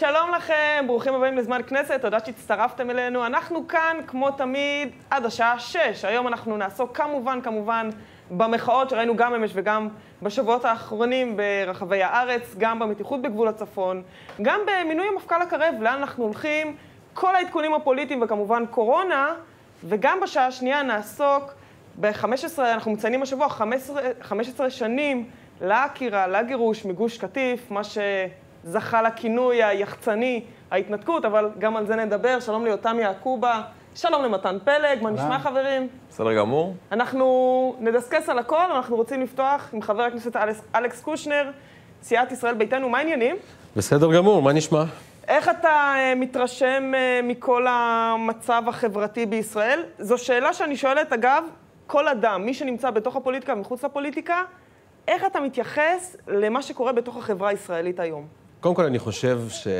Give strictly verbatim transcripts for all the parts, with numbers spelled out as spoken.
שלום לכם, ברוכים הבאים לזמן כנסת, תודה שהצטרפתם אלינו. אנחנו כאן, כמו תמיד, עד השעה שש. היום אנחנו נעסוק כמובן, כמובן, במחאות שראינו גם אמש וגם בשבועות האחרונים ברחבי הארץ, גם במתיחות בגבול הצפון, גם במינוי המפכ"ל הקרב, לאן אנחנו הולכים, כל העדכונים הפוליטיים וכמובן קורונה, וגם בשעה השנייה נעסוק ב-חמש עשרה, אנחנו מציינים השבוע חמש עשרה שנים לעקירה, לגירוש מגוש קטיף, מה שזכה לכינוי היחצני, ההתנתקות, אבל גם על זה נדבר. שלום ליותם יעקובה, שלום למתן פלג, מה נשמע חברים? בסדר גמור. אנחנו נדסקס על הכל, אנחנו רוצים לפתוח עם חבר הכנסת אלכס, אלכס קושנר, סיעת ישראל ביתנו, מה העניינים? בסדר גמור, מה נשמע? איך אתה uh, מתרשם uh, מכל המצב החברתי בישראל? זו שאלה שאני שואלת, אגב, כל אדם, מי שנמצא בתוך הפוליטיקה ומחוץ לפוליטיקה, איך אתה מתייחס למה שקורה בתוך החברה הישראלית היום? קודם כל אני חושב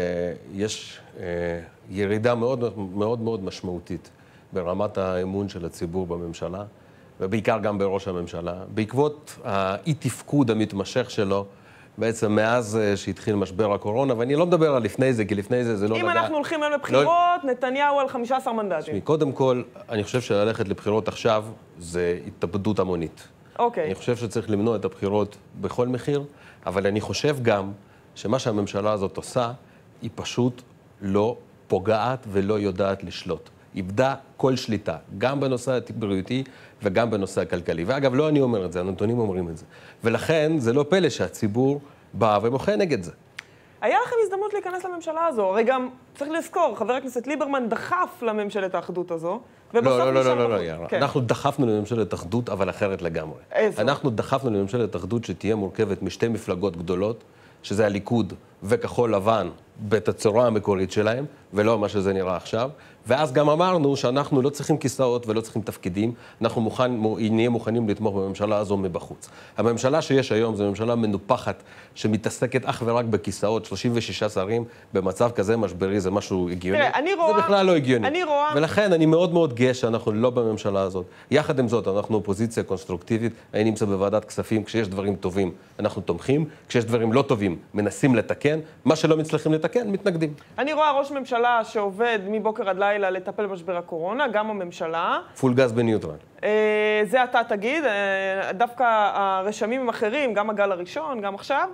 שיש אה, ירידה מאוד מאוד מאוד משמעותית ברמת האמון של הציבור בממשלה, ובעיקר גם בראש הממשלה, בעקבות האי-תפקוד המתמשך שלו, בעצם מאז שהתחיל משבר הקורונה, ואני לא מדבר על לפני זה, כי לפני זה זה לא אם נגע... אם אנחנו הולכים היום לבחירות, לא... נתניהו על חמישה עשר מנדטים. קודם כל, אני חושב שללכת לבחירות עכשיו זה התאבדות המונית. אוקיי. אני חושב שצריך למנוע את הבחירות בכל מחיר, אבל אני חושב גם שמה שהממשלה הזאת עושה, היא פשוט לא פוגעת ולא יודעת לשלוט. איבדה כל שליטה, גם בנושא הבריאותי וגם בנושא הכלכלי. ואגב, לא אני אומר את זה, הנתונים אומרים את זה. ולכן זה לא פלא שהציבור בא ומוחה נגד זה. היה לכם הזדמנות להיכנס לממשלה הזו, הרי גם צריך לזכור, חבר הכנסת ליברמן דחף לממשלת האחדות הזו, ובסוף לא, לא, לא, לא, לא, בחוץ. לא, כן. אנחנו דחפנו לממשלת אחדות, אבל אחרת לגמרי. איזו? אנחנו דחפנו לממשלת אחדות שתהיה מורכבת משתי מפלגות גדולות, שזה הליכוד וכחול לבן בתצורה המקורית שלהם, ולא מה שזה נראה עכשיו. ואז גם אמרנו שאנחנו לא צריכים כיסאות ולא צריכים תפקידים, אנחנו מוכן, נהיה מוכנים לתמוך בממשלה הזו מבחוץ. הממשלה שיש היום זו ממשלה מנופחת, שמתעסקת אך ורק בכיסאות, שלושים ושישה שרים, במצב כזה משברי, זה משהו הגיוני. תראה, אני רואה... זה בכלל לא הגיוני. אני רואה... ולכן אני מאוד מאוד גאה שאנחנו לא בממשלה הזאת. יחד עם זאת, אנחנו אופוזיציה קונסטרוקטיבית, אני נמצא בוועדת כספים, כשיש דברים טובים, אנחנו תומכים, כשיש דברים לא טובים, מנסים לתקן, מה שלא מצליחים לתקן, מתנגדים. אני רואה ראש ממשלה שעובד מבוקר עד לילה לטפל במשבר הקורונה, גם הממשלה. פול גז בניוטרל. אה, זה אתה תגיד, אה, דווקא הרשמים הם אחרים, גם הגל הראשון, גם עכשיו.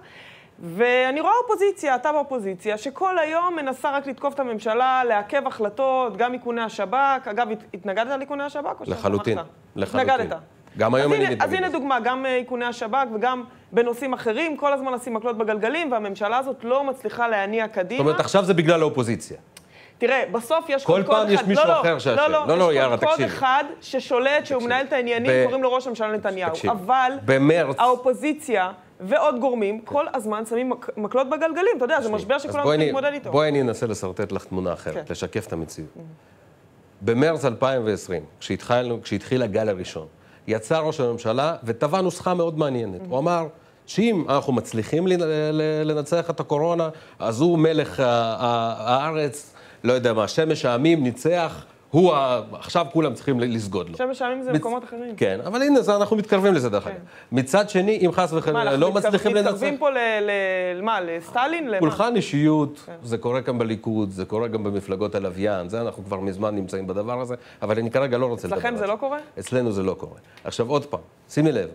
ואני רואה אופוזיציה, אתה באופוזיציה, שכל היום מנסה רק לתקוף את הממשלה, לעכב החלטות, גם איכוני השב"כ. אגב, התנגדת לאיכוני השב"כ? לחלוטין, לחלוטין. התנגדת. גם היום אני הנה, מתנגד. אז הנה דוגמה, גם איכוני השב"כ וגם בנושאים אחרים, כל הזמן לשים מקלות בגלגלים, והממשלה הזאת לא מצליחה להניע קדימה. זאת אומרת, עכשיו זה בגלל האופוזיציה. תראה, בסוף יש כל פעם יש מישהו לא, אחר שאשם. לא, לא, לא, לא, יש יאללה, קוד תקשיב. אחד ששולט, שהוא מנהל את העניינים, ב- קוראים לו ראש הממשלה נתניהו. תקשיב. אבל במרץ... האופוזיציה ועוד גורמים, כל הזמן שמים מק- מקלות בגלגלים. אתה יודע, זה משבר אז שכולם בואי צריכים אני- להתמודד איתו. בואי אני אנסה לסרטט לך תמונה אחרת, כן. לשקף את המציאות. במרץ אלפיים ועשרים, כשהתחלנו- כשהתחיל הגל הראשון, יצא ראש הממשלה וטבע נוסחה מאוד מעניינת. הוא אמר שאם אנחנו מצליחים לנ- ל- לנצח את הקורונה, אז הוא מלך ה- ה- הארץ, לא יודע מה, שמש העמים, ניצח, הוא ה... עכשיו כולם צריכים לסגוד לו. שמש העמים זה מצ- מקומות אחרים. כן, אבל הנה, זה, אנחנו מתקרבים לזה דרך אגב. מצד שני, אם חס מה, וחלילה אנחנו לא מתקרב- מצליחים לנצח... מתקרבים פה ל... ל- מה, לסטלין? למה? פולחן אישיות, זה קורה גם בליכוד, זה קורה גם במפלגות הלוויין, זה אנחנו כבר מזמן נמצאים בדבר הזה, אבל אני כרגע לא רוצה לדבר על זה. אצלכם זה לא קורה? אצלנו זה לא קורה. עכשיו עוד פעם, שימי לב,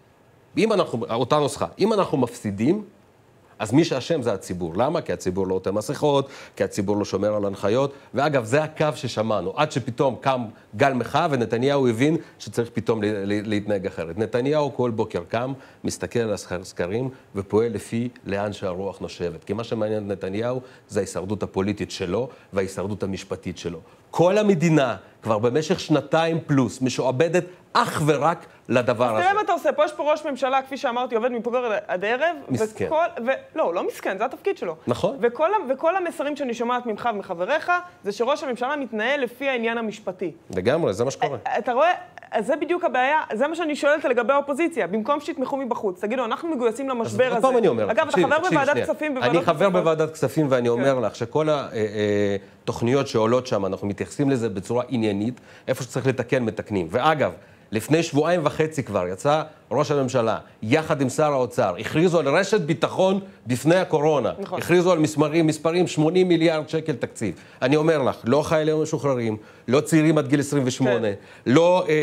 אם אנחנו, אותה נוסחה, אם אנחנו מפסידים, אז מי שאשם זה הציבור. למה? כי הציבור לא עוטה מסכות, כי הציבור לא שומר על הנחיות, ואגב, זה הקו ששמענו, עד שפתאום קם גל מחאה, ונתניהו הבין שצריך פתאום ל- ל- להתנהג אחרת. נתניהו כל בוקר קם, מסתכל על הסקרים, ופועל לפי לאן שהרוח נושבת. כי מה שמעניין את נתניהו זה ההישרדות הפוליטית שלו, וההישרדות המשפטית שלו. כל המדינה, כבר במשך שנתיים פלוס, משועבדת אך ורק לדבר הזה. תראה מה אתה עושה, פה יש פה ראש ממשלה, כפי שאמרתי, עובד מבוקר עד ערב. מסכן. וכל, ו, לא, לא מסכן, זה התפקיד שלו. נכון. וכל, ה- וכל המסרים שאני שומעת ממך ומחבריך, זה שראש הממשלה מתנהל לפי העניין המשפטי. לגמרי, זה מה שקורה. אתה רואה, אז זה בדיוק הבעיה, זה מה שאני שואלת לגבי האופוזיציה, במקום שתתמכו מבחוץ, תגידו, אנחנו מגויסים למשבר אז הזה. עוד פעם אני אומר, אגב, אתה חבר בוועדת כספים, בוועדות אני חבר נוספות. בוועדת כספים ואני אומר לך שכל התוכניות שעולות שם, אנחנו מתייחסים לזה בצורה עניינית, איפה שצריך לתקן, מתקנים. ואגב, לפני שבועיים וחצי כבר יצא ראש הממשלה, יחד עם שר האוצר, הכריזו על רשת ביטחון בפני הקורונה. נכון. הכריזו על מספרים, מספרים שמונים מיליארד שקל תקציב. אני אומר לך, לא חיילים משוחררים, לא צעירים עד גיל עשרים ושמונה, כן. לא אה,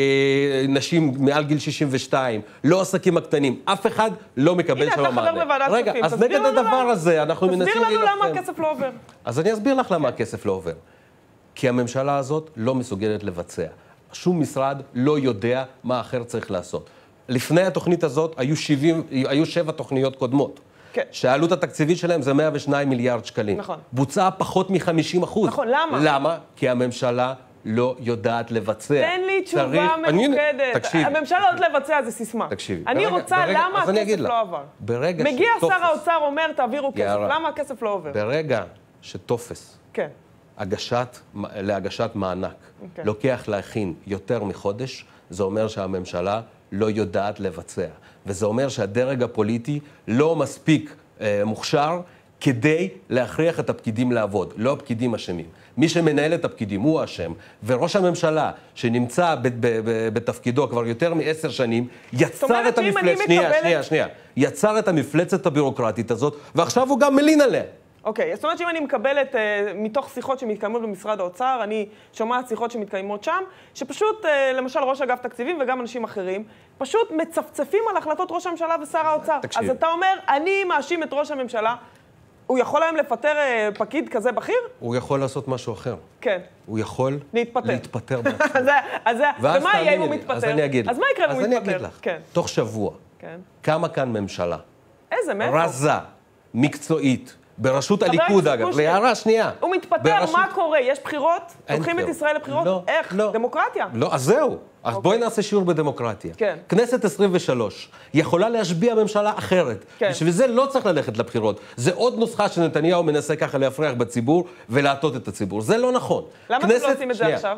אה, נשים מעל גיל שישים ושתיים, לא עסקים הקטנים, אף אחד לא מקבל שם מענה. הנה, אתה חבר בוועדת רגע, כספים, אז נגד הדבר למה... הזה, אנחנו מנסים להילחם. תסביר לנו למה הכסף לא עובר. אז אני אסביר לך למה הכסף לא עובר. כי הממשלה הזאת לא מסוגלת לבצע. שום משרד לא יודע מה אחר צריך לעשות. לפני התוכנית הזאת היו, שבעים, היו שבע תוכניות קודמות. כן. שהעלות התקציבית שלהם זה מאה ושניים מיליארד שקלים. נכון. בוצעה פחות מ-חמישים אחוז. נכון, למה? למה? כי הממשלה לא יודעת לבצע. תן לי תשובה צריך... ממוקדת. תקשיבי. הממשלה לא יודעת לבצע, זה סיסמה. תקשיבי. אני ברגע, רוצה, ברגע, למה הכסף לא עבר? ברגע מגיע שטופס... שר האוצר אומר, תעבירו כסף. יערה. למה הכסף לא עובר? ברגע שטופס... כן. הגשת, להגשת מענק, okay. לוקח להכין יותר מחודש, זה אומר שהממשלה לא יודעת לבצע. וזה אומר שהדרג הפוליטי לא מספיק אה, מוכשר כדי להכריח את הפקידים לעבוד, לא הפקידים אשמים. מי שמנהל את הפקידים הוא אשם, וראש הממשלה שנמצא ב- ב- ב- בתפקידו כבר יותר מעשר שנים, יצר את המפלצת, שנייה, מקבלת... שנייה, שנייה, יצר את המפלצת הבירוקרטית הזאת, ועכשיו הוא גם מלין עליה. אוקיי, okay, זאת אומרת שאם אני מקבלת uh, מתוך שיחות שמתקיימות במשרד האוצר, אני שומעת שיחות שמתקיימות שם, שפשוט, uh, למשל, ראש אגף תקציבים וגם אנשים אחרים, פשוט מצפצפים על החלטות ראש הממשלה ושר האוצר. תקשיב. אז אתה אומר, אני מאשים את ראש הממשלה, הוא יכול היום לפטר uh, פקיד כזה בכיר? הוא יכול לעשות משהו אחר. כן. הוא יכול להתפטר. להתפטר בעצמו. אז, אז, ומה יהיה אם הוא מתפטר? אז אני אגיד לך. אז מה יקרה אם הוא מתפטר? אז אני אגיד לך. כן. תוך שבוע, כן. קמה כאן ממשלה. איזה, מאיפה? רזה, מקצועית, בראשות הליכוד, אגב, להערה שנייה. הוא מתפטר, מה קורה? יש בחירות? לוקחים את ישראל לבחירות? לא, איך? לא. דמוקרטיה? לא, אז זהו. אז בואי נעשה שיעור בדמוקרטיה. כן. כנסת עשרים ושלוש יכולה להשביע ממשלה אחרת. כן. בשביל זה לא צריך ללכת לבחירות. זה עוד נוסחה שנתניהו מנסה ככה להפריח בציבור ולהטות את הציבור. זה לא נכון. למה אתם לא עושים את זה עכשיו?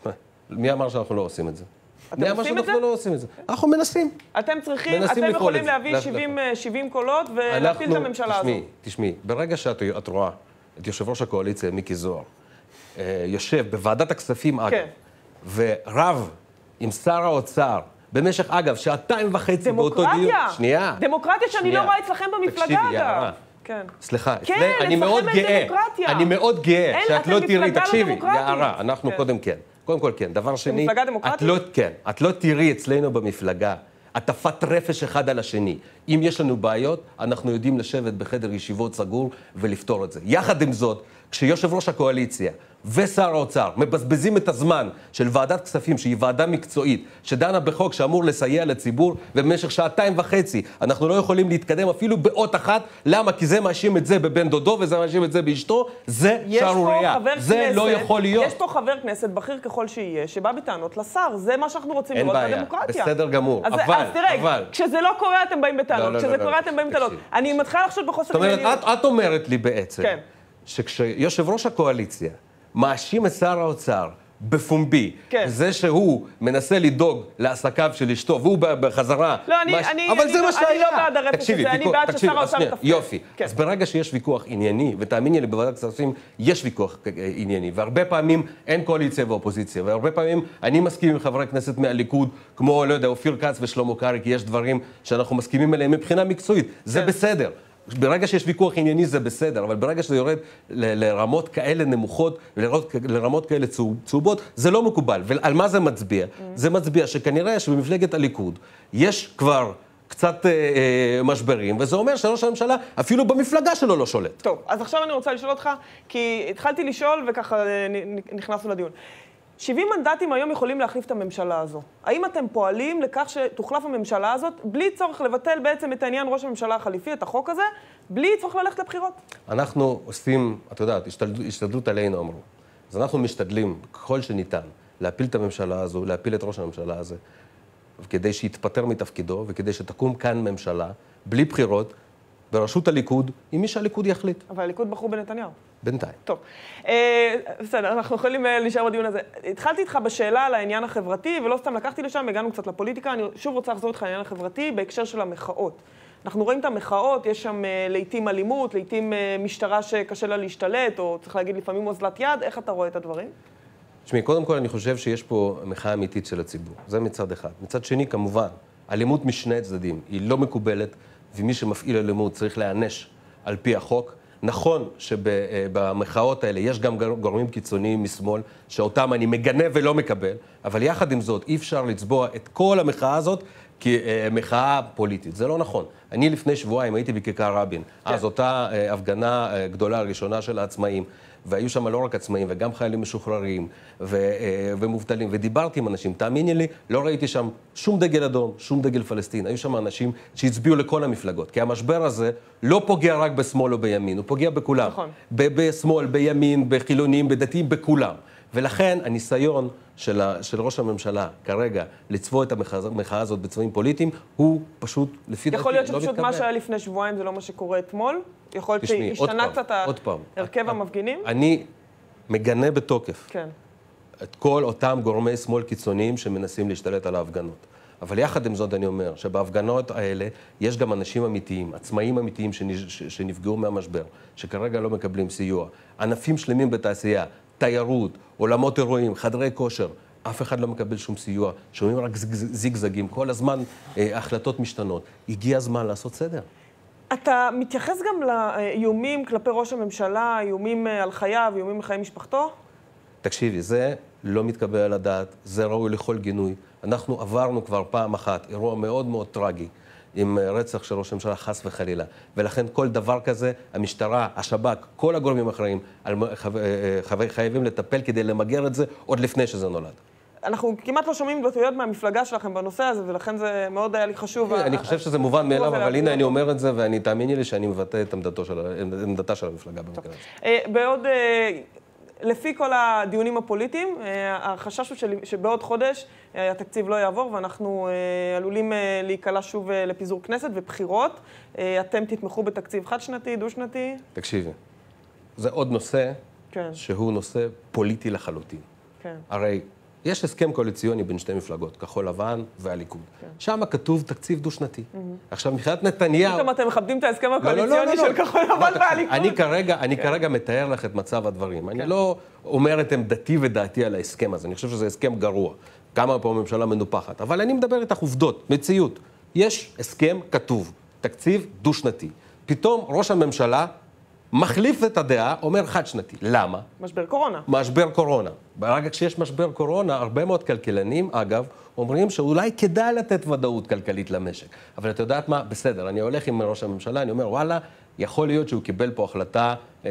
מי אמר שאנחנו לא עושים את זה? אתם עושים את זה? אנחנו לא עושים את זה. אנחנו מנסים. אתם צריכים, אתם יכולים להביא שבעים קולות ולהפיל את הממשלה הזו. תשמעי, ברגע שאת רואה את יושב ראש הקואליציה, מיקי זוהר, יושב בוועדת הכספים, אגב, ורב עם שר האוצר, במשך, אגב, שעתיים וחצי באותו דיון. דמוקרטיה. שנייה. דמוקרטיה שאני לא רואה אצלכם במפלגה, אגב. כן. סליחה, כן, אני מאוד גאה, אני מאוד גאה שאת לא תראי, תקשיבי, יערה, אנחנו קודם כן. קודם כל כן. דבר שני, במפלגה דמוקרטית? את לא, כן, את לא תראי אצלנו במפלגה הטפת רפש אחד על השני. אם יש לנו בעיות, אנחנו יודעים לשבת בחדר ישיבות סגור ולפתור את זה. יחד עם זאת, כשיושב ראש הקואליציה ושר האוצר מבזבזים את הזמן של ועדת כספים, שהיא ועדה מקצועית, שדנה בחוק שאמור לסייע לציבור, ובמשך שעתיים וחצי אנחנו לא יכולים להתקדם אפילו באות אחת. למה? כי זה מאשים את זה בבן דודו, וזה מאשים את זה באשתו. זה שערורייה. זה לא יכול להיות. יש פה חבר כנסת, בכיר ככל שיהיה, שבא בטענות לשר. זה מה שאנחנו רוצים לראות בדמוקרטיה. בסדר גמור. אז, אבל, אז תראה, אבל... כשזה לא קורה אתם באים בטענות, לא, כשזה לא, קורה לא, אתם באים בטענות. אני מתחילה לחשוב בחוסר ענייניות. זאת אומרת, את, את אומרת לי בעצם, כן. שכשיושב ראש הקואליציה מאשים את שר האוצר בפומבי, כן. זה שהוא מנסה לדאוג לעסקיו של אשתו, והוא בחזרה... לא, אני, מש... אני, אבל אני, זה אני, מה שהיה. אני לא בעד הרפש הזה, אני בעד ששר האוצר יתפקד. יופי. כן. אז ברגע שיש ויכוח ענייני, ותאמיני לי, בוועדת הכספים יש ויכוח ענייני, והרבה פעמים אין קואליציה ואופוזיציה, והרבה פעמים אני מסכים עם חברי כנסת מהליכוד, כמו, לא יודע, אופיר כץ ושלמה קרעי, כי יש דברים שאנחנו מסכימים עליהם מבחינה מקצועית. זה כן. בסדר. ברגע שיש ויכוח ענייני זה בסדר, אבל ברגע שזה יורד ל- לרמות כאלה נמוכות, לרמות, לרמות כאלה צהובות, זה לא מקובל. ועל מה זה מצביע? Mm. זה מצביע שכנראה שבמפלגת הליכוד יש כבר קצת אה, אה, משברים, וזה אומר שראש הממשלה אפילו במפלגה שלו לא שולט. טוב, אז עכשיו אני רוצה לשאול אותך, כי התחלתי לשאול וככה נכנסנו לדיון. שבעים מנדטים היום יכולים להחליף את הממשלה הזו. האם אתם פועלים לכך שתוחלף הממשלה הזאת, בלי צורך לבטל בעצם את העניין ראש הממשלה החליפי, את החוק הזה, בלי צורך ללכת לבחירות? אנחנו עושים, את יודעת, השתדלות, השתדלות עלינו אמרו. אז אנחנו משתדלים ככל שניתן להפיל את הממשלה הזו, להפיל את ראש הממשלה הזה, כדי שיתפטר מתפקידו וכדי שתקום כאן ממשלה, בלי בחירות, בראשות הליכוד, עם מי שהליכוד יחליט. אבל הליכוד בחרו בנתניהו. בינתיים. טוב. אה, בסדר, אנחנו יכולים להישאר בדיון הזה. התחלתי איתך בשאלה על העניין החברתי, ולא סתם לקחתי לשם, הגענו קצת לפוליטיקה. אני שוב רוצה לחזור איתך לעניין החברתי בהקשר של המחאות. אנחנו רואים את המחאות, יש שם אה, לעתים אלימות, לעתים אה, משטרה שקשה לה להשתלט, או צריך להגיד לפעמים אוזלת יד. איך אתה רואה את הדברים? תשמעי, קודם כל אני חושב שיש פה מחאה אמיתית של הציבור. זה מצד אחד. מצד שני, כמובן, אלימות משני הצדדים היא לא מקובלת, ומי שמפעיל אלימות צריך להיענש על פי החוק. נכון שבמחאות האלה יש גם גורמים קיצוניים משמאל, שאותם אני מגנה ולא מקבל, אבל יחד עם זאת אי אפשר לצבוע את כל המחאה הזאת כמחאה פוליטית. זה לא נכון. אני לפני שבועיים הייתי בכיכר רבין, כן. אז אותה הפגנה גדולה ראשונה של העצמאים, והיו שם לא רק עצמאים, וגם חיילים משוחררים ו- ומובטלים, ודיברתי עם אנשים, תאמיני לי, לא ראיתי שם שום דגל אדום, שום דגל פלסטין, היו שם אנשים שהצביעו לכל המפלגות, כי המשבר הזה לא פוגע רק בשמאל או בימין, הוא פוגע בכולם. נכון. ב- בשמאל, בימין, בחילונים, בדתיים, בכולם. ולכן הניסיון של, ה- של ראש הממשלה כרגע לצבוע את המחאה, המחאה הזאת בצבעים פוליטיים, הוא פשוט, לפי דעתי, יכול להיות לא שפשוט מתקבל. מה שהיה לפני שבועיים זה לא מה שקורה אתמול? יכול להיות תשמעי, עוד שהשתנה פעם, קצת עוד פעם. הרכב המפגינים? אני מגנה בתוקף כן. את כל אותם גורמי שמאל קיצוניים שמנסים להשתלט על ההפגנות. אבל יחד עם זאת אני אומר שבהפגנות האלה יש גם אנשים אמיתיים, עצמאים אמיתיים שנפגעו מהמשבר, שכרגע לא מקבלים סיוע. ענפים שלמים בתעשייה, תיירות, עולמות אירועים, חדרי כושר, אף אחד לא מקבל שום סיוע, שומעים רק זיגזגים, כל הזמן אה, החלטות משתנות. הגיע הזמן לעשות סדר. אתה מתייחס גם לאיומים כלפי ראש הממשלה, איומים על חייו, איומים לחיי משפחתו? תקשיבי, זה לא מתקבל על הדעת, זה ראוי לכל גינוי. אנחנו עברנו כבר פעם אחת אירוע מאוד מאוד טרגי עם רצח של ראש הממשלה חס וחלילה. ולכן כל דבר כזה, המשטרה, השב"כ, כל הגורמים האחרים חייבים לטפל כדי למגר את זה עוד לפני שזה נולד. אנחנו כמעט לא שומעים התבטאויות מהמפלגה שלכם בנושא הזה, ולכן זה מאוד היה לי חשוב. אני חושב שזה מובן מאליו, אבל הנה אני אומר את זה, ואני תאמיני לי שאני מבטא את עמדתה של המפלגה במקרה הזה. בעוד, לפי כל הדיונים הפוליטיים, החשש הוא שבעוד חודש התקציב לא יעבור, ואנחנו עלולים להיקלע שוב לפיזור כנסת ובחירות. אתם תתמכו בתקציב חד-שנתי, דו-שנתי? תקשיבי, זה עוד נושא כן. שהוא נושא פוליטי לחלוטין. כן. הרי יש הסכם קואליציוני בין שתי מפלגות, כחול לבן והליכוד. כן. שם כתוב תקציב דו-שנתי. Mm-hmm. עכשיו, מבחינת נתניהו... פתאום אתם מכבדים את ההסכם הקואליציוני של כחול לבן והליכוד? אני כרגע, אני כרגע מתאר לך את מצב הדברים. אני לא אומר את עמדתי ודעתי על ההסכם הזה. אני חושב שזה הסכם גרוע. כמה פה ממשלה מנופחת. אבל אני מדבר איתך עובדות, מציאות. יש הסכם כתוב, תקציב דו-שנתי. פתאום ראש הממשלה מחליף את הדעה, אומר חד-שנתי. למה? משבר קורונה. משבר קורונה. ברגע כשיש משבר קורונה, הרבה מאוד כלכלנים, אגב, אומרים שאולי כדאי לתת ודאות כלכלית למשק. אבל את יודעת מה? בסדר, אני הולך עם ראש הממשלה, אני אומר, וואלה, יכול להיות שהוא קיבל פה החלטה אה, אה,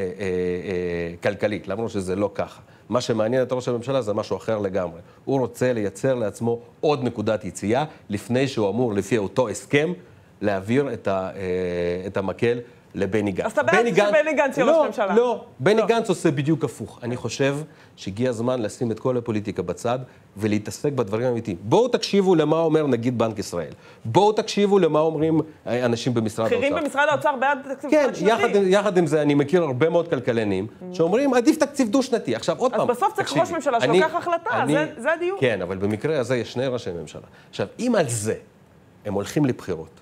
אה, כלכלית, למרות שזה לא ככה. מה שמעניין את ראש הממשלה זה משהו אחר לגמרי. הוא רוצה לייצר לעצמו עוד נקודת יציאה, לפני שהוא אמור, לפי אותו הסכם, להעביר את, ה, אה, את המקל לבני גנץ. אז אתה בעד שבני גנץ יהיה ראש ממשלה? לא, בני גנץ עושה בדיוק הפוך. אני חושב שהגיע הזמן לשים את כל הפוליטיקה בצד ולהתעסק בדברים האמיתיים. בואו תקשיבו למה אומר נגיד בנק ישראל. בואו תקשיבו למה אומרים אנשים במשרד האוצר. בכירים במשרד האוצר בעד תקציב כן, דו-שנתי? יחד עם זה אני מכיר הרבה מאוד כלכלנים שאומרים עדיף תקציב דו-שנתי. עכשיו עוד פעם, אז בסוף צריך ראש ממשלה שלוקח החלטה, זה הדיון. כן, אבל במקרה הזה יש שני ראשי ממשלה. עכשיו, אם על זה הם הולכים לבחירות,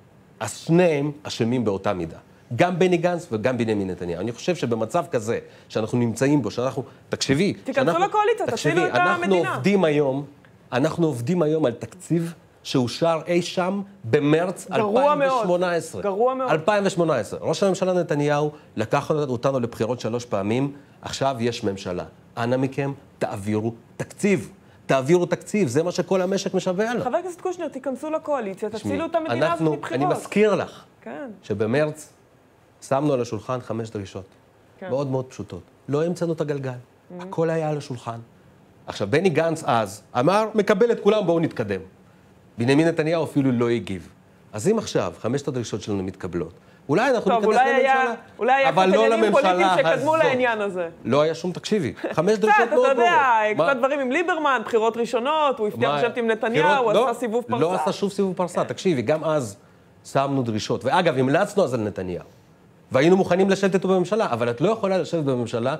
אז שניהם אשמים באותה מידה. גם בני גנץ וגם בנימין נתניהו. אני חושב שבמצב כזה, שאנחנו נמצאים בו, שאנחנו, תקשיבי, תיכנסו לקואליציה, תצילו את המדינה. אנחנו עובדים היום, אנחנו עובדים היום על תקציב שאושר אי שם במרץ אלפיים ושמונה עשרה. גרוע מאוד. אלפיים ושמונה עשרה. ראש הממשלה נתניהו לקח אותנו לבחירות שלוש פעמים, עכשיו יש ממשלה. אנא מכם, תעבירו תקציב. תעבירו תקציב, זה מה שכל המשק משווה עליו. חבר הכנסת קושניר, תיכנסו לקואליציה, תצילו את המדינה הזאת מבחירות. אני מזכיר לך, כן. שבמרץ שמנו על השולחן חמש דרישות, כן. מאוד מאוד פשוטות. לא המצאנו את הגלגל, mm-hmm. הכל היה על השולחן. עכשיו, בני גנץ אז אמר, מקבל את כולם, בואו נתקדם. בנימין נתניהו אפילו לא הגיב. אז אם עכשיו חמשת הדרישות שלנו מתקבלות, אולי אנחנו טוב, ניכנס אולי לממשלה. היה, אולי היה אבל לא פוליטיים לממשלה שקדמו הזאת. לעניין הזה. לא היה שום תקשיבי. חמש דרישות קצת, מאוד אתה יודע, ברורות. קצת דברים עם ליברמן, בחירות ראשונות, הוא הבטיח לשבת עם נתניהו, הוא עשה סיבוב פרסה. לא עשה שום סיבוב פרסה. תקשיבי, גם אז שמנו דרישות. ואגב, המלצנו אז על נתניהו. והיינו מוכנים לשבת איתו בממשלה, אבל את לא יכולה לשבת בממשלה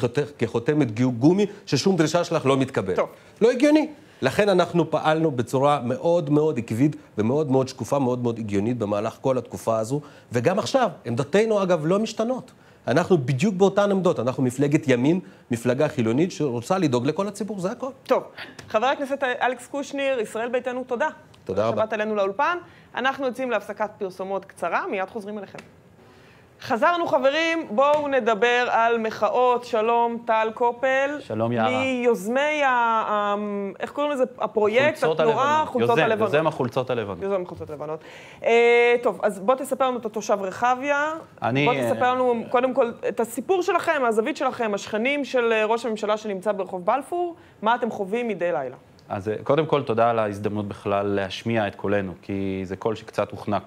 כחותמת גומי ששום דרישה שלך לא מתקבל. טוב. לא הגיוני. לכן אנחנו פעלנו בצורה מאוד מאוד עקבית ומאוד מאוד שקופה, מאוד מאוד הגיונית במהלך כל התקופה הזו, וגם עכשיו, עמדתנו אגב לא משתנות. אנחנו בדיוק באותן עמדות, אנחנו מפלגת ימין, מפלגה חילונית שרוצה לדאוג לכל הציבור, זה הכל. טוב, חבר הכנסת אלכס קושניר, ישראל ביתנו, תודה. תודה רבה. שבאת אלינו לאולפן. אנחנו יוצאים להפסקת פרסומות קצרה, מיד חוזרים אליכם. חזרנו חברים, בואו נדבר על מחאות. שלום, טל קופל. שלום יערה. מיוזמי, ה... איך קוראים לזה? הפרויקט, התנועה, חולצות הלבנות. יוזם החולצות הלבנות. יוזם החולצות הלבנות. אה, טוב, אז בוא תספר לנו את התושב רחביה. אני... בוא תספר לנו קודם כל את הסיפור שלכם, הזווית שלכם, השכנים של ראש הממשלה שנמצא ברחוב בלפור, מה אתם חווים מדי לילה. אז קודם כל תודה על ההזדמנות בכלל להשמיע את קולנו, כי זה קול שקצת הוחנק.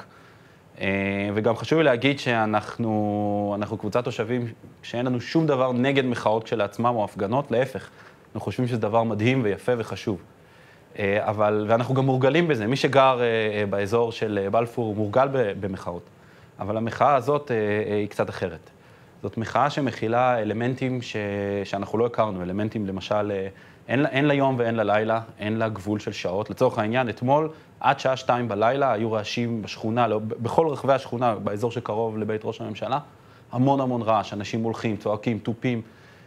וגם חשוב לי להגיד שאנחנו אנחנו קבוצת תושבים שאין לנו שום דבר נגד מחאות כשלעצמם או הפגנות, להפך. אנחנו חושבים שזה דבר מדהים ויפה וחשוב. אבל, ואנחנו גם מורגלים בזה. מי שגר באזור של בלפור הוא מורגל במחאות. אבל המחאה הזאת היא קצת אחרת. זאת מחאה שמכילה אלמנטים ש, שאנחנו לא הכרנו, אלמנטים למשל, אין, אין לה יום ואין לה לילה, אין לה גבול של שעות. לצורך העניין, אתמול, עד שעה שתיים בלילה, היו רעשים בשכונה, לא, בכל רחבי השכונה, באזור שקרוב לבית ראש הממשלה, המון המון רעש, אנשים הולכים, צועקים, טופים.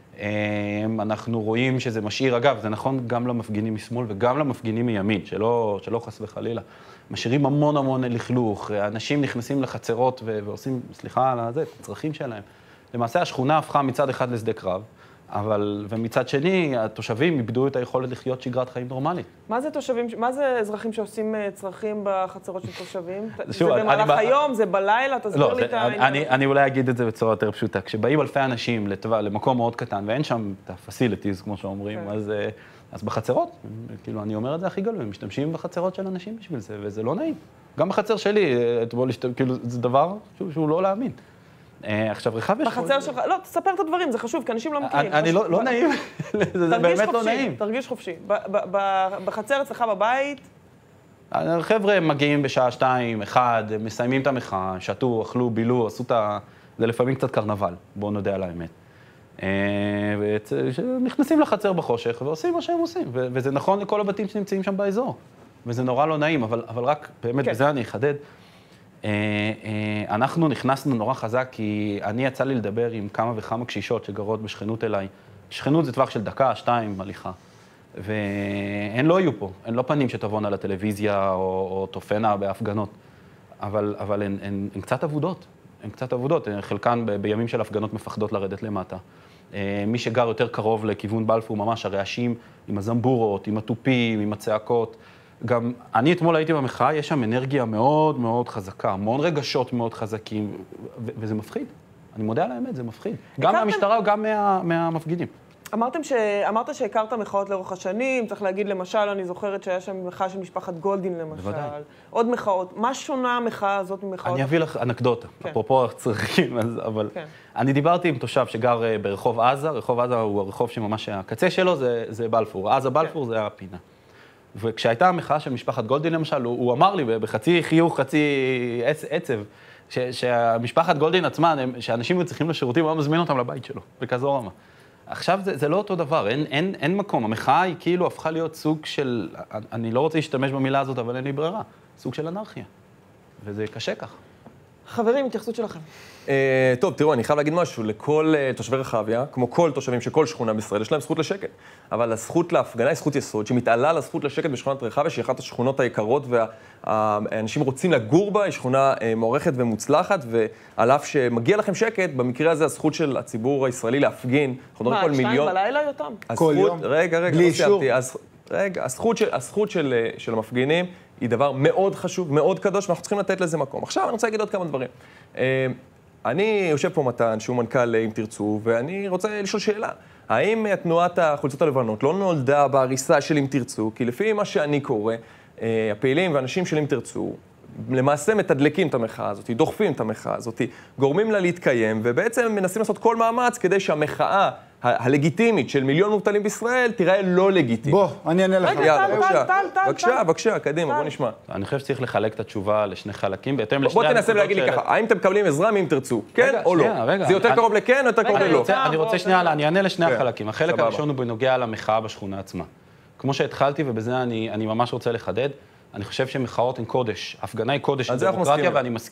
אנחנו רואים שזה משאיר, אגב, זה נכון גם למפגינים משמאל וגם למפגינים מימין, שלא, שלא חס וחלילה. משאירים המון המון לכלוך, אנשים נכנסים לחצרות ועושים, סליחה על זה, את הצרכים שלהם. למעשה השכונה הפכה מצד אחד לשדה קרב, אבל, ומצד שני, התושבים איבדו את היכולת לחיות שגרת חיים נורמלית. מה זה תושבים, מה זה אזרחים שעושים צרכים בחצרות של תושבים? שוב, זה במהלך אני... היום, זה בלילה, תסביר לא, לי את העניין. אני, אני אולי אגיד את זה בצורה יותר פשוטה. כשבאים אלפי אנשים לטבע, למקום מאוד קטן, ואין שם את הפסיליטיז, כמו שאומרים, כן. אז, אז בחצרות, כאילו, אני אומר את זה הכי גלוי, הם משתמשים בחצרות של אנשים בשביל זה, וזה לא נעים. גם בחצר שלי, כאילו, זה דבר שהוא, שהוא לא להאמין. עכשיו, רחביה... בחצר שלך, לא, תספר את הדברים, זה חשוב, כי אנשים לא מכירים. אני לא נעים, זה באמת לא נעים. תרגיש חופשי, בחצר אצלך בבית... חבר'ה מגיעים בשעה שתיים, אחד, מסיימים את המחאה, שתו, אכלו, בילו, עשו את ה... זה לפעמים קצת קרנבל, בואו נודה על האמת. נכנסים לחצר בחושך ועושים מה שהם עושים, וזה נכון לכל הבתים שנמצאים שם באזור. וזה נורא לא נעים, אבל רק, באמת, בזה אני אחדד. אנחנו נכנסנו נורא חזק, כי אני יצא לי לדבר עם כמה וכמה קשישות שגרות בשכנות אליי. שכנות זה טווח של דקה, שתיים, הליכה. והן לא יהיו פה, הן לא פנים שתבואנה לטלוויזיה או, או תופנה בהפגנות. אבל, אבל הן, הן, הן קצת עבודות, הן קצת עבודות. חלקן ב, בימים של הפגנות מפחדות לרדת למטה. מי שגר יותר קרוב לכיוון בלפור, ממש הרעשים עם הזמבורות, עם הטופים, עם הצעקות. גם אני אתמול הייתי במחאה, יש שם אנרגיה מאוד מאוד חזקה, המון רגשות מאוד חזקים, ו- וזה מפחיד. אני מודה על האמת, זה מפחיד. גם מהמשטרה וגם מה, מהמפגינים. אמרתם ש... אמרת שהכרת מחאות לאורך השנים, צריך להגיד למשל, אני זוכרת שהיה שם מחאה של משפחת גולדין למשל. בוודאי. עוד מחאות. מה שונה המחאה הזאת ממחאות? אני אביא לך אנקדוטה, כן. אפרופו צריכים, אבל... כן. אני דיברתי עם תושב שגר ברחוב עזה, רחוב עזה הוא הרחוב שממש הקצה שלו, זה, זה בלפור. עזה בלפור כן. זה הפינה. וכשהייתה המחאה של משפחת גולדין למשל, הוא, הוא אמר לי בחצי חיוך, חצי עצ, עצב, ש, שהמשפחת גולדין עצמה, שאנשים צריכים לשירותים, הוא מזמין אותם לבית שלו, בכזו רמה. עכשיו זה, זה לא אותו דבר, אין, אין, אין מקום. המחאה היא כאילו הפכה להיות סוג של, אני לא רוצה להשתמש במילה הזאת, אבל אין לי ברירה, סוג של אנרכיה. וזה קשה כך. חברים, התייחסות שלכם. טוב, תראו, אני חייב להגיד משהו, לכל תושבי רחביה, כמו כל תושבים של כל שכונה בישראל, יש להם זכות לשקט. אבל הזכות להפגנה היא זכות יסוד, שמתעלה לזכות לשקט בשכונת רחביה, שהיא אחת השכונות היקרות, והאנשים רוצים לגור בה, היא שכונה מוערכת ומוצלחת, ועל אף שמגיע לכם שקט, במקרה הזה הזכות של הציבור הישראלי להפגין, מה, עד שתיים בלילה יותם? כל יום? רגע, רגע, לא סיימתי. רגע, הזכות של המפגינים היא דבר מאוד חשוב, מאוד קדוש, ואנחנו צריכים לתת לזה מקום. עכשיו אני רוצה להגיד עוד כמה דברים. אני יושב פה מתן, שהוא מנכ"ל אם תרצו, ואני רוצה לשאול שאלה. האם תנועת החולצות הלבנות לא נולדה בהריסה של אם תרצו? כי לפי מה שאני קורא, הפעילים ואנשים של אם תרצו, למעשה מתדלקים את המחאה הזאת, דוחפים את המחאה הזאת, גורמים לה להתקיים, ובעצם מנסים לעשות כל מאמץ כדי שהמחאה הלגיטימית של מיליון מובטלים בישראל תיראה לא לגיטימית. בוא, אני אענה לך. רגע, טל, טל, טל, טל. בבקשה, בבקשה, קדימה, בוא נשמע. אני חושב שצריך לחלק את התשובה לשני חלקים, בהתאם לשני... בוא תנסה להגיד לי ככה, האם אתם מקבלים עזרה מאם תרצו, כן או לא? זה יותר קרוב לכן או יותר קרוב ללא? אני רוצה שנייה, אני אענה לשני החלקים. החלק הראשון הוא בנוגע למחאה בשכונה עצמה. כמו שהתחלתי, ובזה אני ממש רוצה לחדד, אני חושב שמחאות הן קודש, הפגנה היא קודש של דמוקרטיה, ואני מסכים.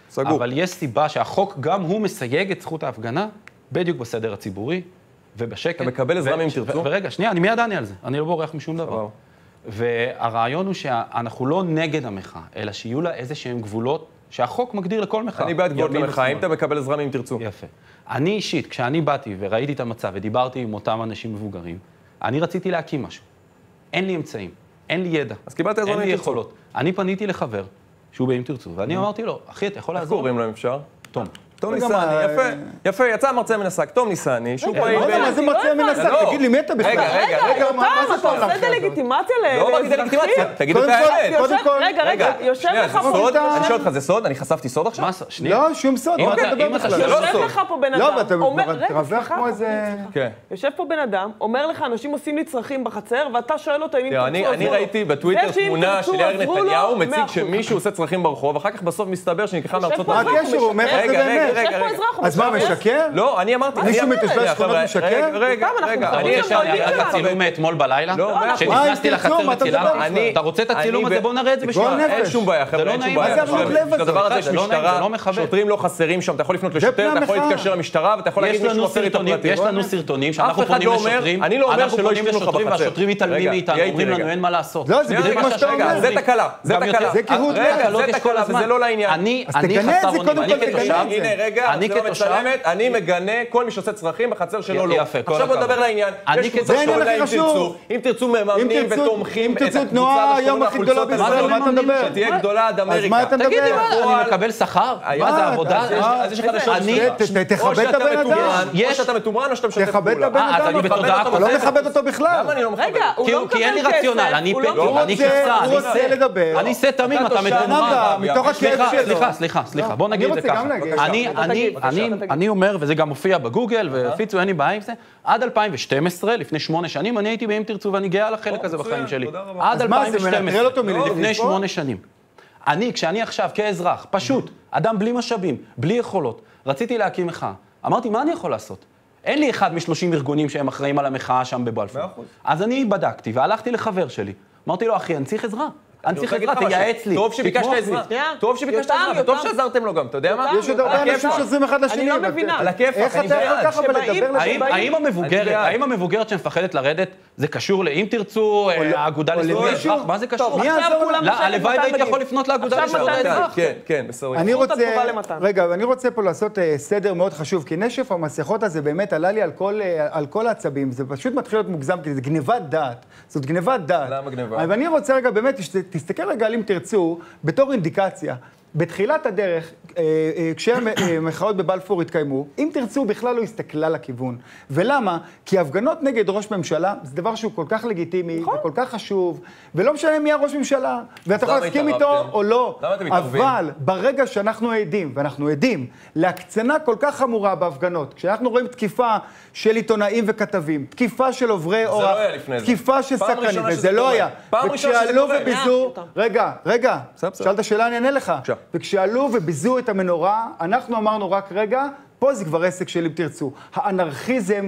סגור. אבל יש סיבה שהחוק גם הוא מסייג את זכות ההפגנה, בדיוק בסדר הציבורי, ובשקט. אתה מקבל עזרה אם תרצו? ורגע, שנייה, אני מיד אענה על זה, אני לא בורח משום דבר. והרעיון הוא שאנחנו לא נגד המחאה, אלא שיהיו לה איזה שהם גבולות שהחוק מגדיר לכל מחאה. אני בעד גבולות למחאה, אם אתה מקבל עזרה אם תרצו. יפה. אני אישית, כשאני באתי וראיתי את המצב ודיברתי עם אותם אנשים מבוגרים, אני רציתי להקים משהו. אין לי אמצעים, אין לי ידע. אז קיבלת עזרה אם תרצו. אין לי יכולות. אני פניתי לחבר, שהוא באם תרצו, ואני אמרתי לו, אחי, אתה יכול לעזור? איך קוראים לו אם אפשר? תום. תום ניסני, יפה, יפה, יצא מרצה מן השק, תום ניסני, שהוא פעיל... מה זה מרצה מן השק? תגיד לי, מי אתה בכלל? רגע, רגע, רגע, מה זה אתה עושה דה-לגיטימציה לאזרחים? לא אמרתי דה-לגיטימציה, תגיד את האמת. קודם כל... רגע, רגע, יושב לך פה... סוד? אני שואל אותך, זה סוד? אני חשפתי סוד עכשיו? מה, שנייה. לא, שום סוד, מה אתה מדבר בכלל? זה לא יושב סוד. לך פה בן לא, אדם, ואתה אומר... רגע, מתרווח סליחה, כמו איזה... כן. יושב פה בן אדם, אומר לך, אנשים עושים לי צרכים בחצר, ואתה שואל אותו אם תרצו עזרו. אני ראיתי בטוויטר תמונה של יאיר נתניהו מציג שמישהו עושה צרכים ברחוב, אחר כך בסוף מסתבר שנלקחה מארצות מה הברית. הקשר? הוא אומר לך זה באמת. אז מה, משקר? לא, אני אמרתי... מישהו מתושבי השכונות משקר? רגע, רגע, אנחנו אני מדברים יש על לי... אני אראה לך צילום מאתמול בלילה, לא, שנכנסתי מה, לחצר תרצו, מה אתה וצילמתי. מדבר אני- אתה רוצה את הצילום אני הזה? ב- בוא נראה את זה גועל בשנייה. נפש. אין שום בעיה, חבר'ה, לא אין שום נעים. בעיה. מה זה הרוב לב הזה? לדבר הזה יש זה לא נעים, זה משטרה, לא מכבד. שוטרים לא חסרים שם, אתה יכול לפנות לשוטר, פני אתה יכול המחאה. להתקשר למשטרה, ואתה יכול להגיד יש מישהו לנו מוסר לי את סרטונים, הפרטים. יש לנו סרטונים אף שאנחנו אחד פונים לא אומר- לשוטרים, אני לא אומר אנחנו שלא פונים ישתנו לך לשוטרים בחצר. והשוטרים מתעלמים רגע, מאיתנו, תהיה אומרים איתי לנו רגע. אין מה לעשות. לא, זה בדיוק מה מה שאתה שהשגה, אומר. זה תקלה, זה גם יותר- תקלה. זה קהות רגע, לב. לא זה תשקול תקלה, הזמן. וזה לא לעניין. אני אז אני תגנה את חסר זה, אונים, קודם אני כל תגנה כתושב, את זה. הנה, רגע, אני את לא כתושב, מצלמת, אני מגנה כל מי שעושה צרכים בחצר שלו לא. יפה, כל עכשיו בוא הכבוד. נדבר לעניין. אני יש קבוצה כתושב- שקוראים לה זה אם הכי חשוב. תרצו. אם תרצו מממנים אם תרצו- ותומכים אם את תרצו הקבוצה תנועה הזאת היום הכי גדולה שקוראים לה בישראל, חולצות מה אתה הלבנים, מדבר? שתהיה גדולה עד אז אמריקה. מה אתה מדבר? תגידי מה, בפועל- אני מקבל שכר? היה- מה זה אה, עבודה? אז- יש- אה, אז יש לך לשון אני- שנייה. ת- ת- תכבד או את שאתה הבן אדם. מתומרן, או יש- שאתה מתומרן או שאתה משתף תכבד את פעולה. הבן אה, אז אדם. אני אתה בתודעה אתה לא תוספת. מכבד אותו בכלל. למה אני לא מכבד? רגע, הוא כי לא הוא- כי אין לי מקבל רציונל, כסף, אני הוא לא פטי, הוא אני רוצה- שסע, הוא אני רוצה שא. לדבר. אני שא תמים, אתה אתה תושב, מתומרן. אדם, מתוך הכאב סליחה, שלו. סליחה, סליחה, סליחה, בוא נגיד אני את זה רוצה ככה. גם להגיד. אני, אתה אני, תגיד, אני, אתה תגיד. אני אומר, וזה גם מופיע בגוגל, והפיצו, אין לי בעיה עם זה, עד אלפיים ושתים עשרה, לפני שמונה שנים, אני הייתי באם תרצו, ואני גאה על החלק הזה מצוין, בחיים שלי. תודה רבה. עד אז מה, זה אלפיים ושתים מנטרל אותו עשרה, מלהיות לפני פה? שמונה שנים. אני, כשאני עכשיו כאזרח, פשוט, אדם בלי משאבים, בלי יכולות, רציתי להקים מחאה. אמרתי, מה אני יכול לעשות? אין לי אחד משלושים ארגונים שהם אחראים על המחאה שם בבלפור. מאה אחוז. אז אני בדקתי והלכתי לחבר שלי. אמרתי לו, אחי, אני צריך עזרה. אני צריך רוצה עזרה, להגיד לך תייעץ משהו. לי. טוב שביקשת תתמוך בי. עזרה. שנייה. טוב שביקשת יותם, עזרה, וטוב יותם. שעזרתם לו גם, אתה יודע מה? יותם, יש עוד הרבה על אנשים הכיפאק. שעוזרים אחד לשני. אני לא ואתה- מבינה. על הכיפאק, איך אני אתה בעד. יכול ככה שבאים- ולדבר האם, לשני? האם המבוגרת, בעד. האם המבוגרת שמפחדת לרדת, זה קשור לאם תרצו, אה, האגודה או לזכויות למישהו? האזרח? מה זה קשור? מי עכשיו יעזור כולם לא, בשקט, הלוואי מתן והייתי מגיב. יכול לפנות לאגודה עכשיו לזכויות מתן האזרח. כן, כן, בסדר. אני זכות רוצה, התגובה למתן. רגע, ואני רוצה פה לעשות אה, סדר מאוד חשוב, כי נשף המסכות הזה באמת עלה לי על כל, אה, על כל העצבים, זה פשוט מתחיל להיות מוגזם, כי זה גניבת דעת, זאת גניבת דעת. למה גניבה? אבל אני רוצה רגע, באמת, שת- תסתכל רגע על אם תרצו, בתור אינדיקציה. בתחילת הדרך, אה, אה, כשהמחאות בבלפור התקיימו, אם תרצו, בכלל לא הסתכלה לכיוון. ולמה? כי הפגנות נגד ראש ממשלה זה דבר שהוא כל כך לגיטימי, וכל כך חשוב, ולא משנה מי הראש ממשלה, ואתה יכול למה להסכים איתו התערבתם? או לא. למה אתם מתערבים? אבל ברגע שאנחנו עדים, ואנחנו עדים, להקצנה כל כך חמורה בהפגנות, כשאנחנו רואים תקיפה של עיתונאים וכתבים, תקיפה של עוברי אורח, לא היה לפני זה. תקיפה של פעם סכנים, ראשונה וזה שזה לא קורה. היה. פעם ראשונה שזה וכשעלו קורה. וביזו, רגע, רגע, בסדר, בסדר. שאלת שאלה, אני אענה לך. בבקשה. וכשעלו וביזו את המנורה, אנחנו אמרנו רק רגע, פה זה כבר עסק של אם תרצו. האנרכיזם,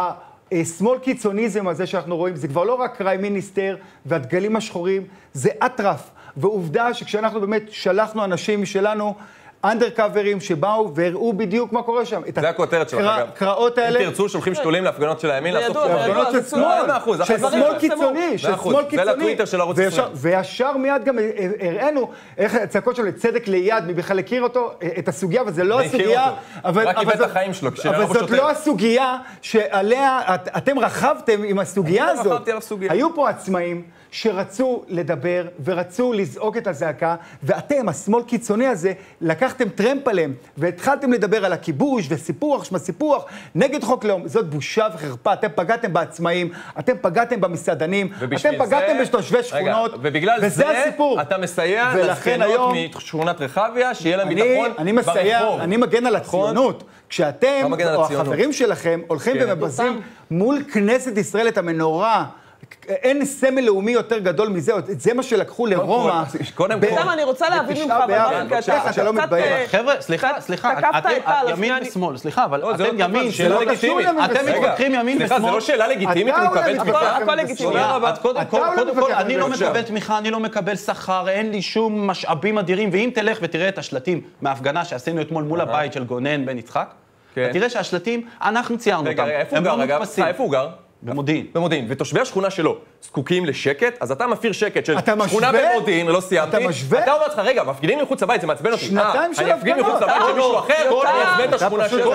השמאל קיצוניזם הזה שאנחנו רואים, זה כבר לא רק קראי מיניסטר והדגלים השחורים, זה אטרף. ועובדה שכשאנחנו באמת שלחנו אנשים שלנו, אנדרקאברים שבאו והראו בדיוק מה קורה שם. זה הכותרת שלך, אגב. קראות האלה. אם תרצו, שולחים שתולים להפגנות של הימין, זה לעשות ידוע, סוף. זה ידוע. הפגנות של זה שמאל, מאה אחוז, של אחרי שמאל זה קיצוני, של מאה אחוז. שמאל זה קיצוני. לטוויטר של ערוץ וישר- עשרים. וישר מיד גם הראינו איך הצעקות שלו לצדק ליד, מי בכלל הכיר אותו, את הסוגיה, אבל זה לא אני מכיר הסוגיה. אותו. אבל- רק אבל איבד את זאת- החיים שלו, כשהיה אבל בו זאת שוטר. לא הסוגיה שעליה את- אתם רכבתם עם הסוגיה אני לא הזאת. רכבתי על הסוגיה. היו פה עצמאים שרצו לדבר ורצו לזעוק את הזעקה, ואתם, השמאל קיצוני הזה, לקחתם טרמפ עליהם, והתחלתם לדבר על הכיבוש וסיפוח, שמה סיפוח, נגד חוק לאום. זאת בושה וחרפה, אתם פגעתם בעצמאים, אתם פגעתם במסעדנים, אתם ובשביל פגעתם זה- בתושבי רגע, שכונות, ובגלל וזה זה הסיפור. אתה מסייע ולכן לזקנות היום- משכונת רחביה, שיהיה להם אני, ביטחון אני מסייע, ברחוב. אני מגן על נכון? הציונות. כשאתם, אתה מגן על או הציונות. החברים שלכם, הולכים כן. ומבזים מול כנסת ישראל את המנורה, אין סמל לאומי יותר גדול מזה, זה מה שלקחו לרומא. קודם כל. סתם, אני רוצה להבין ממך, אתה לא מתבייש. חבר'ה, סליחה, סליחה, אתם ימין ושמאל, סליחה, אבל אתם ימין, שאלה לגיטימית. אתם מתווכחים ימין ושמאל. סליחה, זה לא שאלה לגיטימית, אני מקבל תמיכה. הכל לגיטימי. אז קודם כל, אני לא מקבל תמיכה, אני לא מקבל שכר, אין לי שום משאבים אדירים, ואם תלך ותראה את השלטים מההפגנה שעשינו אתמול מול הבית של גונן בן יצחק, תראה שהשלטים, אנחנו ציירנו אותם. איפה הוא גר, אגב? איפה הוא גר? במודיעין. במודיעין. ותושבי השכונה שלו זקוקים לשקט, אז אתה מפיר שקט של שכונה משווה? במודיעין, לא סיימתי. אתה משווה? אתה אומר לך, רגע, מפגינים מחוץ לבית, זה מעצבן אותי. שנתיים של אני אפגין מחוץ לבית של מישהו אחר, אני אעצבן את השכונה שלו.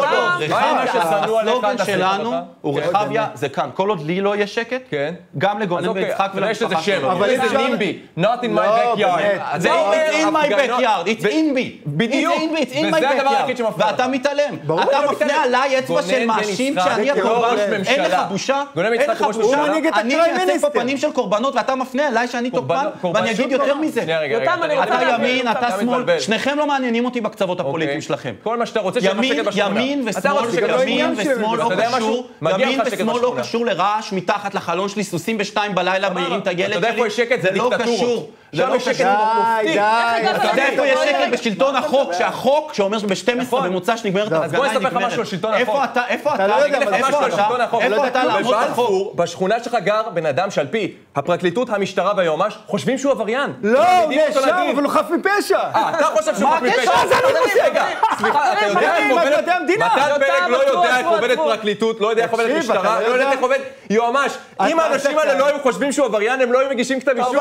הסלוגן שלנו הוא רחביה, זה כאן. כל עוד לי לא יהיה שקט, גם לגונן ויצחק ולמשפחה שלו. אבל יש לזה נימבי, not in my backyard. זה it's in my backyard, it's in me. בדיוק. it's in my backyard. ואתה מתעלם. אתה מפנה עליי אצבע של מאשים שאני הקורבן. אין לך בושה? אין לך בושה? אני מייצג פה פנים של קורבנות ואתה מפנה אליי שאני תוקפן, ואני אגיד יותר מזה. אתה ימין, אתה שמאל, שניכם לא מעניינים אותי בקצוות הפוליטיים שלכם. כל מה שאתה רוצה ימין ושמאל, ימין ושמאל לא קשור, ימין ושמאל לא קשור לרעש מתחת לחלון שלי, סוסים בשתיים בלילה מעירים את הילד שלי, זה לא קשור. זה לא קשור. די, די. אתה יודע איפה יש שקט בשלטון החוק, שהחוק שאומר שב-שתים עשרה במוצא שנגמרת ההפגנה היא נגמרת. איפה אתה? איפה אתה? איפה אתה לעמוד בחוק? בשכונה שלך גר בן אדם שעל פי הפרקליטות, המשטרה והיועמ"ש חושבים שהוא עבריין. לא, הוא נאשם, אבל הוא חף מפשע. אה, אתה חושב שהוא חף מפשע? מה זה אני חושב? רגע, סליחה, אתה יודע איך עובדת... מתן פרק לא יודע איך עובדת פרקליטות, לא יודע איך עובדת משטרה, לא יודע איך עובד יועמ"ש. אם האנשים האלה לא היו חושבים שהוא עבריין, הם לא היו מגישים כתב אישום.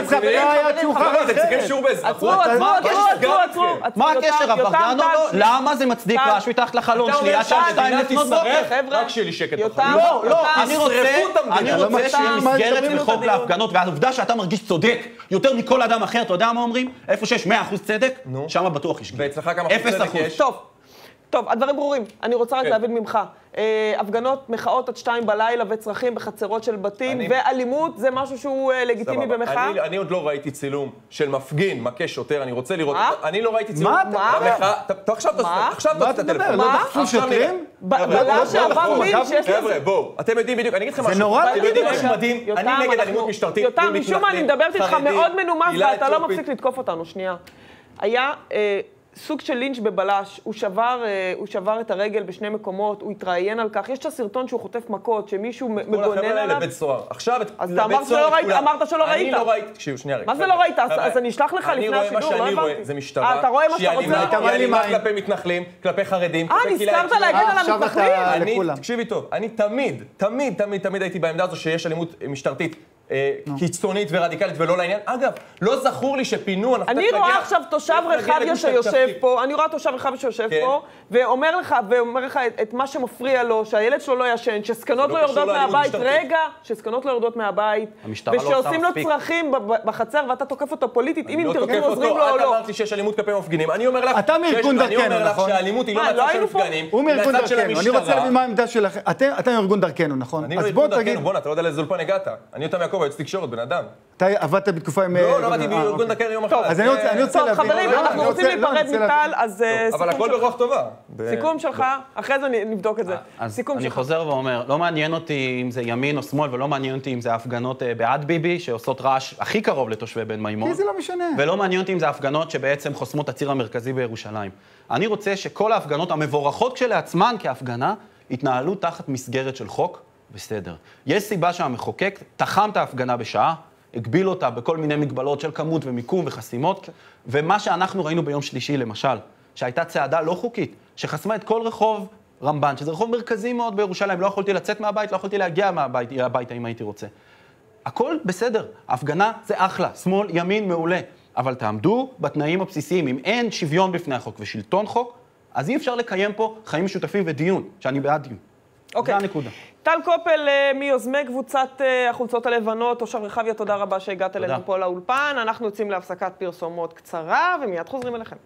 אתם צריכים שיעור באזרחות. מה הקשר, עבריין או לא? למה זה מצדיק רעש מתחת לחלון שלי עד שעה שתיים לפנות בוקר? רק שיהיה לי שקט בחיים. לא, לא, אני רוצה שיהיה מסגרת לחוק להפגנות, והעובדה שאתה מרגיש צודק יותר מכל אדם אחר, אתה יודע מה אומרים? איפה שיש מאה אחוז צדק, שם בטוח יש. ואצלך כמה אחוז צדק יש? טוב, טוב, הדברים ברורים. אני רוצה רק להבין ממך. הפגנות, מחאות עד שתיים בלילה וצרכים בחצרות של בתים, ואלימות זה משהו שהוא לגיטימי במחאה? אני עוד לא ראיתי צילום של מפגין, מכה שוטר, אני רוצה לראות... אני לא ראיתי צילום... מה? אתה עכשיו תוציא את הטלפון. לא דחפו שוטרים? בלה שעבר מין שיש לזה. חבר'ה, בואו, אתם יודעים בדיוק, אני אגיד לכם משהו. זה נורא מדהים. אני נגד אלימות משטרתית. יותם, משום מה אני מדברת איתך מאוד מנומס, ואתה לא מפסיק לתקוף אותנו, שנייה. היה... סוג של לינץ' בבלש, הוא שבר, הוא שבר את הרגל בשני מקומות, הוא התראיין על כך, יש את הסרטון שהוא חוטף מכות, שמישהו מגונן עליו. לבית סוהר. עכשיו, אז אתה אמרת שלא ראית, אמרת שלא ראית. אני לא ראיתי, תקשיבו, שנייה רגע. מה זה לא ראית? אז אני אשלח לך לפני השידור, לא הבנתי. אני רואה מה שאני רואה, זה משטרה. אתה רואה מה שאתה רוצה? שהיא אלימה כלפי מתנחלים, כלפי חרדים. אה, נזכרת להגן על המתנחלים? אני, תקשיבי טוב, אני תמיד, תמיד, תמיד, תמיד הייתי בעמדה הזו שיש אלימות משטרתית קיצונית ורדיקלית ולא לעניין. אגב, לא זכור לי שפינו... אני רואה עכשיו תושב רחביה שיושב פה, אני רואה תושב רחביה שיושב פה, ואומר לך, ואומר לך את מה שמפריע לו, שהילד שלו לא ישן, שסקנות לא יורדות מהבית, רגע, שסקנות לא יורדות מהבית, ושעושים לו צרכים בחצר, ואתה תוקף אותו פוליטית, אם אינטרנטים עוזרים לו או את לא. אמרת לי שיש אלימות כלפי מפגינים, אני אומר לך... אתה מארגון דרכנו, נכון? שהאלימות היא לא מהצד של מפגנים, הוא מארגון דרכנו, אני רוצה להבין מה העמדה שלכם. אתם מארגון דרכנו, נכון? אני מארגון דרכנו, בוא, אתה לא יודע לאיזה אולפן הגעת. אני אותם יעקב, הייתי תקשורת, בן אדם. אתה עבדת בתקופה עם... לא, לא עבדתי בארגון דרכנו יום אחד. אז אני רוצה להבין... טוב, חברים, אנחנו רוצים להיפרד מטל, אז אבל הכל ברוח טובה. סיכום שלך, אחרי זה נבדוק את זה. סיכום שלך. אני חוזר ואומר, לא מעניין אותי אם זה ימין או שמאל, ולא מעניין אותי אם זה הפגנות בעד ביבי, שעושות רעש הכי קרוב לתושבי בן מימון. כי זה לא משנה. ולא מעניין אותי אם זה הפגנות שבעצם חוסמות הציר המרכזי בירושלים. אני רוצה שכל ההפגנות המבורכות כשלעצמן כהפגנה, יתנהלו תחת מסגרת של חוק בסדר. יש סיבה שהמחוקק תחם את ההפגנה בשעה, הגביל אותה בכל מיני מגבלות של כמות ומיקום וחסימות, ומה שאנחנו ראינו ביום שלישי למשל, שהייתה צעדה לא חוקית, שחסמה את כל רחוב רמב"ן, שזה רחוב מרכזי מאוד בירושלים, לא יכולתי לצאת מהבית, לא יכולתי להגיע מהבית, הביתה אם הייתי רוצה. הכל בסדר, ההפגנה זה אחלה, שמאל, ימין, מעולה, אבל תעמדו בתנאים הבסיסיים, אם אין שוויון בפני החוק ושלטון חוק, אז אי אפשר לקיים פה חיים משותפים ודיון, שאני בעד דיון. אוקיי. זה הנקודה. טל קופל, מיוזמי קבוצת החולצות הלבנות, תושב רחביה, תודה רבה שהגעת אלינו פה לאולפן. אנחנו יוצאים להפסקת פרסומות קצרה, ומיד חוזרים אליכם.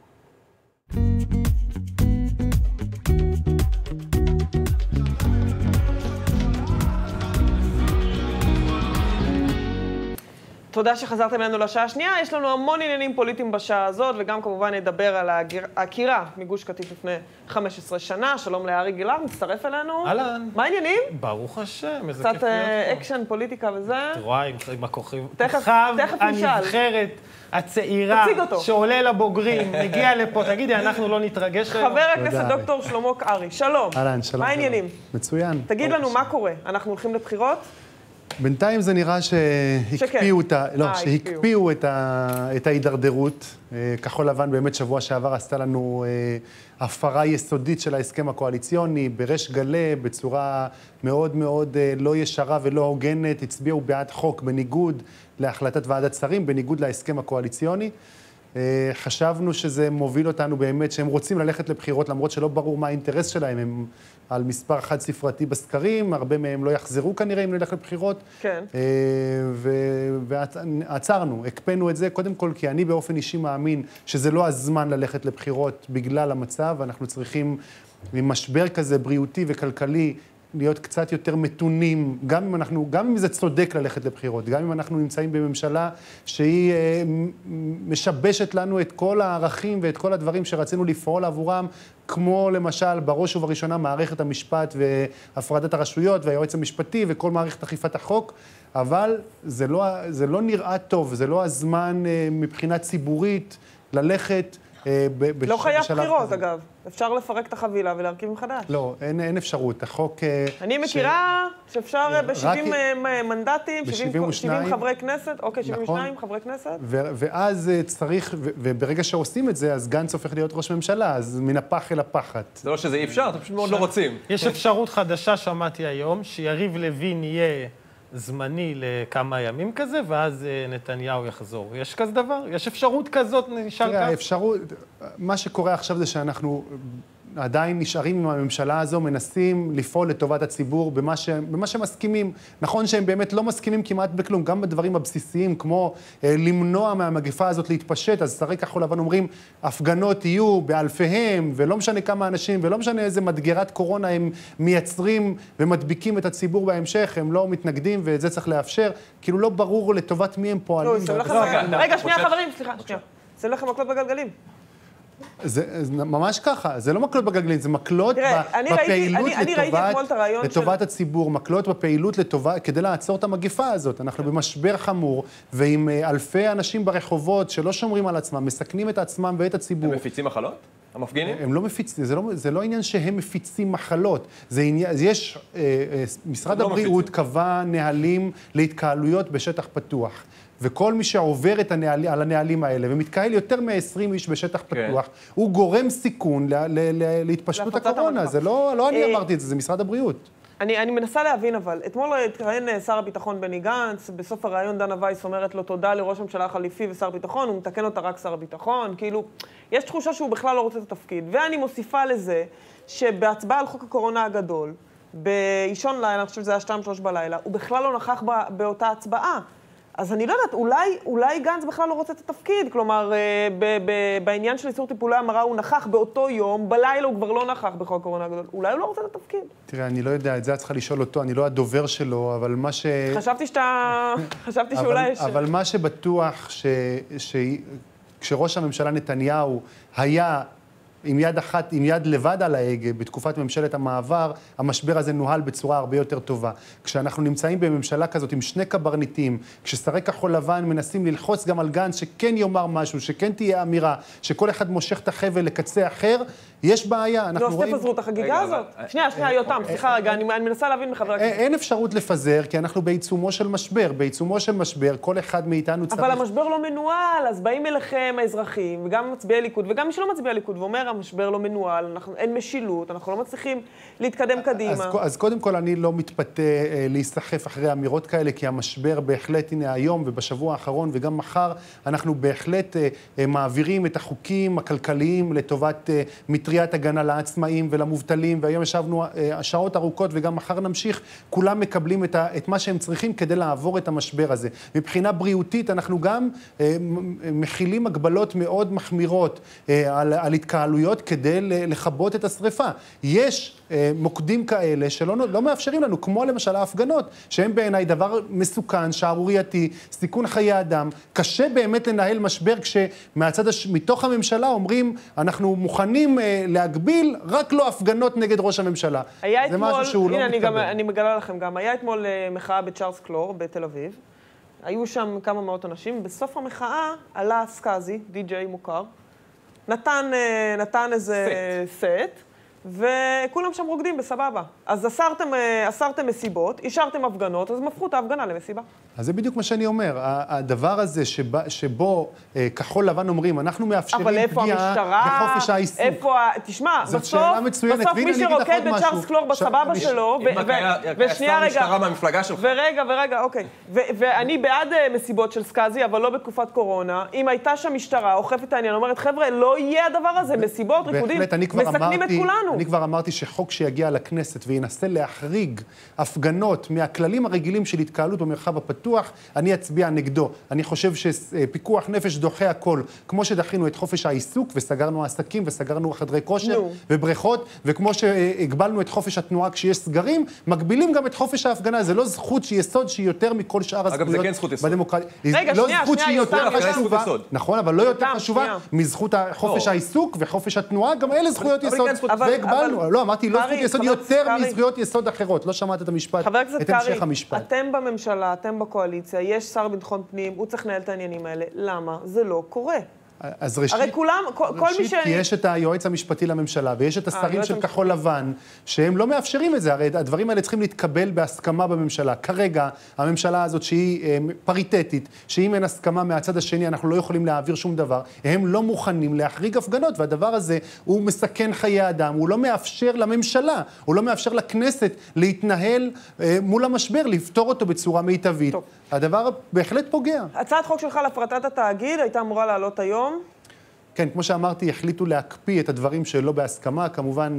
תודה שחזרתם אלינו לשעה השנייה. יש לנו המון עניינים פוליטיים בשעה הזאת, וגם כמובן נדבר על העקירה מגוש קטיף לפני חמש עשרה שנה. שלום לארי גלעד, מצטרף אלינו. אהלן. מה העניינים? ברוך השם, איזה כיף להיות פה. קצת אקשן, פוליטיקה וזה. תרואה עם הכוכב. תכף נשאל. הנבחרת הצעירה שעולה לבוגרים, מגיע לפה. תגידי, אנחנו לא נתרגש היום. חבר הכנסת דוקטור שלמה קרעי, שלום. אהלן, שלום. מה העניינים? מצוין. תגיד לנו מה קורה. אנחנו הולכים לבחירות? בינתיים זה נראה שהקפיאו את ה... לא, שהקפיאו את ההידרדרות. כחול לבן באמת שבוע שעבר עשתה לנו הפרה יסודית של ההסכם הקואליציוני, בריש גלי, בצורה מאוד מאוד לא ישרה ולא הוגנת, הצביעו בעד חוק בניגוד להחלטת ועדת שרים, בניגוד להסכם הקואליציוני. חשבנו שזה מוביל אותנו באמת, שהם רוצים ללכת לבחירות, למרות שלא ברור מה האינטרס שלהם, הם על מספר חד ספרתי בסקרים, הרבה מהם לא יחזרו כנראה אם נלך לבחירות. כן. ועצרנו, הקפאנו את זה, קודם כל כי אני באופן אישי מאמין שזה לא הזמן ללכת לבחירות בגלל המצב, אנחנו צריכים עם משבר כזה בריאותי וכלכלי, להיות קצת יותר מתונים, גם אם אנחנו, גם אם זה צודק ללכת לבחירות, גם אם אנחנו נמצאים בממשלה שהיא אה, משבשת לנו את כל הערכים ואת כל הדברים שרצינו לפעול עבורם, כמו למשל בראש ובראשונה מערכת המשפט והפרדת הרשויות והיועץ המשפטי וכל מערכת אכיפת החוק, אבל זה לא, זה לא נראה טוב, זה לא הזמן אה, מבחינה ציבורית ללכת לא חייב בחירות, אגב. אפשר לפרק את החבילה ולהרכיב מחדש. לא, אין, אין אפשרות. החוק... אני מכירה שאפשר ב-שבעים מנדטים, שבעים חברי כנסת, אוקיי, שבעים ושניים חברי כנסת. ואז צריך, וברגע שעושים את זה, אז גנץ הופך להיות ראש ממשלה, אז מן הפח אל הפחת. זה לא שזה אי אפשר, אתם פשוט מאוד לא רוצים. יש אפשרות חדשה, שמעתי היום, שיריב לוין יהיה זמני לכמה ימים כזה, ואז נתניהו יחזור. יש כזה דבר? יש אפשרות כזאת, נשאר כך? תראה, האפשרות, מה שקורה עכשיו זה שאנחנו עדיין נשארים עם הממשלה הזו, מנסים לפעול לטובת הציבור במה, ש... במה שמסכימים. נכון שהם באמת לא מסכימים כמעט בכלום, גם בדברים הבסיסיים, כמו אה, למנוע מהמגפה הזאת להתפשט, אז שרי כחול לבן אומרים, הפגנות יהיו באלפיהם, ולא משנה כמה אנשים, ולא משנה איזה מדגרת קורונה הם מייצרים ומדביקים את הציבור בהמשך, הם לא מתנגדים, ואת זה צריך לאפשר. כאילו לא ברור לטובת מי הם פועלים. רגע, שנייה חברים, סליחה, שנייה. זה לכם מקלות בגלגלים. זה, זה ממש ככה, זה לא מקלות בגלגלים, זה מקלות תראה, בפעילות ראיתי, לטובת, לטובת של... הציבור, מקלות בפעילות לטובת, כדי לעצור את המגפה הזאת. אנחנו במשבר חמור, ועם אלפי אנשים ברחובות שלא שומרים על עצמם, מסכנים את עצמם ואת הציבור. הם מפיצים מחלות? המפגינים? הם לא מפיצים, זה לא, זה לא עניין שהם מפיצים מחלות. זה עניין, יש, אה, אה, משרד הבריאות לא קבע נהלים להתקהלויות בשטח פתוח. וכל מי שעובר את הנהל, על הנהלים האלה ומתקהל יותר מ-עשרים איש בשטח פתוח, כן. הוא גורם סיכון ל, ל, ל, להתפשטות הקורונה. זה לא, לא אני אמרתי את זה, זה משרד הבריאות. אני, אני מנסה להבין, אבל אתמול התראיין שר הביטחון בני גנץ, בסוף הראיון דנה וייס אומרת לו תודה לראש הממשלה החליפי ושר הביטחון, הוא מתקן אותה רק שר הביטחון, כאילו, יש תחושה שהוא בכלל לא רוצה את התפקיד. ואני מוסיפה לזה שבהצבעה על חוק הקורונה הגדול, באישון לילה, אני חושב שזה היה שתיים שלוש בלילה, הוא בכלל לא נכח באותה הצבעה. אז אני לא יודעת, אולי, אולי גנץ בכלל לא רוצה את התפקיד, כלומר, ב- ב- בעניין של איסור טיפולי המרה הוא נכח באותו יום, בלילה הוא כבר לא נכח בחוק הקורונה הגדול, אולי הוא לא רוצה את התפקיד. תראה, אני לא יודע, את זה את צריכה לשאול אותו, אני לא הדובר שלו, אבל מה ש... חשבתי שאתה... חשבתי שאולי יש... אבל מה שבטוח, ש... ש... כשראש הממשלה נתניהו היה... עם יד אחת, עם יד לבד על ההגה, בתקופת ממשלת המעבר, המשבר הזה נוהל בצורה הרבה יותר טובה. כשאנחנו נמצאים בממשלה כזאת עם שני קברניטים, כששרי כחול לבן מנסים ללחוץ גם על גנץ שכן יאמר משהו, שכן תהיה אמירה, שכל אחד מושך את החבל לקצה אחר, יש בעיה. אנחנו רואים... לא, אז תפזרו את החגיגה הזאת. שנייה, שנייה, יותם, סליחה רגע, אני מנסה להבין מחבר הכנסת. אין אפשרות לפזר, כי אנחנו בעיצומו של משבר. בעיצומו של משבר, כל אחד מאיתנו צריך... אבל המשבר לא מנוהל, אז באים אליכם האזרחים, וגם מצביעי ליכוד, וגם מי שלא מצביע ליכוד, ואומר, המשבר לא מנוהל, אנחנו, אין משילות, אנחנו לא מצליחים להתקדם קדימה. אז, אז קודם כל, אני לא מתפתה אה, להיסחף אחרי אמירות כאלה, כי המשבר בהחלט, הנה היום ובשבוע האחרון וגם מחר, אנחנו בהחלט אה, אה, מעבירים את החוקים הכלכליים לטובת אה, מטריית הגנה לעצמאים ולמובטלים, והיום ישבנו אה, שעות ארוכות וגם מחר נמשיך, כולם מקבלים את, ה, את מה שהם צריכים כדי לעבור את המשבר הזה. מבחינה בריאותית, אנחנו גם אה, מכילים הגבלות מאוד מחמירות אה, על, על התקהלויות, התקהלויות כדי לכבות את השריפה. יש מוקדים כאלה שלא לא מאפשרים לנו, כמו למשל ההפגנות, שהם בעיניי דבר מסוכן, שערורייתי, סיכון חיי אדם. קשה באמת לנהל משבר כשמהצד, הש... מתוך הממשלה אומרים, אנחנו מוכנים אה, להגביל, רק לא הפגנות נגד ראש הממשלה. זה אתמול, משהו שהוא הנה, לא אני מתקבל. גם, אני מגלה לכם גם, היה אתמול מחאה בצ'ארלס קלור בתל אביב. היו שם כמה מאות אנשים. בסוף המחאה עלה סקאזי, די-ג'יי מוכר, נתן, נתן איזה סט. סט. וכולם שם רוקדים בסבבה. אז אסרתם, אסרתם מסיבות, אישרתם הפגנות, אז הם הפכו את ההפגנה למסיבה. אז זה בדיוק מה שאני אומר. הדבר הזה שבו, שבו כחול לבן אומרים, אנחנו מאפשרים פגיעה בחופש העיסוק. איפה, תשמע, זאת בסוף, שאלה מצוינת. בסוף מי שרוקד בצ'ארלס קלור בסבבה שלו, ושנייה רגע, ורגע, ורגע, אוקיי. ואני בעד מסיבות של סקאזי, אבל לא בתקופת קורונה. אם הייתה שם משטרה, אוכפת את העניין, אומרת, חבר'ה, לא יהיה הדבר הזה, מסיבות, ריקודים, מסכנים את כולנו. אני כבר אמרתי שחוק שיגיע לכנסת וינסה להחריג הפגנות מהכללים הרגילים של התקהלות במרחב הפתוח, אני אצביע נגדו. אני חושב שפיקוח נפש דוחה הכל, כמו שדחינו את חופש העיסוק וסגרנו עסקים וסגרנו חדרי כושר ובריכות, וכמו שהגבלנו את חופש התנועה כשיש סגרים, מגבילים גם את חופש ההפגנה. זה לא זכות שהיא יסוד שהיא יותר מכל שאר הזכויות. אגב, זה כן זכות יסוד. רגע, לא שנייה, זכות שהיא יותר חשובה. נכון, אבל לא יותר יותם, חשובה שנייה. מזכות חופש העיסוק וחופש התנועה, גם אלה זכויות יסוד. והגבלנו. לא, אמרתי, לא זכות יסוד יותר מזכויות יסוד אחרות. לא שמעת את המשפט, את המשך המשפט. אתם בממשלה, אתם בקואליציה, יש שר ביטחון פנים, הוא צריך לנהל את העניינים האלה. למה? זה לא קורה. אז ראשית, הרי כולם, כל, כל מי ש... כי יש את היועץ המשפטי לממשלה, ויש את השרים של כחול לבן, שהם לא מאפשרים את זה. הרי הדברים האלה צריכים להתקבל בהסכמה בממשלה. כרגע, הממשלה הזאת שהיא פריטטית, שאם אין הסכמה מהצד השני, אנחנו לא יכולים להעביר שום דבר, הם לא מוכנים להחריג הפגנות, והדבר הזה הוא מסכן חיי אדם, הוא לא מאפשר לממשלה, הוא לא מאפשר לכנסת להתנהל מול המשבר, לפתור אותו בצורה מיטבית. טוב. הדבר בהחלט פוגע. הצעת חוק שלך להפרטת התאגיד הייתה אמורה לעלות היום. כן, כמו שאמרתי, החליטו להקפיא את הדברים שלא בהסכמה. כמובן,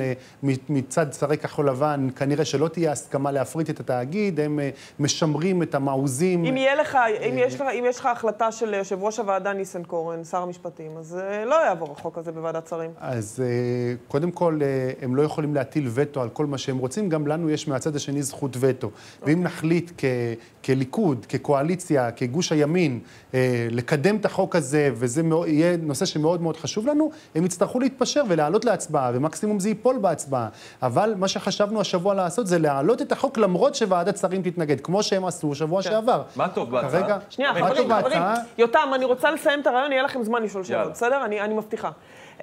מצד שרי כחול לבן, כנראה שלא תהיה הסכמה להפריט את התאגיד, הם משמרים את המעוזים. אם יהיה לך, אם יש לך, אם יש לך החלטה של יושב ראש הוועדה ניסנקורן, שר המשפטים, אז לא יעבור החוק הזה בוועדת שרים. אז קודם כל, הם לא יכולים להטיל וטו על כל מה שהם רוצים, גם לנו יש מהצד השני זכות וטו. ואם נחליט כ... כליכוד, כקואליציה, כגוש הימין, לקדם את החוק הזה, וזה יהיה נושא שמאוד מאוד חשוב לנו, הם יצטרכו להתפשר ולהעלות להצבעה, ומקסימום זה ייפול בהצבעה. אבל מה שחשבנו השבוע לעשות זה להעלות את החוק למרות שוועדת שרים תתנגד, כמו שהם עשו שבוע שעבר. מה טוב בהצעה? שנייה, חברים, חברים, יותם, אני רוצה לסיים את הרעיון, יהיה לכם זמן לשאול שאלות, בסדר? אני מבטיחה.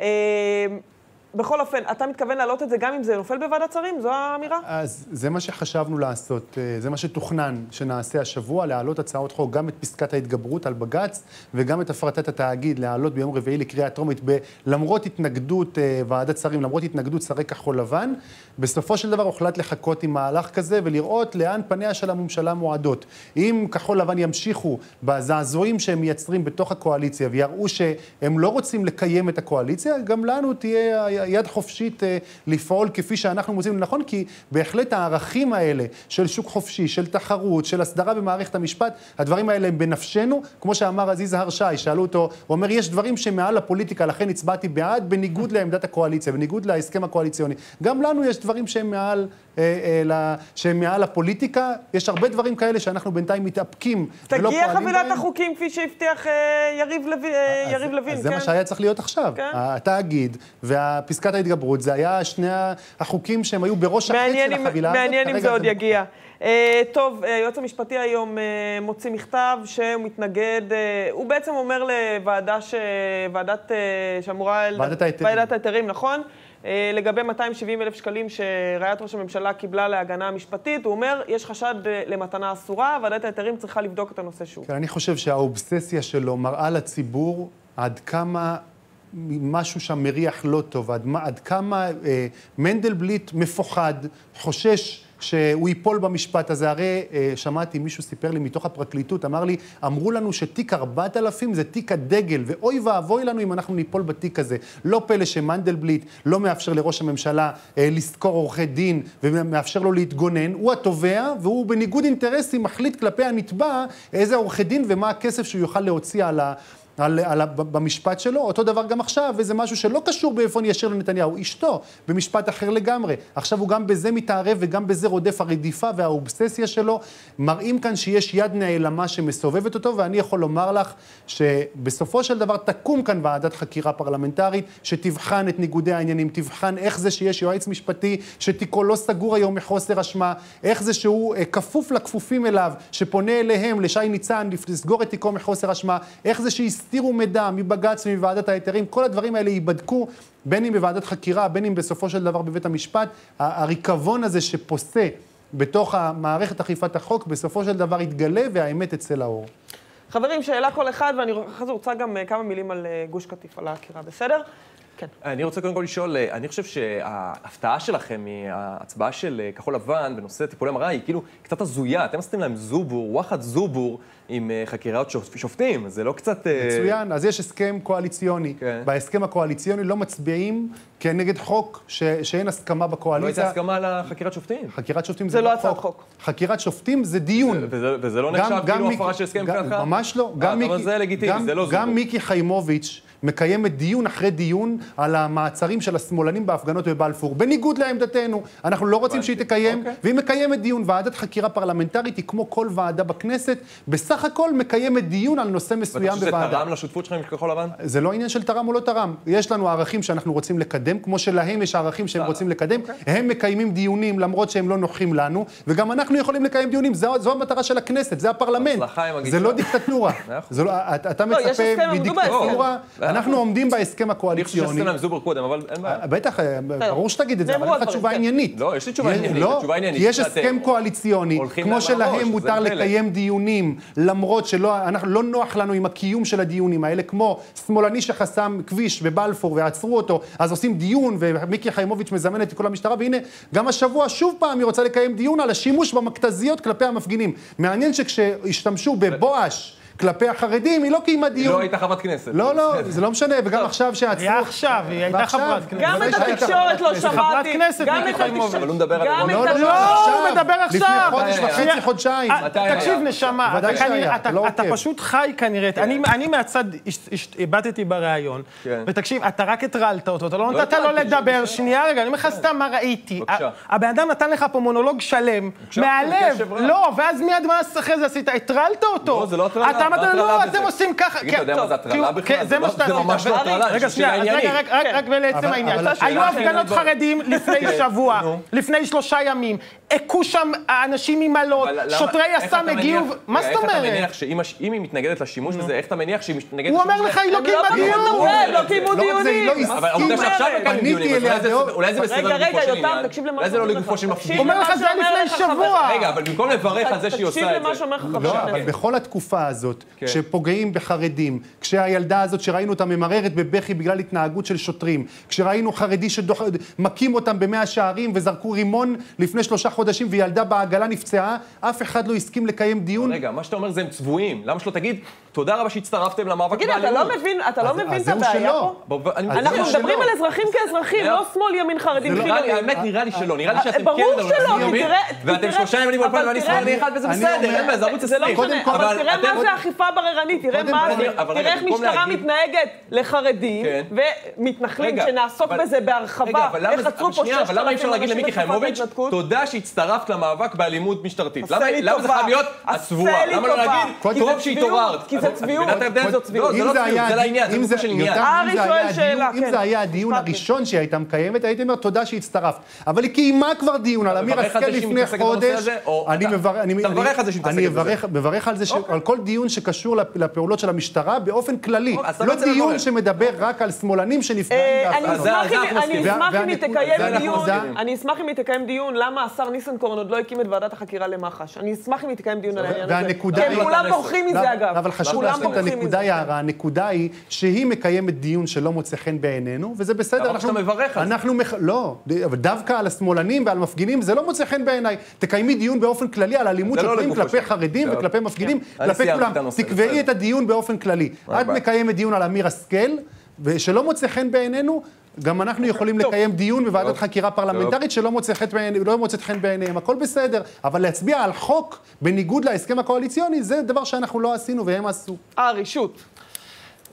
בכל אופן, אתה מתכוון להעלות את זה גם אם זה נופל בוועדת שרים? זו האמירה? אז זה מה שחשבנו לעשות, זה מה שתוכנן שנעשה השבוע, להעלות הצעות חוק, גם את פסקת ההתגברות על בג"ץ, וגם את הפרטת התאגיד, להעלות ביום רביעי לקריאה טרומית, למרות התנגדות ועדת שרים, למרות התנגדות שרי כחול לבן. בסופו של דבר הוחלט לחכות עם מהלך כזה, ולראות לאן פניה של הממשלה מועדות. אם כחול לבן ימשיכו בזעזועים שהם מייצרים בתוך הקואליציה, ויראו שהם לא רוצים לקיים את הקואליציה, גם לנו תהיה יד חופשית לפעול כפי שאנחנו מוצאים לנכון, כי בהחלט הערכים האלה של שוק חופשי, של תחרות, של הסדרה במערכת המשפט, הדברים האלה הם בנפשנו. כמו שאמר עזיז הרשי, שאלו אותו, הוא אומר, יש דברים שמעל הפוליטיקה, לכן הצבעתי בעד, בניגוד לעמדת הקואליציה, בניגוד להסכם הקואליציוני. גם לנו יש דברים שהם מעל, אה, אה, שהם מעל הפוליטיקה. יש הרבה דברים כאלה שאנחנו בינתיים מתאפקים ולא פועלים בהם. תגיע חבילת החוקים כפי שהבטיח אה, יריב לוין, אה, יריב לוין, אז כן? זה מה שהיה צריך להיות עכשיו. כן. התאגיד והפסקת ההתגברות, זה היה שני החוקים שהם היו בראש החץ של החבילה. מעניין אם זה עוד יגיע. טוב, היועץ המשפטי היום מוציא מכתב שהוא מתנגד, הוא בעצם אומר לוועדה שוועדת שאמורה... ועדת ההיתרים, נכון? לגבי מאתיים ושבעים אלף שקלים שראיית ראש הממשלה קיבלה להגנה המשפטית, הוא אומר, יש חשד למתנה אסורה, ועדת ההיתרים צריכה לבדוק את הנושא שוב. אני חושב שהאובססיה שלו מראה לציבור עד כמה משהו שם מריח לא טוב, עד, עד כמה אה, מנדלבליט מפוחד, חושש שהוא ייפול במשפט הזה. הרי אה, שמעתי, מישהו סיפר לי מתוך הפרקליטות, אמר לי, אמרו לנו שתיק ארבעת אלפים זה תיק הדגל, ואוי ואבוי לנו אם אנחנו ניפול בתיק הזה. לא פלא שמנדלבליט לא מאפשר לראש הממשלה אה, לזכור עורכי דין, ומאפשר לו להתגונן, הוא התובע, והוא בניגוד אינטרסים מחליט כלפי הנתבע איזה עורכי דין ומה הכסף שהוא יוכל להוציא על ה... על, על, במשפט שלו, אותו דבר גם עכשיו, וזה משהו שלא קשור באופן ישיר לנתניהו, אשתו, במשפט אחר לגמרי. עכשיו הוא גם בזה מתערב וגם בזה רודף. הרדיפה והאובססיה שלו מראים כאן שיש יד נעלמה שמסובבת אותו, ואני יכול לומר לך שבסופו של דבר תקום כאן ועדת חקירה פרלמנטרית שתבחן את ניגודי העניינים, תבחן איך זה שיש יועץ משפטי שתיקו לא סגור היום מחוסר אשמה, איך זה שהוא כפוף לכפופים אליו, שפונה אליהם, לשי ניצן, לסגור את תיקו מחוסר אשמה, איך זה שהסתירו מידע מבג"ץ ומוועדת ההיתרים, כל הדברים האלה ייבדקו, בין אם בוועדת חקירה, בין אם בסופו של דבר בבית המשפט. הריקבון הזה שפוסה בתוך המערכת אכיפת החוק, בסופו של דבר יתגלה והאמת תצא לאור. חברים, שאלה כל אחד, ואני רוצה גם כמה מילים על גוש קטיף, על העקירה, בסדר? כן. אני רוצה קודם כל לשאול, אני חושב שההפתעה שלכם מההצבעה של כחול לבן בנושא טיפולי המרה היא כאילו קצת הזויה. אתם עשיתם להם זובור, וואחד זובור עם חקירת שופטים, זה לא קצת... מצוין, אז יש הסכם קואליציוני. כן. בהסכם הקואליציוני לא מצביעים כנגד חוק ש... שאין הסכמה בקואליציה. לא הייתה הסכמה על חקירת שופטים. חקירת שופטים זה, זה לא לא הצעת חוק. חוק. חקירת שופטים זה דיון. וזה, וזה לא נחשב כאילו הפרה של הסכם ככה? ממש לא. גם מיקי, זה לגיטימי, גם, זה לא זובור. גם מיקי חיימוביץ' מקיימת דיון אחרי דיון על המעצרים של השמאלנים בהפגנות בבלפור, בניגוד לעמדתנו. אנחנו לא רוצים שהיא תקיים, okay. והיא מקיימת דיון. ועדת חקירה פרלמנטרית היא כמו כל ועדה בכנסת, בסך הכל מקיימת דיון על נושא מסוים בוועדה. ואתה חושב שזה תרם לשותפות שלכם כחול לבן? זה לא עניין של תרם או לא תרם. יש לנו ערכים שאנחנו רוצים לקדם, כמו שלהם יש ערכים שהם רוצים לקדם. Okay. הם מקיימים דיונים למרות שהם לא נוחים לנו, וגם אנחנו יכולים לקיים דיונים. זו, זו המטרה של הכנסת, זה הפרלמנט. זה לא דיקטטורה. זה לא, אתה מצפה מדיקטטורה. אנחנו עומדים בהסכם הקואליציוני. אני חושב שעשיתם להם זובר קודם, אבל אין בעיה. בטח, ברור שתגיד את זה, אבל אין לך תשובה עניינית. לא, יש לי תשובה עניינית. לא, כי יש הסכם קואליציוני, כמו שלהם מותר לקיים דיונים, למרות שלא נוח לנו עם הקיום של הדיונים האלה, כמו שמאלני שחסם כביש בבלפור ועצרו אותו, אז עושים דיון, ומיקי חיימוביץ' מזמנת את כל המשטרה, והנה, גם השבוע שוב פעם היא רוצה לקיים דיון על השימוש במכתזיות כלפי המפגינים. מעניין שכשהשתמשו בבואש, כלפי החרדים, היא לא קיימה דיון. היא לא הייתה חברת כנסת. לא, לא, זה לא משנה, וגם עכשיו שעצרו... היא עכשיו, היא הייתה חברת כנסת. גם את התקשורת לא שמעתי. גם את התקשורת. אבל הוא מדבר על... לא, לא, לא, הוא מדבר עכשיו. לפני חודש וחצי, חודשיים. תקשיב, נשמה, אתה פשוט חי כנראה. אני מהצד הבטתי בריאיון, ותקשיב, אתה רק הטרלת אותו, אתה לא נתת לו לדבר. שנייה רגע, אני אומר לך סתם מה ראיתי. הבן אדם נתן לך פה מונולוג שלם, מהלב. לא, ואז מיד מה אחרי זה עשית? הטרלת אותו. זה לא הטרלה. לא, אתם עושים ככה. אתה יודע מה זה הטרלה בכלל? זה מה שאתה עשית. זה ממש לא הטרלה. רגע, שנייה, רק לעצם העניין. היו הפגנות חרדים לפני שבוע, לפני שלושה ימים. הכו שם האנשים עם מלות, שוטרי יס"מ הגיעו... מה זאת אומרת? איך אתה מניח שאם היא מתנגדת לשימוש בזה, איך אתה מניח שהיא מתנגדת הוא אומר לך, היא לא קיימה דיון. לא קיימו דיונים. אבל העובדה שעכשיו מקיימים דיונים, אולי זה בסדר לגופו של עניין. אולי זה לא לגופו של מפגינים. הוא אומר לך זה לפני שבוע. רגע, אבל במקום לברך על זה שהיא עושה את זה. לא, אבל בכל התקופה הזאת, כשפוגעים בחרדים, כשהילדה הזאת שראינו אותה ממררת בבכי בגלל התנהגות של שוטרים, כשראינו חרדי שמקים אותם במאה שערים וזרקו רימון לפני שלושה חודשים וילדה בעגלה נפצעה, אף אחד לא הסכים לקיים דיון. רגע, מה שאתה אומר זה הם צבועים. למה שלא תגיד, תודה רבה שהצטרפתם למאבק באלימות. תגיד, אתה לא מבין, אתה לא מבין את הבעיה פה? אנחנו מדברים על אזרחים כאזרחים, לא שמאל, ימין, חרדים, חילונים. האמת נראה לי שלא, נראה לי שאתם כן ברור שלא, ואתם שלושה ימנים על פעם ואני שמאלני אחד וזה בסדר, זה ערוץ עשרים. אבל תראה מה זה אכיפה בררנית, תראה מה זה, תראה איך משטרה מתנהגת לחרדים ומתנחלים שנעסוק בזה בהרחבה. איך עצרו פה ששת אלפים אבל למה אי אפשר להגיד למיקי חיימוביץ' תודה שהצטרפת למאבק באלימות משטרתית? למה זה חייב להיות הצבועה? למה לא להגיד טוב שהתעוררת? כי זה צביעות. זו צביעות, זה לא צביעות, זה לעניין, זה גופו של עניין. ארי שואל שאלה, אם זה היה הדיון הראשון שהיא הייתה מקיימת, הייתי אומר תודה שהצטרפת. אבל היא קיימה כבר דיון על אמיר השכל לפני חודש. אתה מברך על זה שהיא מתעסקת בזה. אני מברך על זה, על כל דיון שקשור לפעולות של המשטרה באופן כללי. לא דיון שמדבר רק על שמאלנים שנפגעים. אני אשמח אם היא תקיים דיון למה השר ניסנקורן עוד לא הקים את ועדת החקירה למח"ש. אני אשמח אם היא תקיים דיון על העניין הזה. כי כולם בורחים מזה אגב. אבל חשוב להשלים את הנקודה, יערה. הנקודה היא שהיא מקיימת דיון שלא מוצא חן בעינינו, וזה בסדר. למה שאתה מברך על זה? לא, אבל דווקא על השמאלנים ועל מפגינים זה לא מוצא חן בעיניי. תקיימי דיון באופן כללי על אלימות שוטרים כלפי חרדים וכלפי מפגינים, כלפי כולם. תקבעי את הדיון באופן כללי. את מקיימת דיון על אמיר השכל, ושלא מוצא חן בעינינו, גם אנחנו יכולים לקיים דיון בוועדת חקירה פרלמנטרית שלא מוצאת חן בעיניהם, הכל בסדר, אבל להצביע על חוק בניגוד להסכם הקואליציוני, זה דבר שאנחנו לא עשינו והם עשו. אה, רישות.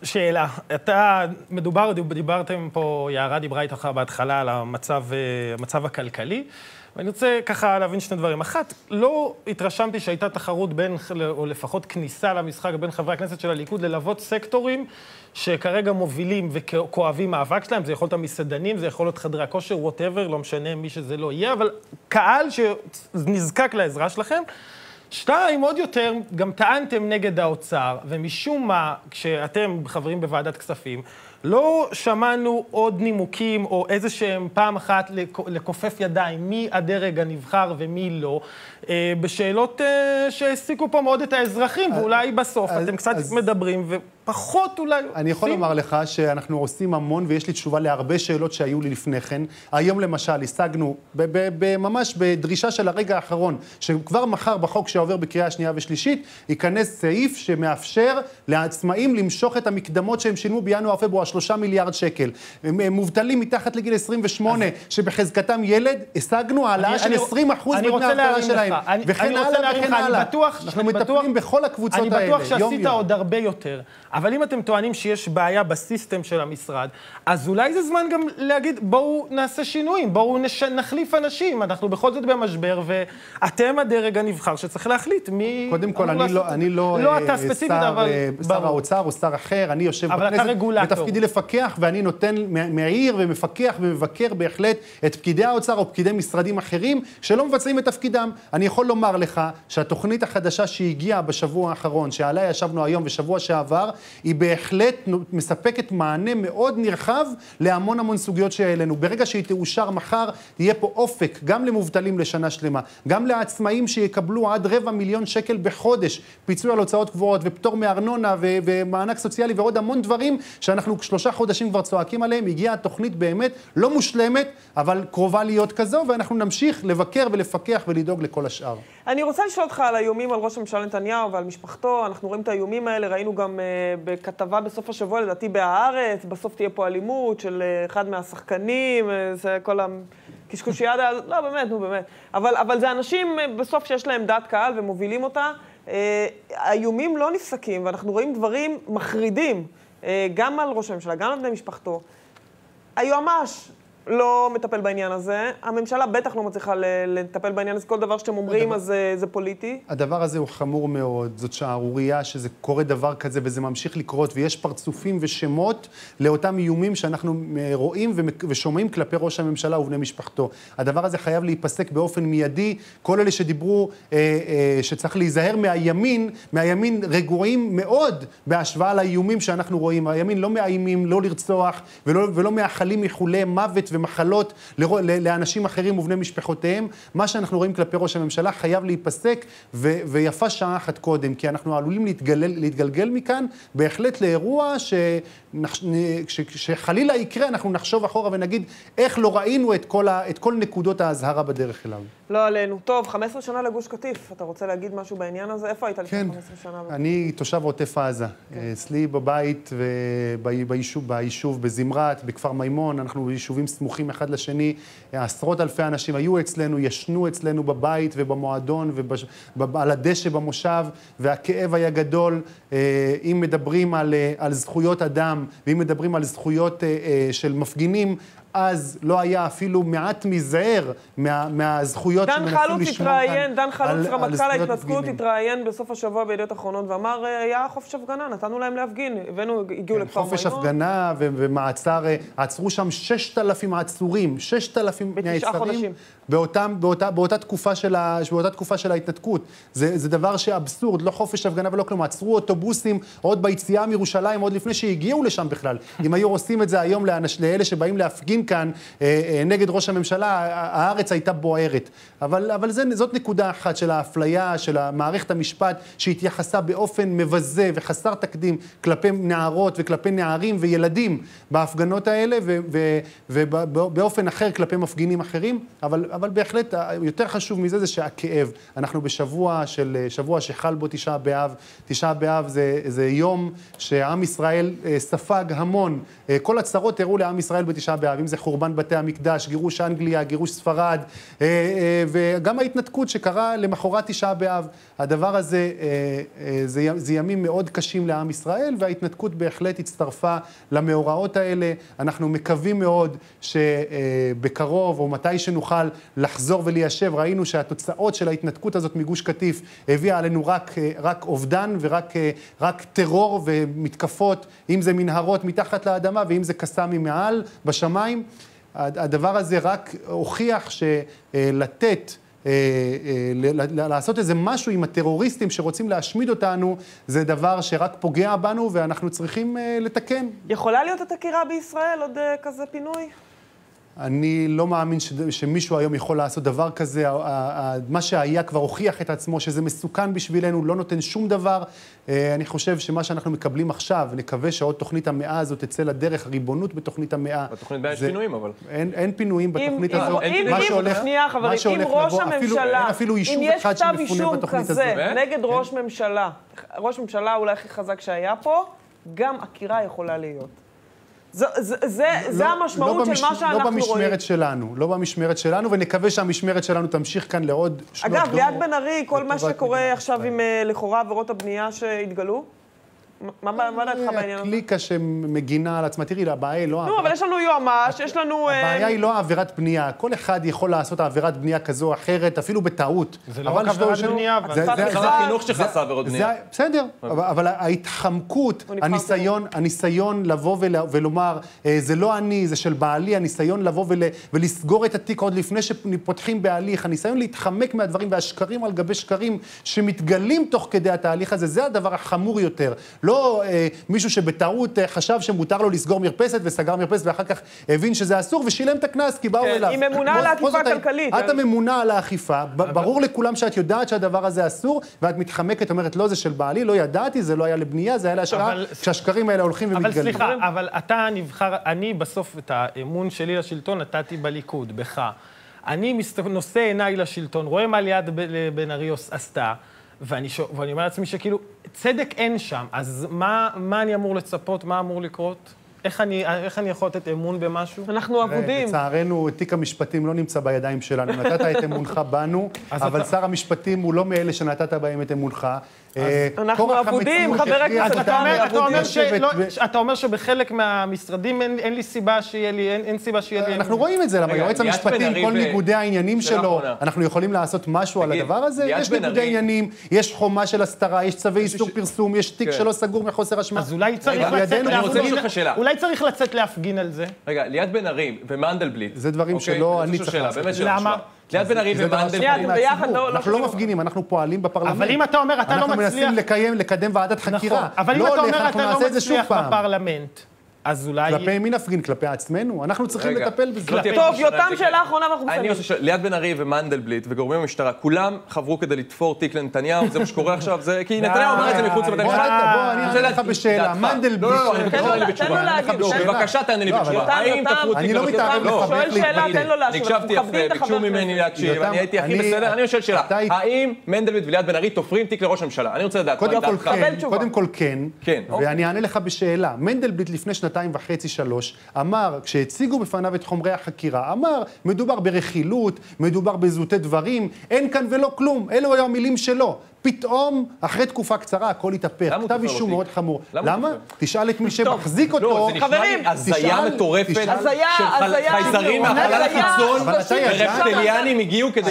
שאלה. אתה, מדובר, דיברתם פה, יערה דיברה איתך בהתחלה על המצב, המצב הכלכלי, ואני רוצה ככה להבין שני דברים. אחת, לא התרשמתי שהייתה תחרות בין, או לפחות כניסה למשחק בין חברי הכנסת של הליכוד ללוות סקטורים שכרגע מובילים וכואבים מאבק שלהם. זה יכול להיות המסעדנים, זה יכול להיות חדרי הכושר, whatever, לא משנה מי שזה לא יהיה, אבל קהל שנזקק לעזרה שלכם. שתיים, עוד יותר, גם טענתם נגד האוצר, ומשום מה, כשאתם חברים בוועדת כספים, לא שמענו עוד נימוקים או איזה שהם פעם אחת לכופף ידיים, מי הדרג הנבחר ומי לא, בשאלות שהעסיקו פה מאוד את האזרחים, ואולי בסוף אתם קצת מדברים ופחות אולי... אני יכול לומר לך שאנחנו עושים המון, ויש לי תשובה להרבה שאלות שהיו לי לפני כן. היום למשל, השגנו, ממש בדרישה של הרגע האחרון, שכבר מחר בחוק שעובר בקריאה שנייה ושלישית, ייכנס סעיף שמאפשר לעצמאים למשוך את המקדמות שהם שילמו בינואר פברואר שלושה מיליארד שקל. הם מובטלים מתחת לגיל עשרים ושמונה, שבחזקתם ילד, השגנו העלאה של עשרים אחוז בדמי האבטלה שלהם. וכן הלאה וכן הלאה. אנחנו מטפלים בכל הקבוצות האלה, אני בטוח שעשית עוד הרבה יותר. אבל אם אתם טוענים שיש בעיה בסיסטם של המשרד, אז אולי זה זמן גם להגיד, בואו נעשה שינויים, בואו נחליף אנשים. אנחנו בכל זאת במשבר, ואתם הדרג הנבחר שצריך להחליט מי... קודם כל, אני לא שר האוצר או שר אחר, אני יושב בכנסת, בתפקידי לפקח, ואני נותן, מעיר ומפקח ומבקר בהחלט את פקידי האוצר או פקידי משרדים אחרים, שלא מבצעים את תפקידם. אני יכול לומר לך שהתוכנית החדשה שהגיעה בשבוע האחרון, שעליה ישבנו היום ושבוע שעבר, היא בהחלט מספקת מענה מאוד נרחב להמון המון סוגיות שהעלינו. ברגע שהיא תאושר מחר, יהיה פה אופק, גם למובטלים לשנה שלמה, גם לעצמאים שיקבלו עד רבע מיליון שקל בחודש, פיצוי על הוצאות קבועות ופטור מארנונה ו- ומענק סוציאלי ועוד המון דברים שאנחנו שלושה חודשים כבר צועקים עליהם. הגיעה התוכנית באמת לא מושלמת, אבל קרובה להיות כזו, ואנחנו נמשיך לבקר ולפקח ולדאוג לכל השאר. אני רוצה לשאול אותך על האיומים על ראש הממשלה נתניהו ועל משפחתו. אנחנו רואים את האיומים האלה, ראינו גם uh, בכתבה בסוף השבוע, לדעתי בהארץ, בסוף תהיה פה אלימות של uh, אחד מהשחקנים, uh, זה כל הקשקושייה, לא באמת, נו באמת. אבל, אבל זה אנשים uh, בסוף שיש להם דעת קהל ומובילים אותה. Uh, האיומים לא נפסקים, ואנחנו רואים דברים מחרידים, uh, גם על ראש הממשלה, גם על בני משפחתו. היועמ"ש לא מטפל בעניין הזה, הממשלה בטח לא מצליחה לטפל בעניין הזה, כל דבר שאתם אומרים, אז זה פוליטי. הדבר הזה הוא חמור מאוד, זאת שערוריה שזה קורה דבר כזה וזה ממשיך לקרות, ויש פרצופים ושמות לאותם איומים שאנחנו רואים ושומעים כלפי ראש הממשלה ובני משפחתו. הדבר הזה חייב להיפסק באופן מיידי. כל אלה שדיברו שצריך להיזהר מהימין, מהימין רגועים מאוד בהשוואה לאיומים שאנחנו רואים. הימין לא מאיימים, לא לרצוח ולא, ולא מאחלים איחולי מוות ומחלות לאנשים אחרים ובני משפחותיהם. מה שאנחנו רואים כלפי ראש הממשלה חייב להיפסק, ו- ויפה שעה אחת קודם, כי אנחנו עלולים להתגלל, להתגלגל מכאן בהחלט לאירוע ש- ש- שחלילה יקרה, אנחנו נחשוב אחורה ונגיד איך לא ראינו את כל, ה- את כל נקודות ההזהרה בדרך אליו. לא עלינו. טוב, חמש עשרה שנה לגוש קטיף. אתה רוצה להגיד משהו בעניין הזה? איפה היית לפני חמש עשרה שנה? אני תושב עוטף עזה. אצלי בבית וביישוב, ביישוב בזמרת, בכפר מימון, אנחנו ביישובים סמוכים אחד לשני, עשרות אלפי אנשים היו אצלנו, ישנו אצלנו בבית ובמועדון ועל הדשא במושב, והכאב היה גדול. אם מדברים על, על זכויות אדם, ואם מדברים על זכויות של מפגינים, אז לא היה אפילו מעט מזער מה, מהזכויות שמנסים לשמור כאן. דן חלוץ, רמטכ"ל ההתנתקות, התראיין בסוף השבוע בידיעות אחרונות, ואמר, היה חופש הפגנה, נתנו להם להפגין, הבאנו, הגיעו לכפר מימון. חופש הפגנה ומעצר, עצרו שם ששת אלפים עצורים, ששת אלפים נעצרים, באותם, באותה, באותה תקופה של ה, באותה תקופה של ההתנתקות. זה, זה דבר שאבסורד, לא חופש הפגנה ולא כלום. עצרו אוטובוסים עוד ביציאה מירושלים, עוד לפני שהגיעו לשם בכלל. אם היו עושים את זה היום לאנש, לאלה שבאים להפגין כאן אה, אה, נגד ראש הממשלה, הארץ הייתה בוערת. אבל, אבל זה, זאת נקודה אחת של האפליה, של מערכת המשפט, שהתייחסה באופן מבזה וחסר תקדים כלפי נערות וכלפי נערים וילדים בהפגנות האלה, ובאופן אחר כלפי מפגינים אחרים. אבל, אבל בהחלט, יותר חשוב מזה זה שהכאב. אנחנו בשבוע של, שבוע שחל בו תשעה באב. תשעה באב זה, זה יום שעם ישראל ספג המון. כל הצרות הראו לעם ישראל בתשעה באב. אם זה זה חורבן בתי המקדש, גירוש אנגליה, גירוש ספרד, וגם ההתנתקות שקרה למחרת תשעה באב. הדבר הזה, זה, זה ימים מאוד קשים לעם ישראל, וההתנתקות בהחלט הצטרפה למאורעות האלה. אנחנו מקווים מאוד שבקרוב, או מתי שנוכל לחזור וליישב, ראינו שהתוצאות של ההתנתקות הזאת מגוש קטיף הביאה עלינו רק, רק אובדן ורק רק טרור ומתקפות, אם זה מנהרות מתחת לאדמה ואם זה קסאמים מעל בשמיים. הדבר הזה רק הוכיח שלתת, לעשות איזה משהו עם הטרוריסטים שרוצים להשמיד אותנו, זה דבר שרק פוגע בנו ואנחנו צריכים לתקן. יכולה להיות התקירה בישראל עוד כזה פינוי? אני לא מאמין ש, שמישהו היום יכול לעשות דבר כזה. מה שהיה כבר הוכיח את עצמו, שזה מסוכן בשבילנו, לא נותן שום דבר. אני חושב שמה שאנחנו מקבלים עכשיו, נקווה שעוד תוכנית המאה הזאת תצא לדרך, הריבונות בתוכנית המאה. בתוכנית המאה יש פינויים, אבל... אין, אין פינויים בתוכנית אם, הזאת. אם, מה אם, שהולך, שנייה, חברים, מה שהולך אם ראש לבוא, הממשלה, אפילו, אפילו אם יש כתב אישום כזה נגד כן? ראש ממשלה, ראש ממשלה אולי הכי חזק שהיה פה, גם עקירה יכולה להיות. זה, זה, זה, לא, זה המשמעות לא של במש... מה שאנחנו רואים. לא במשמרת רואים. שלנו, לא במשמרת שלנו, ונקווה שהמשמרת שלנו תמשיך כאן לעוד שנות אגב, דור. ליד בן ארי, כל מה שקורה עכשיו עם לכאורה עבירות הבנייה שהתגלו, מה, מה דעתך בעניין הזה? הקליקה שמגינה על עצמה, תראי, הבעיה היא לא... נו, אבל יש לנו יועמ"ש, יש לנו... הבעיה היא לא עבירת בנייה, כל אחד יכול לעשות עבירת בנייה כזו או אחרת, אפילו בטעות. זה לא רק עבירת בנייה, אבל... זה החינוך שלך עשה עבירות בנייה. בסדר, אבל ההתחמקות, הניסיון לבוא ולומר, זה לא אני, זה של בעלי, הניסיון לבוא ולסגור את התיק עוד לפני שפותחים בהליך, הניסיון להתחמק מהדברים והשקרים על גבי שקרים שמתגלים תוך כדי התהליך הזה, זה הדבר החמור יותר. לא אה, מישהו שבטעות אה, חשב שמותר לו לסגור מרפסת וסגר מרפסת ואחר כך הבין שזה אסור ושילם את הכנס כי באו כן, אליו. היא ממונה על האכיפה הכלכלית. את הממונה על האכיפה, אבל... ברור לכולם שאת יודעת שהדבר הזה אסור ואת מתחמקת, אומרת לא זה של בעלי, לא ידעתי, זה לא היה לבנייה, זה היה להשארה, אבל... כשהשקרים האלה הולכים ומתגלים. אבל סליחה, אבל אתה נבחר, אני בסוף את האמון שלי לשלטון נתתי בליכוד, בך. אני מסת... נושא עיניי לשלטון, רואה מה ליד בן ארי עשתה, ואני, ש... ואני אומר לעצמי שכאילו, צדק אין שם, אז מה, מה אני אמור לצפות, מה אמור לקרות? איך אני, איך אני יכול לתת אמון במשהו? אנחנו עבודים. לצערנו, תיק המשפטים לא נמצא בידיים שלנו. נתת את אמונך בנו, אבל שר המשפטים הוא לא מאלה שנתת בהם את אמונך. אנחנו עבודים, חבר הכנסת, אתה אומר שבחלק מהמשרדים אין לי סיבה שיהיה לי, אין סיבה שיהיה לי... אנחנו רואים את זה, למה יועץ המשפטי עם כל ניגודי העניינים שלו, אנחנו יכולים לעשות משהו על הדבר הזה? יש ניגודי עניינים, יש חומה של הסתרה, יש צווי איסור פרסום, יש תיק שלא סגור מחוסר אשמה. אז אולי צריך לצאת להפגין על זה. רגע, ליד בן ארי ומנדלבליט. זה דברים שלא אני צריך לעשות. למה? ליד בן ארי ומנדלבליט. אנחנו לא מפגינים, אנחנו פועלים בפרלמנט. אבל אם אתה אומר, אתה לא מצליח... אנחנו מנסים לקדם ועדת חקירה. אבל אם אתה אומר, אתה לא מצליח בפרלמנט, אז אולי... כלפי מי נפגין? כלפי עצמנו? אנחנו צריכים לטפל בזה. טוב, יותם, שאלה אחרונה ואנחנו מסיימים. אני חושב שליד בן ארי ומנדלבליט וגורמים במשטרה, כולם חברו כדי לתפור תיק לנתניהו, זה מה שקורה עכשיו, זה... כי נתניהו אומר את זה מחוץ לבתי משפט. בוא, אני אענה לך בשאלה. מנדלבליט... לא, לא, אני בקשר לי בתשובה. בבקשה, תענה לי בתשובה. האם תפרו תיק לא מתערב לך שואל שאלה, תן לו להשיב. הקשבתי יפה, ביקשו ממני להקשיב, אני הייתי הכי בסדר. אני שואל שאלה, האם מנדלבליט וליד בן ארי תופרים תיק לראש הממשלה? אני רוצה לדעת. קודם כל כן, ואני אענה לך בשאלה. מנדלבליט לפני שנתיים וחצי, שלוש, אמר, כשהציגו בפניו את חומרי החקירה, אמר, מדובר ברכילות, מדובר בזוטי דברים, אין כאן ולא כלום, אלו היו המילים שלו. פתאום, אחרי תקופה קצרה, הכל התהפך. כתב אישום מאוד חמור. למה? תשאל את מי שמחזיק אותו. חברים, הזיה מטורפת של חייזרים מהחלל החיצון, ורפטליאנים הגיעו כדי...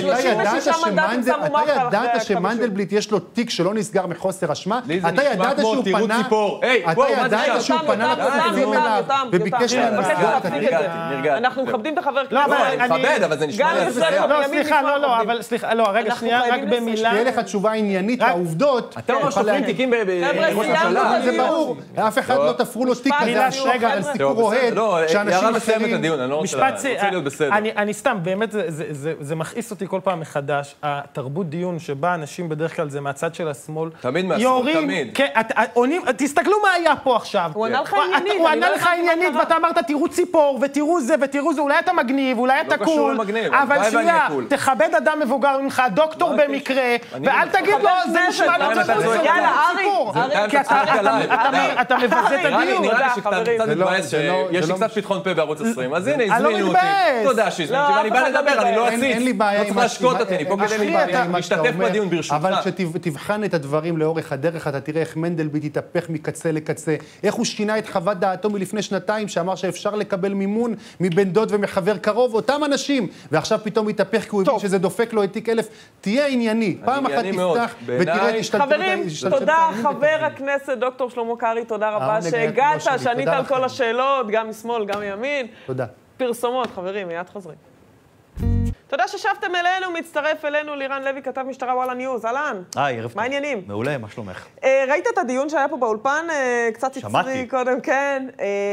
אתה ידעת שמנדלבליט יש לו תיק שלא נסגר מחוסר אשמה? אתה ידעת שהוא פנה... אתה ידעת שהוא פנה לפרקליטים אליו וביקש להם לסגור את התיק? אנחנו מכבדים את החבר כנסת. לא, אני מכבד, אבל זה נשמע... לא, סליחה, לא, לא, אבל סליחה, לא, רגע, שנייה, רק במילה... שתהיה לך תשובה עניינית. העובדות... אתה ממש תופרים תיקים בראש הממשלה. זה ברור. אף אחד לא תפרו לו תיק כזה השגע על סיקור אוהד, שאנשים אחרים... משפט אני סתם, באמת זה מכעיס אותי כל פעם מחדש, התרבות דיון שבה אנשים בדרך כלל זה מהצד של השמאל. תמיד מהשמאל, תמיד. תסתכלו מה היה פה עכשיו. הוא ענה לך עניינית. הוא ענה לך עניינית, ואתה אמרת, תראו ציפור, ותראו זה, ותראו זה, אולי אתה מגניב, אולי אתה קול, אבל שנייה, תכבד אדם מבוגר ממך, דוקטור במקרה, ואל תגיד לו זה נשמע לא תחוץ. יאללה, ארי. כי אתה מבזה את הדיון. נראה לי שקצת מתבאס שיש לי קצת פתחון פה בערוץ עשרים. אז הנה, הזמינו אותי. תודה שהזמינו אותי, ואני בא לדבר, אני לא אציץ. אין לי בעיה לא צריך להשקוט אותי, אני פה כדי להשתתף בדיון ברשותך. אבל כשתבחן את הדברים לאורך הדרך, אתה תראה איך מנדלבליט התהפך מקצה לקצה, איך הוא שינה את חוות דעתו מלפני שנתיים, שאמר שאפשר לקבל מימון מבן דוד ומחבר קרוב, אותם אנשים, ועכשיו פתאום התהפך כי הוא הבין שזה דופק לו את תיק אלף. תהיה ענייני, פעם אחת תפתח ותראה את חברים, תודה חבר הכנסת דוקטור שלמה קרעי, תודה רבה שהגעת, שענית על כל השאלות, גם משמאל, גם מימין. תודה. פרסומות, חברים, מיד חוזרים. תודה ששבתם אלינו, מצטרף אלינו לירן לוי, כתב משטרה וואלה ניוז. אהלן. היי, ערב טוב. מה העניינים? מעולה, מה שלומך? ראית את הדיון שהיה פה באולפן? קצת הצרי קודם, כן.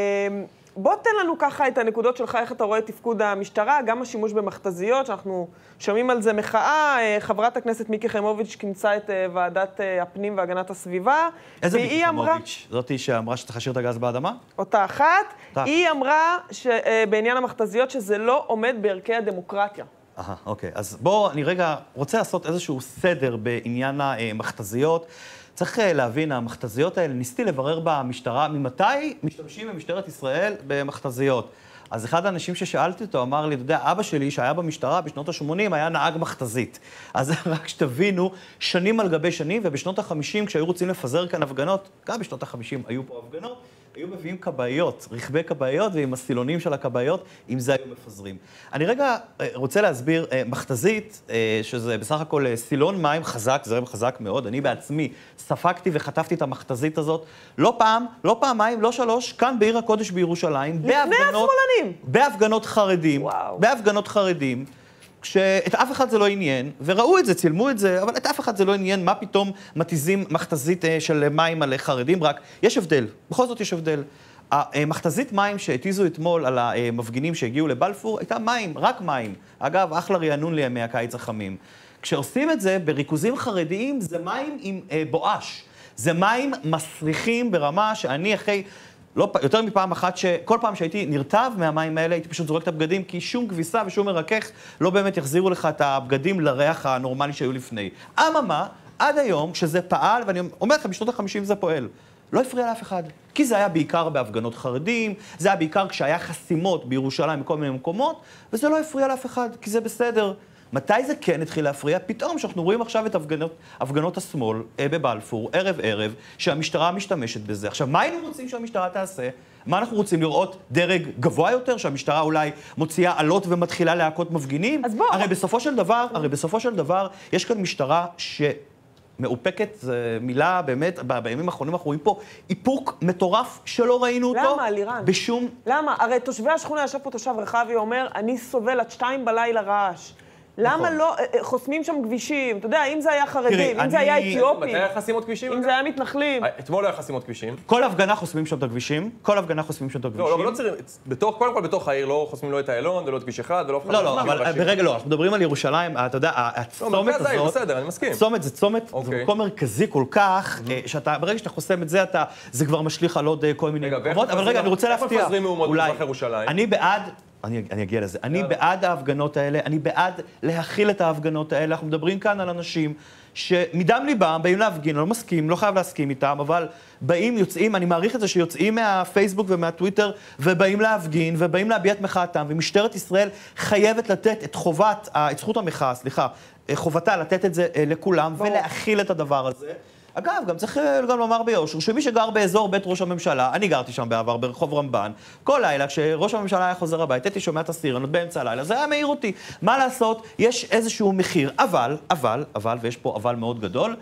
בוא תן לנו ככה את הנקודות שלך, איך אתה רואה את תפקוד המשטרה, גם השימוש במכתזיות, שאנחנו שומעים על זה מחאה. חברת הכנסת מיקי חיימוביץ' כינסה את ועדת הפנים והגנת הסביבה. איזה מיקי חיימוביץ'? זאתי שאמרה שצריך להשאיר את הגז באדמה? אותה אחת. היא אמרה בעניין המכתזיות שזה לא עומד בערכי הדמוקרטיה. אהה, אוקיי. אז בוא, אני רגע רוצה לעשות איזשהו סדר בעניין המכתזיות. צריך להבין, המכתזיות האלה, ניסיתי לברר במשטרה, ממתי משתמשים במשטרת ישראל במכתזיות. אז אחד האנשים ששאלתי אותו אמר לי, אתה יודע, אבא שלי שהיה במשטרה בשנות ה-שמונים היה נהג מכתזית. אז רק שתבינו, שנים על גבי שנים, ובשנות ה-חמישים כשהיו רוצים לפזר כאן הפגנות, גם בשנות ה-חמישים היו פה הפגנות, היו מביאים קבעיות, רכבי קבעיות, ועם הסילונים של הקבעיות, עם זה היו מפזרים. אני רגע רוצה להסביר, מכתזית, שזה בסך הכל סילון מים חזק, זרם חזק מאוד, אני בעצמי ספקתי וחטפתי את המכתזית הזאת, לא פעם, לא פעמיים, לא שלוש, כאן בעיר הקודש בירושלים, לפני השמאלנים. בהפגנות חרדים, וואו. בהפגנות חרדים, כשאת אף אחד זה לא עניין, וראו את זה, צילמו את זה, אבל את אף אחד זה לא עניין, מה פתאום מתיזים מכתזית של מים על חרדים, רק יש הבדל, בכל זאת יש הבדל. המכתזית מים שהתיזו אתמול על המפגינים שהגיעו לבלפור, הייתה מים, רק מים. אגב, אחלה רענון לימי הקיץ החמים. כשעושים את זה בריכוזים חרדיים, זה מים עם בואש. זה מים מסריחים ברמה שאני אחרי... לא, יותר מפעם אחת שכל פעם שהייתי נרטב מהמים האלה, הייתי פשוט זורק את הבגדים, כי שום כביסה ושום מרכך לא באמת יחזירו לך את הבגדים לריח הנורמלי שהיו לפני. אממה, עד היום, שזה פעל, ואני אומר לכם, בשנות ה-חמישים זה פועל, לא הפריע לאף אחד. כי זה היה בעיקר בהפגנות חרדים, זה היה בעיקר כשהיה חסימות בירושלים בכל מיני מקומות, וזה לא הפריע לאף אחד, כי זה בסדר. מתי זה כן התחיל להפריע? פתאום שאנחנו רואים עכשיו את הפגנות, הפגנות השמאל אה, בבלפור, ערב ערב, שהמשטרה משתמשת בזה. עכשיו, מה היינו רוצים שהמשטרה תעשה? מה אנחנו רוצים לראות? דרג גבוה יותר, שהמשטרה אולי מוציאה עלות ומתחילה להכות מפגינים? אז בוא... הרי בסופו של דבר, הרי בסופו של דבר, יש כאן משטרה ש... מאופקת, זו מילה באמת, בימים האחרונים אנחנו רואים פה איפוק מטורף שלא ראינו אותו. למה, לירן? בשום... למה? הרי תושבי השכונה, ישב פה תושב רחבי, אומר, אני סובל עד שתיים בלילה רעש. למה לא חוסמים שם כבישים? אתה יודע, אם זה היה חרדים, אם זה היה אתיופי, מתי היה חסימות כבישים? אם זה היה מתנחלים. אתמול היה חסימות כבישים. כל הפגנה חוסמים שם את הכבישים, כל הפגנה חוסמים שם את הכבישים. לא, אבל לא צריכים, קודם כל בתוך העיר לא חוסמים לא את איילון ולא את כביש אחד ולא... לא, לא, אבל ברגע לא, אנחנו מדברים על ירושלים, אתה יודע, הצומת הזאת... בסדר, אני מסכים. צומת זה צומת, זה מקום מרכזי כל כך, שאתה, ברגע שאתה חוסם את זה, אתה, זה כבר משליך על עוד כל מיני מקומות, אבל רגע, אני רוצה להפתיע, אולי, אני בעד אני, אני אגיע לזה. אני בעד ההפגנות האלה, אני בעד להכיל את ההפגנות האלה. אנחנו מדברים כאן על אנשים שמדם ליבם באים להפגין, אני לא מסכים, לא חייב להסכים איתם, אבל באים, יוצאים, אני מעריך את זה שיוצאים מהפייסבוק ומהטוויטר, ובאים להפגין, ובאים להביע את מחאתם, ומשטרת ישראל חייבת לתת את חובת, את זכות המחאה, סליחה, חובתה לתת את זה לכולם, ולהכיל את הדבר הזה. אגב, גם צריך גם לומר ביושר, שמי שגר באזור בית ראש הממשלה, אני גרתי שם בעבר ברחוב רמב"ן, כל לילה כשראש הממשלה היה חוזר הבית, הייתי שומע את הסירנות באמצע הלילה, זה היה מעיר אותי. מה לעשות? יש איזשהו מחיר, אבל, אבל, אבל, ויש פה אבל מאוד גדול,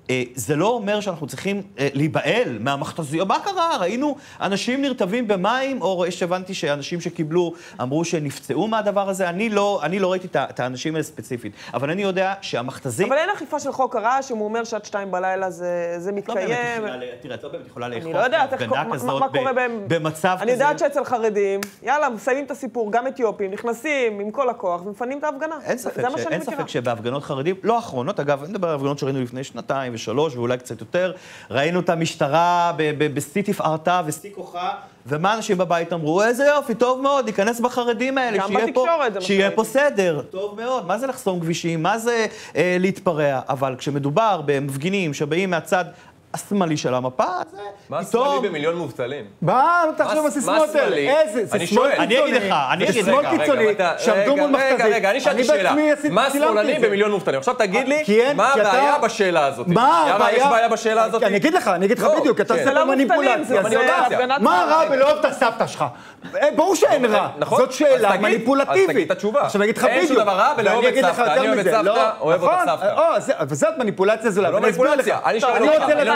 זה לא אומר שאנחנו צריכים להיבעל מהמכתזיות. מה קרה? ראינו אנשים נרטבים במים, או יש הבנתי שאנשים שקיבלו אמרו שנפצעו מהדבר הזה. אני לא, אני לא ראיתי את האנשים האלה ספציפית, אבל אני יודע שהמכתזית... אבל אין אכיפה של חוק הרעש, אם הוא אומר שעד שתיים בלילה זה, זה מתקיים. לא באמת, תראה, את לא באמת יכולה לאכוף בהפגנה כזאת במצב כזה. אני יודעת שאצל חרדים, יאללה, מסיימים את הסיפור, גם אתיופים, נכנסים עם כל הכוח ומפנים את ההפגנה. אין ספק שבהפגנות חרדים, לא האחרונות, אגב, אני מדבר על הפגנות שראינו לפני שנתיים ושלוש ואולי קצת יותר, ראינו את המשטרה בשיא תפארתה ושיא כוחה, ומה אנשים בבית אמרו? איזה יופי, טוב מאוד, להיכנס בחרדים האלה, שיהיה פה, שיהיה פה סדר, טוב מאוד, מה זה לחסום כבישים, מה זה אה, להתפרע, אבל כשמדובר במפגינים שבאים מהצד השמאלי של המפה, זה מה השמאלי במיליון מובטלים? מה, תחשוב בסיסמות האלה? איזה, זה שמאל קיצוני. אני אגיד לך, אני אגיד לך. זה שמאל קיצוני, שעמדו מול מכתזית. רגע, רגע, אני שאלתי שאלה. מה שמאלני במיליון מובטלים? עכשיו תגיד לי, מה הבעיה בשאלה הזאת? מה הבעיה? יש בעיה בשאלה הזאת? אני אגיד לך, אני אגיד לך בדיוק, אתה עושה לו מניפולציה. מה רע בלאהוב את הסבתא שלך? ברור שאין רע. זאת שאלה מניפולטיבית. אז תגיד את התשובה. עכשיו אני אגיד לך בדיוק. אין שום דבר רע בלאהוב את סבתא. אני אוהב את סבתא, אוהב אותה סבתא. וזאת מניפולציה זולה. לא מניפולציה. אני שואל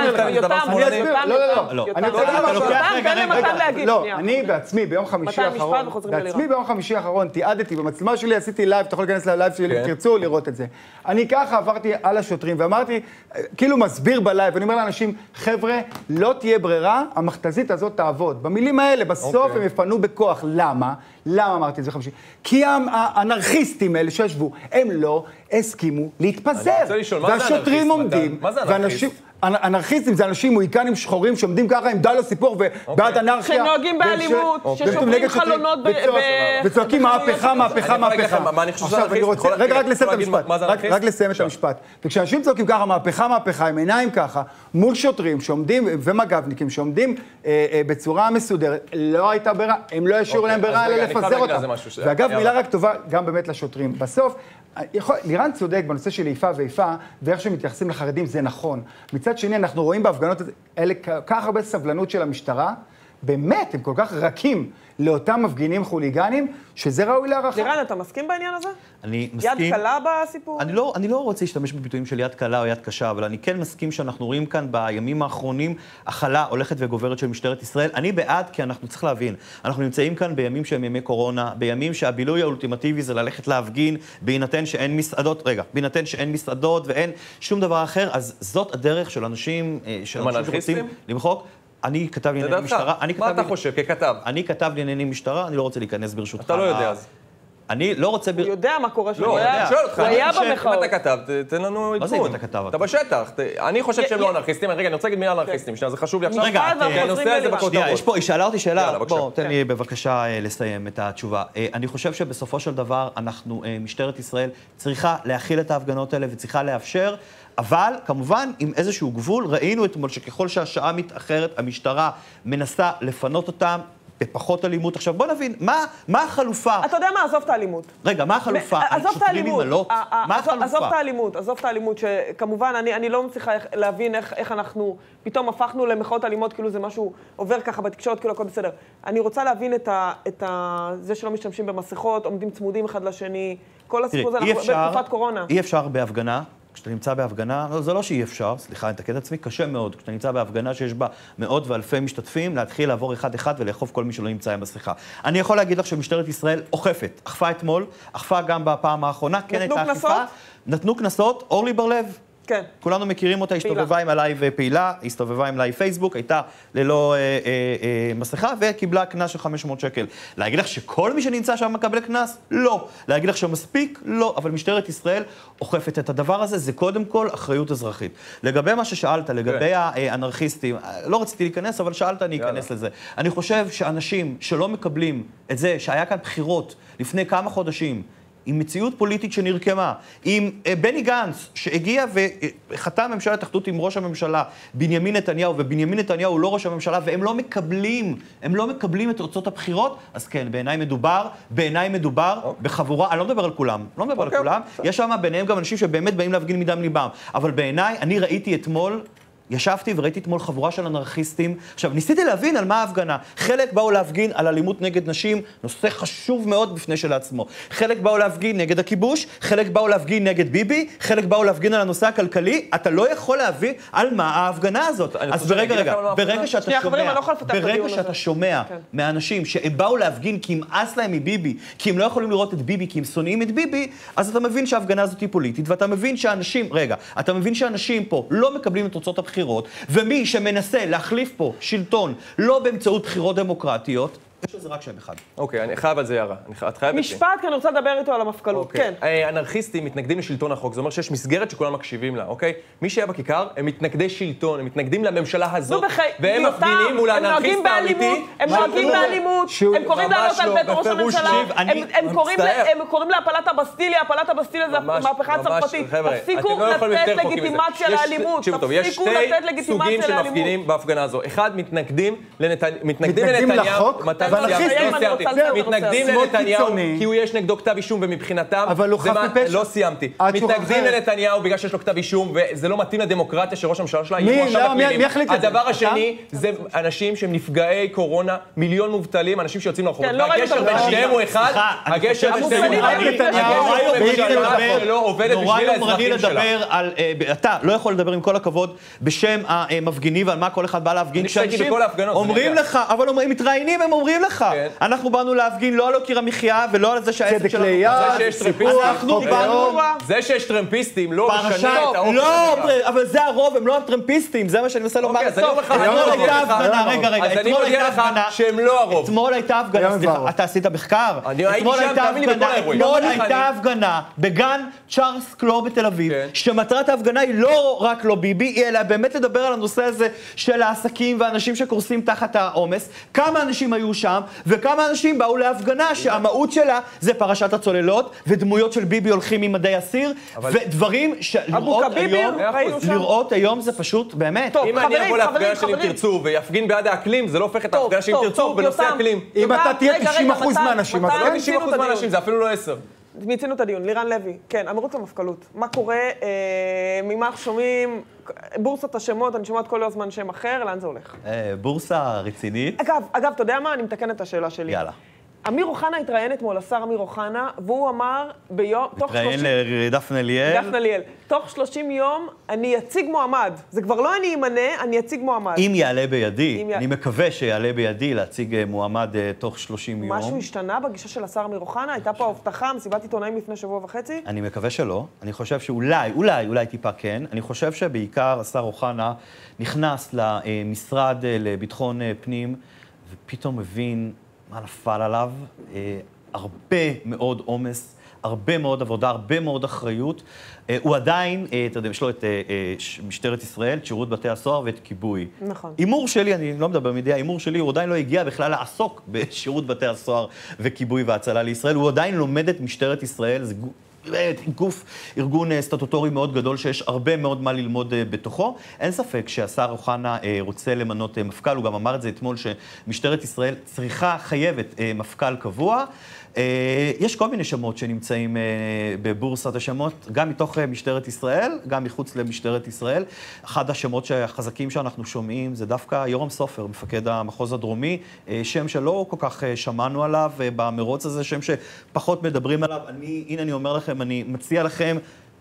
לא, לא, לא. אני רוצה להגיד משהו. תן למתן להגיד. לא, אני בעצמי ביום חמישי האחרון, בעצמי ביום חמישי האחרון תיעדתי במצלמה שלי, עשיתי לייב, אתה יכול להיכנס ללייב שלי, תרצו לראות את זה. אני ככה עברתי על השוטרים ואמרתי, כאילו מסביר בלייב, אני אומר לאנשים, חבר'ה, לא תהיה ברירה, המכתזית הזאת תעבוד. במילים האלה, בסוף הם יפנו בכוח. למה? למה אמרתי את זה חמישי? כי האנרכיסטים האלה שישבו, הם לא הסכימו להתפזר. והשוטרים עומדים, ואנשים... אנרכיסטים זה אנשים מוהיקנים שחורים שעומדים ככה עם דל הסיפור ובעד אנרכיה. שנוהגים באלימות, ששוברים חלונות וצועקים מהפכה, מהפכה, מהפכה. עכשיו אני רוצה, רגע, רק לסיים את המשפט. רק לסיים את המשפט. וכשאנשים צועקים ככה, מהפכה, מהפכה, עם עיניים ככה, מול שוטרים שעומדים, ומג"בניקים שעומדים בצורה מסודרת, לא הייתה ברירה, הם לא השאירו להם ברירה אלא לפזר אותה. ואגב, מילה רק טובה גם באמת לשוטרים. בסוף, לירן צודק בנושא של איפה ואיפה, ואיך שמתייחסים לחרדים זה נכון. מצד שני, אנחנו רואים בהפגנות האלה כך הרבה סבלנות של המשטרה, באמת, הם כל כך רכים לאותם מפגינים חוליגנים, שזה ראוי להערכה. לירן, אתה מסכים בעניין הזה? אני מסכים. יד קלה בסיפור? אני לא, אני לא רוצה להשתמש בביטויים של יד קלה או יד קשה, אבל אני כן מסכים שאנחנו רואים כאן בימים האחרונים החלה הולכת וגוברת של משטרת ישראל. אני בעד, כי אנחנו צריך להבין, אנחנו נמצאים כאן בימים שהם ימי קורונה, בימים שהבילוי האולטימטיבי זה ללכת להפגין, בהינתן שאין מסעדות, רגע, בהינתן שאין מסעדות ואין שום דבר אחר, אז זאת הדרך של אנשים, של אנשים שרוצים למחוק. אני כתב לענייני משטרה. מה אתה חושב ככתב? אני כתב לענייני משטרה, אני לא רוצה להיכנס ברשותך. אתה לא יודע אז. אני לא רוצה... הוא יודע מה קורה שם. לא, אני שואל אותך. הוא היה במחאות. אם אתה כתב, תן לנו עדכון. מה זה אם אתה כתב? אתה בשטח. אני חושב שהם לא אנרכיסטים. רגע, אני רוצה להגיד מילה אנרכיסטים. שנייה, זה חשוב לי עכשיו. רגע, הנושא הזה בכותרות. יש פה, היא שאלה אותי שאלה. בוא, תן לי בבקשה לסיים את התשובה. אני חושב שבסופו של דבר, אנחנו, משטרת ישראל, צריכה להכיל את ההפגנות האלה וצריכה לאפשר, אבל כמובן עם איזשהו גבול, ראינו אתמול שככל שהשעה מתאחרת, המשטרה מנסה לפנות אותם בפחות אלימות. עכשיו בוא נבין, מה, מה החלופה? אתה יודע מה? עזוב את האלימות. רגע, מה החלופה? עזוב את האלימות. מה החלופה? עזוב את האלימות, עזוב את האלימות, שכמובן אני, אני לא מצליחה להבין איך, איך אנחנו פתאום הפכנו למחאות אלימות, כאילו זה משהו עובר ככה בתקשורת, כאילו הכל בסדר. אני רוצה להבין את ה, את ה, זה שלא משתמשים במסכות, עומדים צמודים אחד לשני, כל הסיפור הזה, אנחנו בתקופת קורונה. אי אפשר בהפגנה. כשאתה נמצא בהפגנה, לא, זה לא שאי אפשר, סליחה, אני אתקן את עצמי, קשה מאוד. כשאתה נמצא בהפגנה שיש בה מאות ואלפי משתתפים, להתחיל לעבור אחד-אחד ולאכוף כל מי שלא נמצא עם מסכה. אני יכול להגיד לך שמשטרת ישראל אוכפת. אכפה אתמול, אכפה גם בפעם האחרונה, כן הייתה אכיפה. נתנו קנסות, אורלי בר-לב. כן. כולנו מכירים אותה, הסתובבה עם הלייב פעילה, הסתובבה עם לייב פייסבוק, הייתה ללא אה, אה, אה, מסכה וקיבלה קנס של חמש מאות שקל. להגיד לך שכל מי שנמצא שם מקבל קנס? לא. להגיד לך שמספיק? לא. אבל משטרת ישראל אוכפת את הדבר הזה, זה קודם כל אחריות אזרחית. לגבי מה ששאלת, לגבי האנרכיסטים, לא רציתי להיכנס, אבל שאלת, אני אכנס לזה. אני חושב שאנשים שלא מקבלים את זה, שהיה כאן בחירות לפני כמה חודשים, עם מציאות פוליטית שנרקמה, עם בני גנץ שהגיע וחתם ממשלת אחדות עם ראש הממשלה בנימין נתניהו, ובנימין נתניהו הוא לא ראש הממשלה, והם לא מקבלים, הם לא מקבלים את תוצאות הבחירות, אז כן, בעיניי מדובר, בעיניי מדובר בחבורה, אני לא מדבר על כולם, לא מדבר על כולם, יש שם ביניהם גם אנשים שבאמת באים להפגין מדם ליבם, אבל בעיניי, אני ראיתי אתמול, ישבתי וראיתי אתמול חבורה של אנרכיסטים. עכשיו, ניסיתי להבין על מה ההפגנה. חלק באו להפגין על אלימות נגד נשים, נושא חשוב מאוד בפני שלעצמו. חלק באו להפגין נגד הכיבוש, חלק באו להפגין נגד ביבי, חלק באו להפגין על הנושא הכלכלי. אתה לא יכול להבין על מה ההפגנה הזאת. אז ברגע, רגע, ברגע שאתה שומע, ברגע שאתה שומע מהאנשים שהם באו להפגין כי ימאס להם מביבי, כי הם לא יכולים לראות את ביבי, כי הם שונאים את ביבי, אז אתה מבין שההפגנה הזאת היא פוליטית, ואתה מבין שאנשים, רגע, אתה מבין שאנשים פה לא מקבלים את תוצאות הבחירות, ומי שמנסה להחליף פה שלטון לא באמצעות בחירות דמוקרטיות, יש לזה רק שם אחד. אוקיי, אני חייב על זה הערה. את חייבת לי. משפט, כי אני רוצה לדבר איתו על המפכ"לות, כן. אנרכיסטים מתנגדים לשלטון החוק, זה אומר שיש מסגרת שכולם מקשיבים לה, אוקיי? מי שהיה בכיכר, הם מתנגדי שלטון, הם מתנגדים לממשלה הזאת, והם מפגינים מול האנרכיסט האמיתי. הם נוהגים באלימות, הם קוראים לעלות על בית ראש הממשלה, הם קוראים להפלת הבסטיליה, הפלת הבסטיליה זה המהפכה הצרפתית. תפסיקו לתת לגיטימציה לאלימות, תפסיקו לתת לגיטימציה לאלימות. בהפגנה הזו. אחד, מתנגדים לנתניהו, מתנגדים לנתניהו, כי הוא יש נגדו כתב אישום ומבחינתם, אבל הוא חף מפשע. לא סיימתי. מתנגדים לנתניהו בגלל שיש לו כתב אישום, וזה לא מתאים לדמוקרטיה של ראש הממשלה שלה. מי? לא, מי החליט את זה? הדבר השני, זה אנשים שהם נפגעי קורונה, מיליון מובטלים, אנשים שיוצאים לרחובות. והגשר בין שניהם הוא אחד, הגשר בין שניהם הוא אחד, נורא יומרני לדבר על, אתה לא יכול לדבר עם כל הכבוד בשם המפגינים ועל מה כל אחד בא להפגין. כשאנשים אומרים לך, אבל הם מתראיינים, הם אומרים לך, אנחנו באנו להפגין לא על יוקר המחיה ולא על זה שהעסק שלנו. זה שיש טרמפיסטים לא משנה את האופן. לא, אבל זה הרוב, הם לא הטרמפיסטים, זה מה שאני מנסה לומר. אתמול הייתה הפגנה, רגע, רגע, אז אני מודיע לך שהם לא הרוב. אתמול הייתה הפגנה, סליחה, אתה עשית מחקר? אני הייתי שם, תאמין לי בכל האירועים. אתמול הייתה הפגנה בגן צ'ארלס קלור בתל אביב, שמטרת ההפגנה היא לא רק לא ביבי, אלא באמת לדבר על הנושא הזה של העסקים והאנשים שקורסים תחת העומס. כמה אנשים היו שם, וכמה אנשים באו להפגנה שהמהות שלה זה פרשת הצוללות, ודמויות של ביבי הולכים ממדי אסיר, ודברים שלראות היום זה פשוט באמת. אם אני אבוא להפגנה של אם תרצו ויפגין בעד האקלים, זה לא הופך את ההפגנה של אם תרצו בנושא אקלים. אם אתה תהיה תשעים אחוז מהאנשים, אז לא תשעים אחוז מהאנשים, זה אפילו לא עשר. מיצינו את הדיון, לירן לוי, כן, המרוץ למפכ"לות. מה קורה, ממה אנחנו שומעים, בורסת השמות, אני שומעת כל הזמן שם אחר, לאן זה הולך? בורסה רצינית. אגב, אגב, אתה יודע מה? אני מתקנת את השאלה שלי. יאללה. אמיר אוחנה התראיין אתמול, השר אמיר אוחנה, והוא אמר ביום, תוך שלושים... התראיין לדפנה ליאל. דפנה ליאל. תוך שלושים יום אני אציג מועמד. זה כבר לא אני אמנה, אני אציג מועמד. אם יעלה בידי, אני מקווה שיעלה בידי להציג מועמד תוך שלושים יום. משהו השתנה בגישה של השר אמיר אוחנה? הייתה פה הבטחה, מסיבת עיתונאים לפני שבוע וחצי? אני מקווה שלא. אני חושב שאולי, אולי, אולי טיפה כן. אני חושב שבעיקר השר אוחנה נכנס למשרד לביטחון פנים, ופתאום מבין מה נפל עליו, אה, הרבה מאוד עומס, הרבה מאוד עבודה, הרבה מאוד אחריות. אה, הוא עדיין, אה, אתה יודע, יש לו את אה, אה, משטרת ישראל, את שירות בתי הסוהר ואת כיבוי. נכון. אימור שלי, אני לא מדבר מידיעה, אימור שלי, הוא עדיין לא הגיע בכלל לעסוק בשירות בתי הסוהר וכיבוי והצלה לישראל, הוא עדיין לומד את משטרת ישראל, זה גוף, ארגון סטטוטורי מאוד גדול שיש הרבה מאוד מה ללמוד בתוכו. אין ספק שהשר אוחנה רוצה למנות מפכ"ל, הוא גם אמר את זה אתמול שמשטרת ישראל צריכה, חייבת מפכ"ל קבוע. יש כל מיני שמות שנמצאים בבורסת השמות, גם מתוך משטרת ישראל, גם מחוץ למשטרת ישראל. אחד השמות החזקים שאנחנו שומעים זה דווקא יורם סופר, מפקד המחוז הדרומי, שם שלא כל כך שמענו עליו במרוץ הזה, שם שפחות מדברים עליו. אני, הנה אני אומר לכם, אני מציע לכם,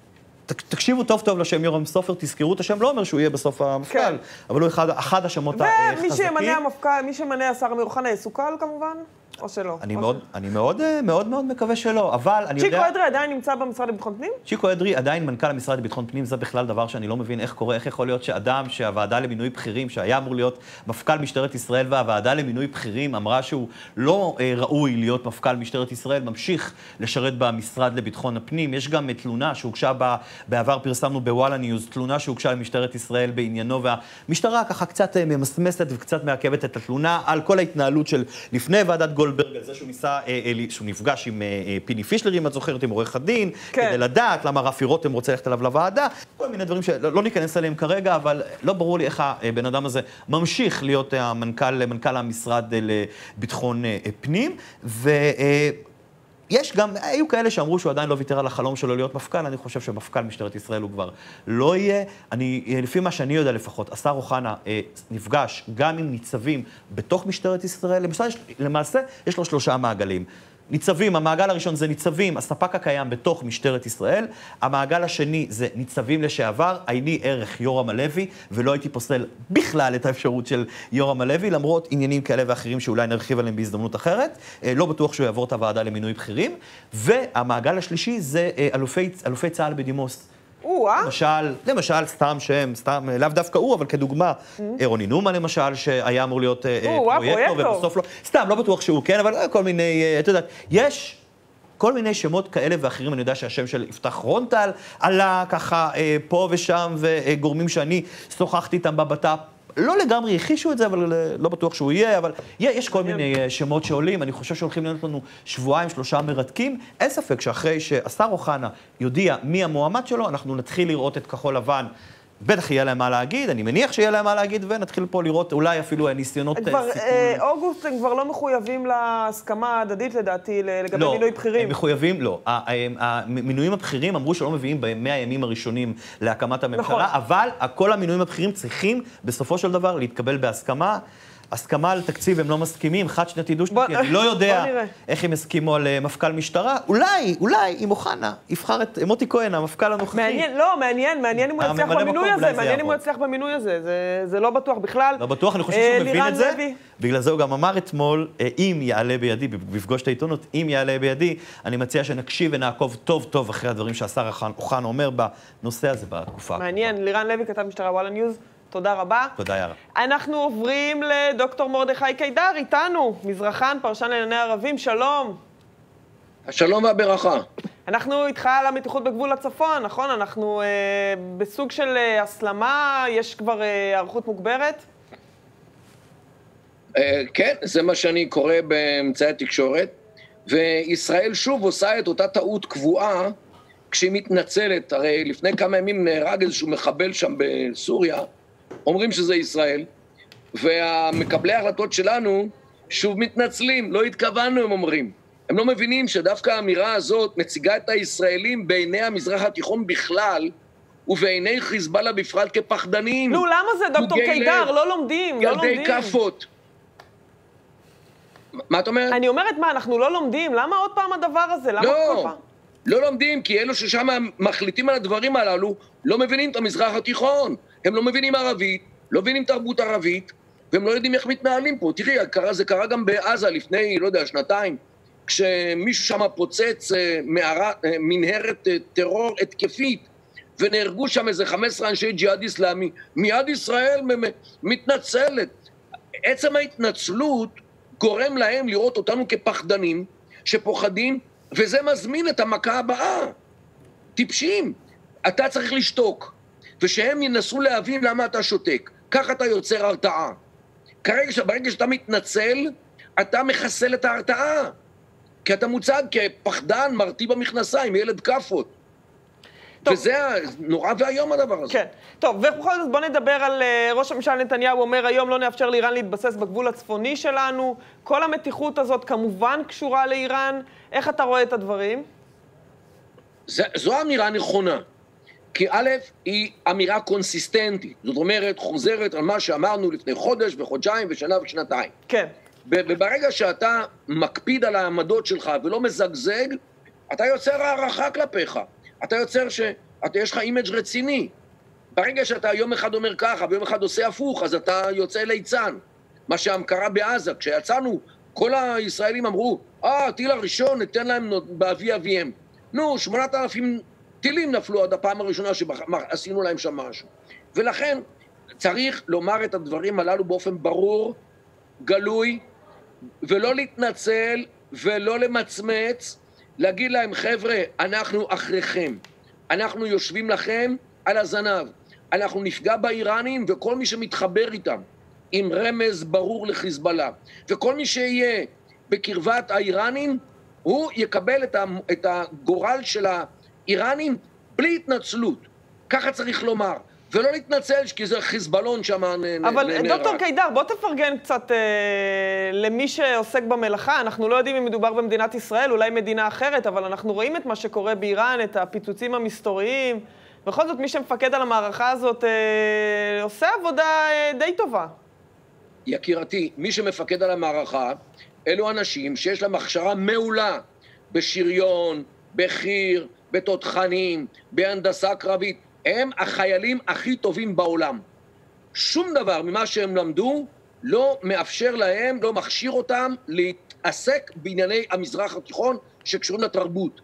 תקשיבו טוב טוב לשם יורם סופר, תזכרו את השם, לא אומר שהוא יהיה בסוף המפכ"ל, כן. אבל הוא אחד, אחד השמות החזקים. ומי שמנה המפכ"ל, מי שמנה השר אמיר אוחנה יסוכל כמובן? או שלא? אני מאוד, אני מאוד, מאוד, מאוד מקווה שלא, אבל אני יודע... צ'יקו אדרי עדיין נמצא במשרד לביטחון פנים? צ'יקו אדרי עדיין מנכ"ל המשרד לביטחון פנים, זה בכלל דבר שאני לא מבין איך קורה, איך יכול להיות שאדם שהוועדה למינוי בכירים, שהיה אמור להיות מפכ"ל משטרת ישראל, והוועדה למינוי בכירים אמרה שהוא לא אה, ראוי להיות מפכ"ל משטרת ישראל, ממשיך לשרת במשרד לביטחון הפנים. יש גם תלונה שהוגשה בה, בעבר פרסמנו בוואלה ניוז, תלונה שהוגשה למשטרת ישראל בעניינו, והמשטרה ככה קצת ממסמסת וקצת מעכבת את התלונה על כל ההתנהלות של לפני ועדת גולדברג, על זה שהוא ניסה, שהוא נפגש עם פיני פישלר, אם את זוכרת, עם עורך הדין, כן. כדי לדעת למה רפי רותם רוצה ללכת עליו לוועדה, כל מיני דברים שלא ניכנס עליהם כרגע, אבל לא ברור לי איך הבן אדם הזה ממשיך להיות המנכ"ל, מנכ"ל המשרד לביטחון פנים, ו... יש גם, היו כאלה שאמרו שהוא עדיין לא ויתר על החלום שלו להיות מפכ"ל, אני חושב שמפכ"ל משטרת ישראל הוא כבר לא יהיה. אני, לפי מה שאני יודע לפחות, השר אוחנה אה, נפגש גם עם ניצבים בתוך משטרת ישראל, למעשה, למעשה יש לו שלושה מעגלים. ניצבים, המעגל הראשון זה ניצבים, הספק הקיים בתוך משטרת ישראל, המעגל השני זה ניצבים לשעבר, עיני ערך יורם הלוי, ולא הייתי פוסל בכלל את האפשרות של יורם הלוי, למרות עניינים כאלה ואחרים שאולי נרחיב עליהם בהזדמנות אחרת, לא בטוח שהוא יעבור את הוועדה למינוי בכירים, והמעגל השלישי זה אלופי, אלופי צה"ל בדימוס. למשל, למשל, סתם שם, סתם, לאו דווקא הוא, אבל כדוגמה, רוני נומה למשל, שהיה אמור להיות פרויקטור, ובסוף לא, סתם, לא בטוח שהוא כן, אבל כל מיני, אתה יודעת, יש כל מיני שמות כאלה ואחרים, אני יודע שהשם של יפתח רונטל עלה ככה פה ושם, וגורמים שאני שוחחתי איתם בבט"פ, לא לגמרי הכישו את זה, אבל לא בטוח שהוא יהיה, אבל יש כל מיני שמות שעולים, אני חושב שהולכים להיות לנו שבועיים, שלושה מרתקים. אין ספק שאחרי שהשר אוחנה יודיע מי המועמד שלו, אנחנו נתחיל לראות את כחול לבן. בטח יהיה להם מה להגיד, אני מניח שיהיה להם מה להגיד, ונתחיל פה לראות אולי אפילו ניסיונות סיכון. אוגוסט הם כבר לא מחויבים להסכמה ההדדית לדעתי לגבי מינוי בכירים. הם מחויבים, לא. המינויים הבכירים אמרו שלא מביאים במאה הימים הראשונים להקמת הממשלה, אבל כל המינויים הבכירים צריכים בסופו של דבר להתקבל בהסכמה. הסכמה על תקציב הם לא מסכימים, חד שנתי דו שנתי, אני לא יודע איך הם הסכימו על מפכ"ל משטרה. אולי, אולי, אם אוחנה יבחר את מוטי כהן, המפכ"ל הנוכחי. מעניין, לא, מעניין, מעניין אם הוא יצליח במינוי הזה, מעניין אם הוא יצליח במינוי הזה, זה לא בטוח בכלל. לא בטוח, אני חושב שהוא מבין את זה. בגלל זה הוא גם אמר אתמול, אם יעלה בידי, בפגוש את העיתונות, אם יעלה בידי, אני מציע שנקשיב ונעקוב טוב טוב אחרי הדברים שהשר אוחנה אומר בנושא הזה בתקופה. מעניין, לירן לוי, כתב משטרה וואלה ניוז. תודה רבה. תודה, יארה. אנחנו עוברים לדוקטור מרדכי קידר, איתנו, מזרחן, פרשן לענייני ערבים, שלום. השלום והברכה. אנחנו איתך על המתיחות בגבול הצפון, נכון? אנחנו אה, בסוג של אה, הסלמה, יש כבר הערכות אה, מוגברת? אה, כן, זה מה שאני קורא באמצעי התקשורת, וישראל שוב עושה את אותה טעות קבועה, כשהיא מתנצלת. הרי לפני כמה ימים נהרג איזשהו מחבל שם בסוריה, אומרים שזה ישראל, והמקבלי ההחלטות שלנו שוב מתנצלים, לא התכוונו, הם אומרים. הם לא מבינים שדווקא האמירה הזאת מציגה את הישראלים בעיני המזרח התיכון בכלל, ובעיני חיזבאללה בפרט כפחדנים. נו, למה זה, דוקטור קידר? לא לומדים, לא לומדים. ילדי כפות. מה את אומרת? אני אומרת, מה, אנחנו לא לומדים? למה עוד פעם הדבר הזה? למה כל פעם? לא לומדים, כי אלו ששם מחליטים על הדברים הללו, לא מבינים את המזרח התיכון. הם לא מבינים ערבית, לא מבינים תרבות ערבית, והם לא יודעים איך מתנהלים פה. תראי, זה קרה גם בעזה לפני, לא יודע, שנתיים, כשמישהו שם פוצץ מנהרת טרור התקפית, ונהרגו שם איזה חמישה עשר אנשי ג'יהאד איסלאמי, מיד ישראל מתנצלת. עצם ההתנצלות גורם להם לראות אותנו כפחדנים, שפוחדים, וזה מזמין את המכה הבאה. טיפשים. אתה צריך לשתוק, ושהם ינסו להבין למה אתה שותק. ככה אתה יוצר הרתעה. כרגע, ברגע שאתה מתנצל, אתה מחסל את ההרתעה. כי אתה מוצג כפחדן, מרתי במכנסיים, ילד כפות. טוב. וזה נורא והיום הדבר הזה. כן. טוב, ובכל זאת בוא נדבר על uh, ראש הממשלה נתניהו, אומר היום לא נאפשר לאיראן להתבסס בגבול הצפוני שלנו. כל המתיחות הזאת כמובן קשורה לאיראן. איך אתה רואה את הדברים? זה, זו אמירה נכונה. כי א', היא אמירה קונסיסטנטית. זאת אומרת, חוזרת על מה שאמרנו לפני חודש וחודשיים ושנה ושנתיים. כן. וברגע שאתה מקפיד על העמדות שלך ולא מזגזג, אתה יוצר הערכה כלפיך. אתה יוצר שאתה, יש לך אימג' רציני. ברגע שאתה יום אחד אומר ככה ויום אחד עושה הפוך, אז אתה יוצא ליצן. מה שקרה בעזה, כשיצאנו, כל הישראלים אמרו, אה, הטיל הראשון ניתן להם באבי אביהם. נו, שמונת אלפים טילים נפלו עד הפעם הראשונה שעשינו להם שם משהו. ולכן צריך לומר את הדברים הללו באופן ברור, גלוי, ולא להתנצל ולא למצמץ, להגיד להם, חבר'ה, אנחנו אחריכם, אנחנו יושבים לכם על הזנב, אנחנו נפגע באיראנים וכל מי שמתחבר איתם, עם רמז ברור לחיזבאללה, וכל מי שיהיה בקרבת האיראנים, הוא יקבל את הגורל של האיראנים בלי התנצלות, ככה צריך לומר. ולא להתנצל, כי זה חיזבאלון שם נהרג. אבל דוקטור קידר, בוא תפרגן קצת אה, למי שעוסק במלאכה. אנחנו לא יודעים אם מדובר במדינת ישראל, אולי מדינה אחרת, אבל אנחנו רואים את מה שקורה באיראן, את הפיצוצים המסתוריים. בכל זאת, מי שמפקד על המערכה הזאת אה, עושה עבודה אה, די טובה. יקירתי, מי שמפקד על המערכה, אלו אנשים שיש להם הכשרה מעולה בשריון, בחי"ר, בתותחנים, בהנדסה קרבית. הם החיילים הכי טובים בעולם. שום דבר ממה שהם למדו לא מאפשר להם, לא מכשיר אותם להתעסק בענייני המזרח התיכון שקשורים לתרבות.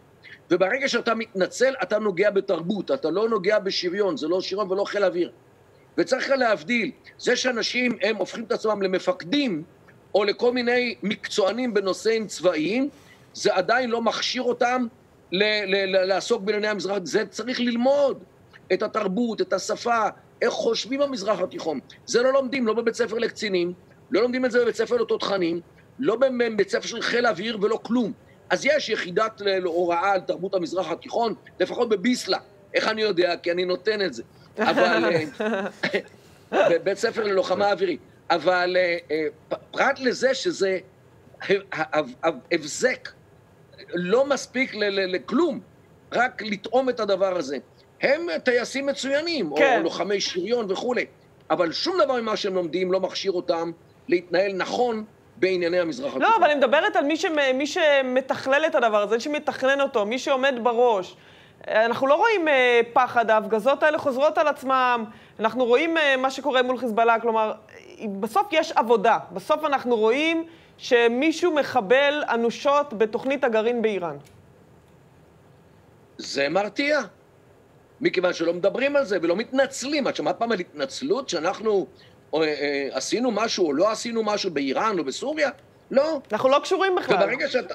וברגע שאתה מתנצל, אתה נוגע בתרבות, אתה לא נוגע בשריון, זה לא שריון ולא חיל אוויר. וצריך להבדיל, זה שאנשים הם הופכים את עצמם למפקדים, או לכל מיני מקצוענים בנושאים צבאיים, זה עדיין לא מכשיר אותם ל- ל- לעסוק בענייני המזרח, זה צריך ללמוד את התרבות, את השפה, איך חושבים במזרח התיכון. זה לא לומדים, לא בבית ספר לקצינים, לא לומדים את זה בבית ספר לתותחנים, לא בבית ספר של חיל אוויר ולא כלום. אז יש יחידת להוראה על תרבות המזרח התיכון, לפחות בביסלה. איך אני יודע? כי אני נותן את זה. אבל... בבית ספר ללוחמה אווירית. אבל פרט לזה שזה הבזק, לא מספיק לכלום, רק לטעום את הדבר הזה. הם טייסים מצוינים, או לוחמי שריון וכו'. אבל שום דבר ממה שהם לומדים לא מכשיר אותם להתנהל נכון בענייני המזרח התיכון. לא, אבל אני מדברת על מי, ש... מי שמתכלל את הדבר הזה, מי שמתכנן אותו, מי שעומד בראש. אנחנו לא רואים פחד, ההפגזות האלה חוזרות על עצמם, אנחנו רואים מה שקורה מול חיזבאללה, כלומר, בסוף יש עבודה. בסוף אנחנו רואים שמישהו מחבל אנושות בתוכנית הגרעין באיראן. זה מרתיע. מכיוון שלא מדברים על זה ולא מתנצלים. את שמעת פעם על התנצלות שאנחנו אה, אה, עשינו משהו או לא עשינו משהו באיראן או בסוריה? לא. אנחנו לא קשורים בכלל. וברגע שאתה...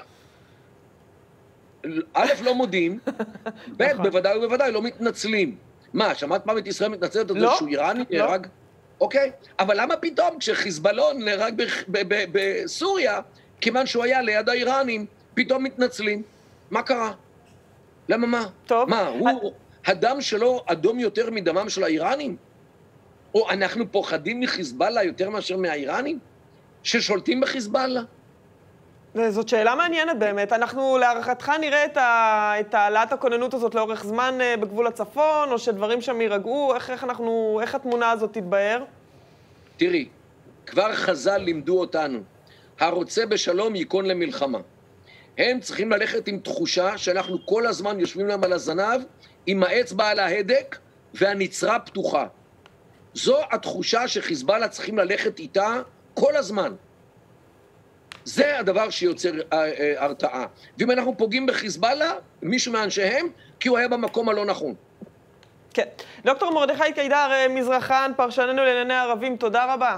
א', לא מודים, ב', בוודאי ובוודאי לא מתנצלים. מה, שמעת פעם את ישראל מתנצלת על זה שהוא איראני נהרג? אוקיי, אבל למה פתאום כשחיזבאללה נהרג בסוריה, כיוון שהוא היה ליד האיראנים, פתאום מתנצלים? מה קרה? למה מה? טוב. מה, הוא, הדם שלו אדום יותר מדמם של האיראנים? או אנחנו פוחדים מחיזבאללה יותר מאשר מהאיראנים? ששולטים בחיזבאללה? זאת שאלה מעניינת באמת. אנחנו להערכתך נראה את, ה... את העלאת הכוננות הזאת לאורך זמן בגבול הצפון, או שדברים שם יירגעו? איך, איך, אנחנו... איך התמונה הזאת תתבהר? תראי, כבר חז"ל לימדו אותנו, הרוצה בשלום ייכון למלחמה. הם צריכים ללכת עם תחושה שאנחנו כל הזמן יושבים להם על הזנב, עם האצבע על ההדק והנצרה פתוחה. זו התחושה שחיזבאללה צריכים ללכת איתה כל הזמן. זה הדבר שיוצר הרתעה. ואם אנחנו פוגעים בחיזבאללה, מישהו מאנשיהם, כי הוא היה במקום הלא נכון. כן. דוקטור מרדכי קידר, מזרחן, פרשננו לענייני ערבים, תודה רבה.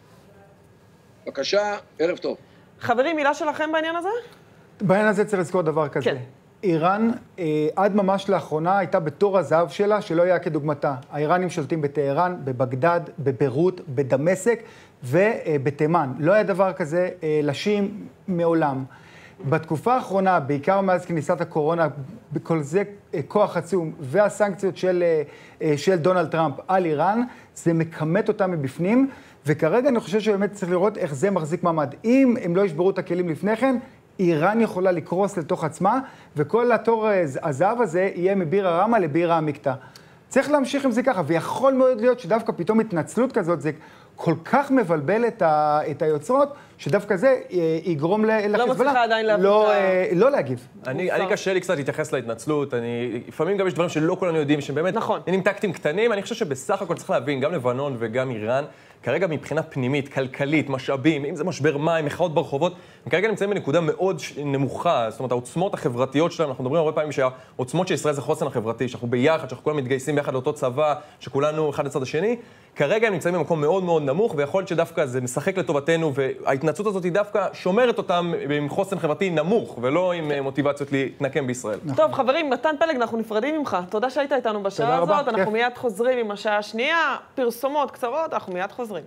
בבקשה, ערב טוב. חברים, מילה שלכם בעניין הזה? בעניין הזה צריך לזכור דבר כזה. כן. איראן, אה, עד ממש לאחרונה, הייתה בתור הזהב שלה, שלא היה כדוגמתה. האיראנים שולטים בטהרן, בבגדד, בביירות, בדמשק ובתימן. לא היה דבר כזה אה, לשים מעולם. בתקופה האחרונה, בעיקר מאז כניסת הקורונה, בכל זה אה, כוח עצום, והסנקציות של, אה, של דונלד טראמפ על איראן, זה מקמת אותם מבפנים, וכרגע אני חושב שבאמת צריך לראות איך זה מחזיק מעמד. אם הם לא ישברו את הכלים לפני כן, איראן יכולה לקרוס לתוך עצמה, וכל התור הזהב הזה יהיה מביר הרמה לביר המקטע. צריך להמשיך עם זה ככה, ויכול מאוד להיות שדווקא פתאום התנצלות כזאת, זה כל כך מבלבל את, ה, את היוצרות, שדווקא זה יגרום לחיזבאללה. לא מצליחה עדיין להבין לא, לא להגיב. אני, אני קשה לי קצת להתייחס להתנצלות, אני, לפעמים גם יש דברים שלא כולנו יודעים, שבאמת, נכון. נהיים טקטים קטנים, אני חושב שבסך הכל צריך להבין, גם לבנון וגם איראן, כרגע מבחינה פנימית, כלכלית, משאבים, אם זה משבר מים, מחאות ברחובות, כרגע נמצאים בנקודה מאוד נמוכה, זאת אומרת, העוצמות החברתיות שלנו, אנחנו מדברים הרבה פעמים שהעוצמות של ישראל זה חוסן החברתי, שאנחנו ביחד, שאנחנו כולם מתגייסים ביחד לאותו צבא, שכולנו אחד לצד השני, כרגע הם נמצאים במקום מאוד מאוד נמוך, ויכול להיות שדווקא זה משחק לטובתנו, וההתנצלות הזאת היא דווקא שומרת אותם עם חוסן חברתי נמוך, ולא עם מוטיבציות להתנקם בישראל. טוב, חברים, מתן פלג, אנחנו נפרדים ממך. תודה שהיית איתנו בשעה הזאת. אנחנו מיד חוזרים עם השעה השנייה. פרסומות קצרות, אנחנו מיד חוזרים.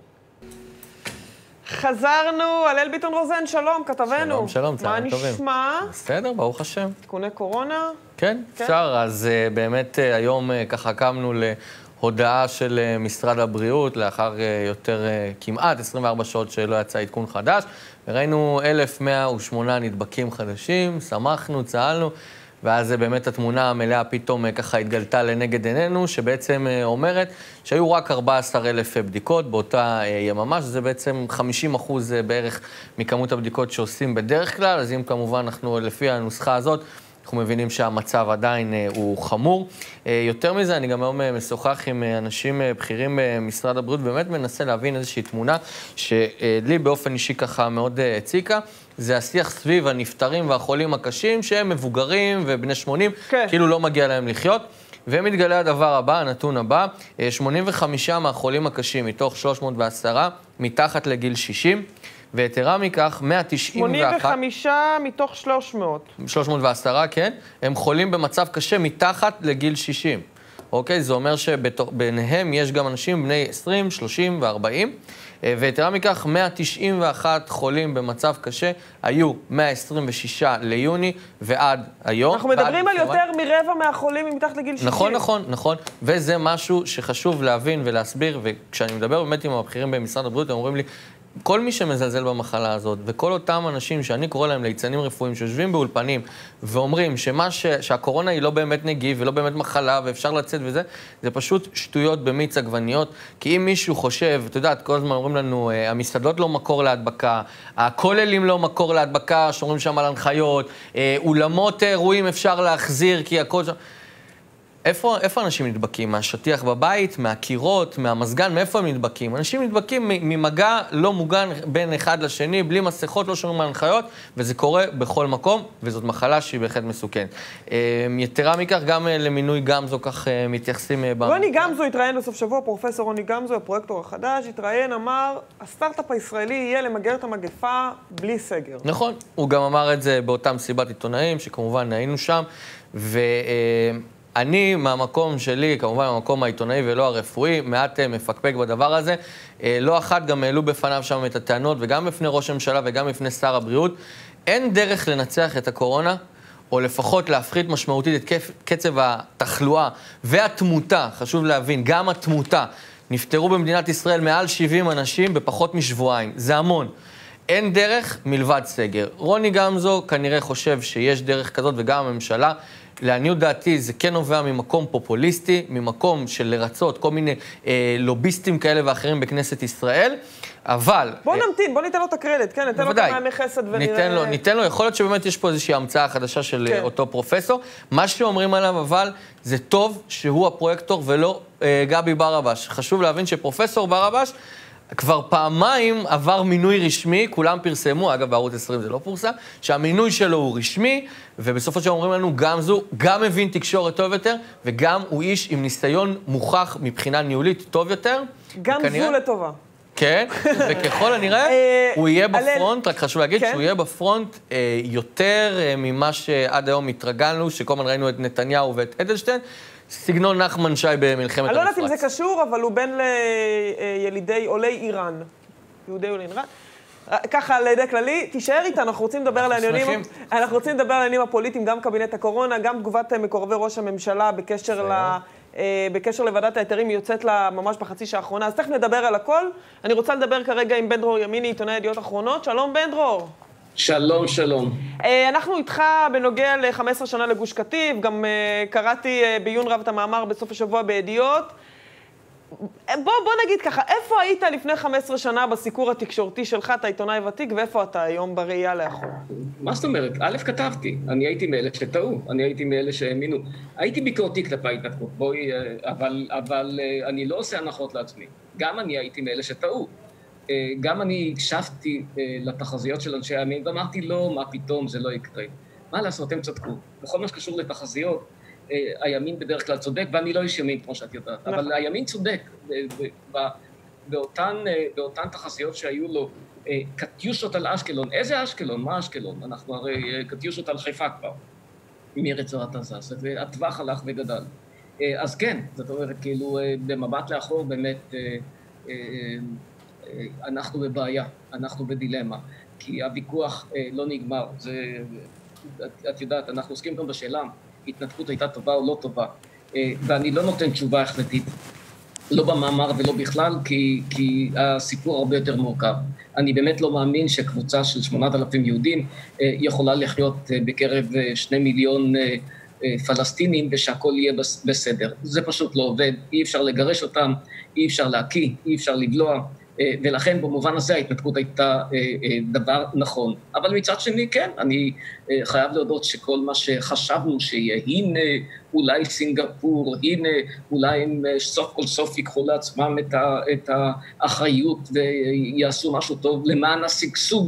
חזרנו, הלל ביטון רוזן, שלום, כתבנו. שלום, שלום, צהריים טובים. מה נשמע? בסדר, ברוך השם. תיקוני קורונה? כן, אפשר. אז באמת היום ככה קמנו להודעה של משרד הבריאות, לאחר יותר כמעט עשרים וארבע שעות שלא יצא עדכון חדש, וראינו אלף מאה ושמונה נדבקים חדשים, שמחנו, צהלנו, ואז באמת התמונה המלאה פתאום ככה התגלתה לנגד עינינו, שבעצם אומרת שהיו רק ארבעה עשר אלף בדיקות באותה יממה, שזה בעצם חמישים אחוז בערך מכמות הבדיקות שעושים בדרך כלל, אז אם כמובן אנחנו לפי הנוסחה הזאת, אנחנו מבינים שהמצב עדיין הוא חמור. יותר מזה, אני גם היום משוחח עם אנשים בכירים במשרד הבריאות, באמת מנסה להבין איזושהי תמונה שלי באופן אישי ככה מאוד הציקה. זה השיח סביב הנפטרים והחולים הקשים, שהם מבוגרים ובני שמונים, כן. כאילו לא מגיע להם לחיות. ומתגלה הדבר הבא, הנתון הבא, שמונים וחמישה מהחולים הקשים מתוך שלוש מאות ועשר, מתחת לגיל שישים, ויתרה מכך, מאה תשעים ואחת... שמונים וחמישה מתוך שלוש מאות. שלוש מאות ועשר, כן. הם חולים במצב קשה מתחת לגיל שישים. אוקיי? זה אומר שביניהם יש גם אנשים בני עשרים, שלושים וארבעים, ויתרה מכך, מאה תשעים ואחת חולים במצב קשה, היו מאה עשרים ושישה ליוני ועד היום. אנחנו מדברים על יותר מרבע מהחולים מתחת לגיל שישים. נכון, נכון, נכון. וזה משהו שחשוב להבין ולהסביר, וכשאני מדבר באמת עם הבכירים במשרד הבריאות, הם אומרים לי, כל מי שמזלזל במחלה הזאת, וכל אותם אנשים שאני קורא להם ליצנים רפואיים, שיושבים באולפנים ואומרים שמה ש... שהקורונה היא לא באמת נגיף ולא באמת מחלה ואפשר לצאת וזה, זה פשוט שטויות במיץ עגבניות. כי אם מישהו חושב, אתה יודעת, כל הזמן אומרים לנו, המסעדות לא מקור להדבקה, הכוללים לא מקור להדבקה, שאומרים שם על הנחיות, אולמות אירועים אפשר להחזיר כי הכל שם... איפה, איפה אנשים נדבקים? מהשטיח בבית, מהקירות, מהמזגן, מאיפה הם נדבקים? אנשים נדבקים ממגע לא מוגן בין אחד לשני, בלי מסכות, לא שומעים מהנחיות, וזה קורה בכל מקום, וזאת מחלה שהיא בהחלט מסוכנת. יתרה מכך, גם למינוי גמזו כך מתייחסים... רוני גמזו התראיין בסוף שבוע, פרופסור רוני גמזו, הפרויקטור החדש, התראיין, אמר, הסטארט-אפ הישראלי יהיה למגר את המגפה בלי סגר. נכון, הוא גם אמר את זה באותם סיבת עיתונאים, שכמובן היינו שם, ו... אני, מהמקום שלי, כמובן מהמקום העיתונאי ולא הרפואי, מעט מפקפק בדבר הזה. לא אחת גם העלו בפניו שם את הטענות, וגם בפני ראש הממשלה וגם בפני שר הבריאות. אין דרך לנצח את הקורונה, או לפחות להפחית משמעותית את קצב התחלואה והתמותה, חשוב להבין, גם התמותה. נפטרו במדינת ישראל מעל שבעים אנשים בפחות משבועיים. זה המון. אין דרך מלבד סגר. רוני גמזו כנראה חושב שיש דרך כזאת, וגם הממשלה. לעניות דעתי זה כן נובע ממקום פופוליסטי, ממקום של לרצות כל מיני אה, לוביסטים כאלה ואחרים בכנסת ישראל, אבל... בוא נמתין, בוא ניתן לו את הקרדיט, כן, ניתן לו כמה ימי חסד ונראה... ניתן לו, ניתן לו, יכול להיות שבאמת יש פה איזושהי המצאה חדשה של כן. אותו פרופסור. מה שאומרים עליו אבל, זה טוב שהוא הפרויקטור ולא אה, גבי ברבש. חשוב להבין שפרופסור ברבש, כבר פעמיים עבר מינוי רשמי, כולם פרסמו, אגב בערוץ עשרים זה לא פורסם, שהמינוי שלו הוא רשמי, ובסופו של דבר אומרים לנו, גם זו, גם מבין תקשורת טוב יותר, וגם הוא איש עם ניסיון מוכח מבחינה ניהולית טוב יותר. גם וכנראה, זו לטובה. כן, וככל הנראה, הוא יהיה בפרונט, רק חשוב להגיד שהוא יהיה בפרונט יותר ממה שעד היום התרגלנו, שכל הזמן ראינו את נתניהו ואת אדלשטיין, סגנון נחמן שי במלחמת המפרץ. אני לא יודעת אם זה קשור, אבל הוא בן לילידי עולי איראן. יהודי עולי איראן. ככה, על ידי כללי, תישאר איתנו, אנחנו רוצים לדבר על העניינים, אנחנו רוצים לדבר על העניינים הפוליטיים, גם קבינט הקורונה, גם תגובת מקורבי ראש הממשלה בקשר ל... בקשר לוועדת ההיתרים, היא יוצאת לה ממש בחצי שעה האחרונה, אז תכף נדבר על הכל. אני רוצה לדבר כרגע עם בן דרור ימיני, עיתונאי ידיעות אחרונות. שלום בן דרור. שלום, שלום. אנחנו איתך בנוגע ל-חמש עשרה שנה לגוש קטיף, גם קראתי בעיון רב את המאמר בסוף השבוע בידיעות. בוא, בוא נגיד ככה, איפה היית לפני חמש עשרה שנה בסיקור התקשורתי שלך, אתה עיתונאי ותיק, ואיפה אתה היום בראייה לאחור? מה זאת אומרת? א', כתבתי, אני הייתי מאלה שטעו, אני הייתי מאלה שהאמינו. הייתי ביקורתי כלפי ההתנתקות, בואי, אבל, אבל אני לא עושה הנחות לעצמי. גם אני הייתי מאלה שטעו. גם אני הקשבתי לתחזיות של אנשי הימין, ואמרתי, לא, מה פתאום, זה לא יקרה. מה לעשות, הם צדקו. בכל מה שקשור לתחזיות, הימין בדרך כלל צודק, ואני לא איש ימין, כמו שאת יודעת, אבל הימין צודק. באותן, באותן תחזיות שהיו לו, קטיושות על אשקלון, איזה אשקלון? מה אשקלון? אנחנו הרי קטיושות על חיפה כבר, מרצועת עזה, והטווח הלך וגדל. אז כן, זאת אומרת, כאילו, במבט לאחור באמת, אנחנו בבעיה, אנחנו בדילמה, כי הוויכוח לא נגמר. זה, את, את יודעת, אנחנו עוסקים גם בשאלה, התנתקות הייתה טובה או לא טובה, ואני לא נותן תשובה החלטית, לא במאמר ולא בכלל, כי, כי הסיפור הרבה יותר מורכב. אני באמת לא מאמין שקבוצה של שמונת אלפים יהודים יכולה לחיות בקרב שני מיליון פלסטינים ושהכל יהיה בסדר. זה פשוט לא עובד, אי אפשר לגרש אותם, אי אפשר להקיא, אי אפשר לבלוע, ולכן במובן הזה ההתנתקות הייתה דבר נכון. אבל מצד שני, כן, אני חייב להודות שכל מה שחשבנו שיהיה, הנה אולי סינגפור, הנה אולי הם סוף כל סוף ייקחו לעצמם את האחריות ויעשו משהו טוב למען השגשוג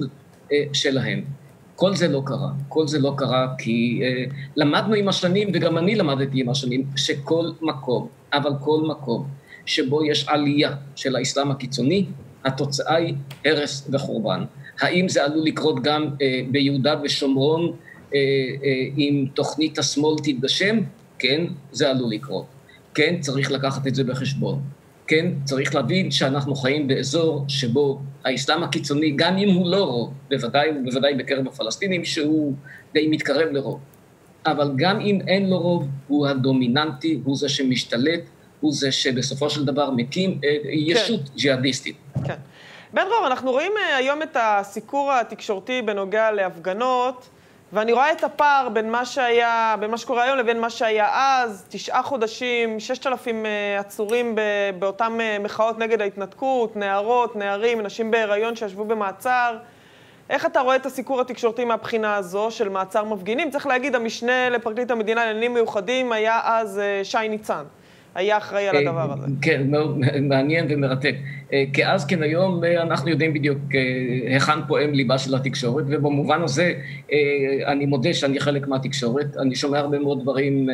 שלהם. כל זה לא קרה, כל זה לא קרה כי למדנו עם השנים, וגם אני למדתי עם השנים, שכל מקום, אבל כל מקום, שבו יש עלייה של האסלאם הקיצוני, התוצאה היא הרס וחורבן. האם זה עלול לקרות גם אה, ביהודה ושומרון, אה, אה, אם תוכנית השמאל תתגשם? כן, זה עלול לקרות. כן, צריך לקחת את זה בחשבון. כן, צריך להבין שאנחנו חיים באזור שבו האסלאם הקיצוני, גם אם הוא לא רוב, בוודאי ובוודאי בקרב הפלסטינים, שהוא די מתקרב לרוב. אבל גם אם אין לו רוב, הוא הדומיננטי, הוא זה שמשתלט, הוא זה שבסופו של דבר מקים ישות ג'יהאדיסטית. כן. בן דרור, אנחנו רואים היום את הסיקור התקשורתי בנוגע להפגנות, ואני רואה את הפער בין מה שהיה, בין מה שקורה היום לבין מה שהיה אז, תשעה חודשים, ששת אלפים עצורים באותם מחאות נגד ההתנתקות, נערות, נערים, נשים בהיריון שישבו במעצר. איך אתה רואה את הסיקור התקשורתי מהבחינה הזו של מעצר מפגינים? צריך להגיד, המשנה לפרקליט המדינה לעניינים מיוחדים היה אז שי ניצן. היה אחראי על הדבר הזה. כן, מעניין ומרתק. כאז כן היום אנחנו יודעים בדיוק היכן פועם ליבה של התקשורת, ובמובן הזה אני מודה שאני חלק מהתקשורת, אני שומע הרבה מאוד דברים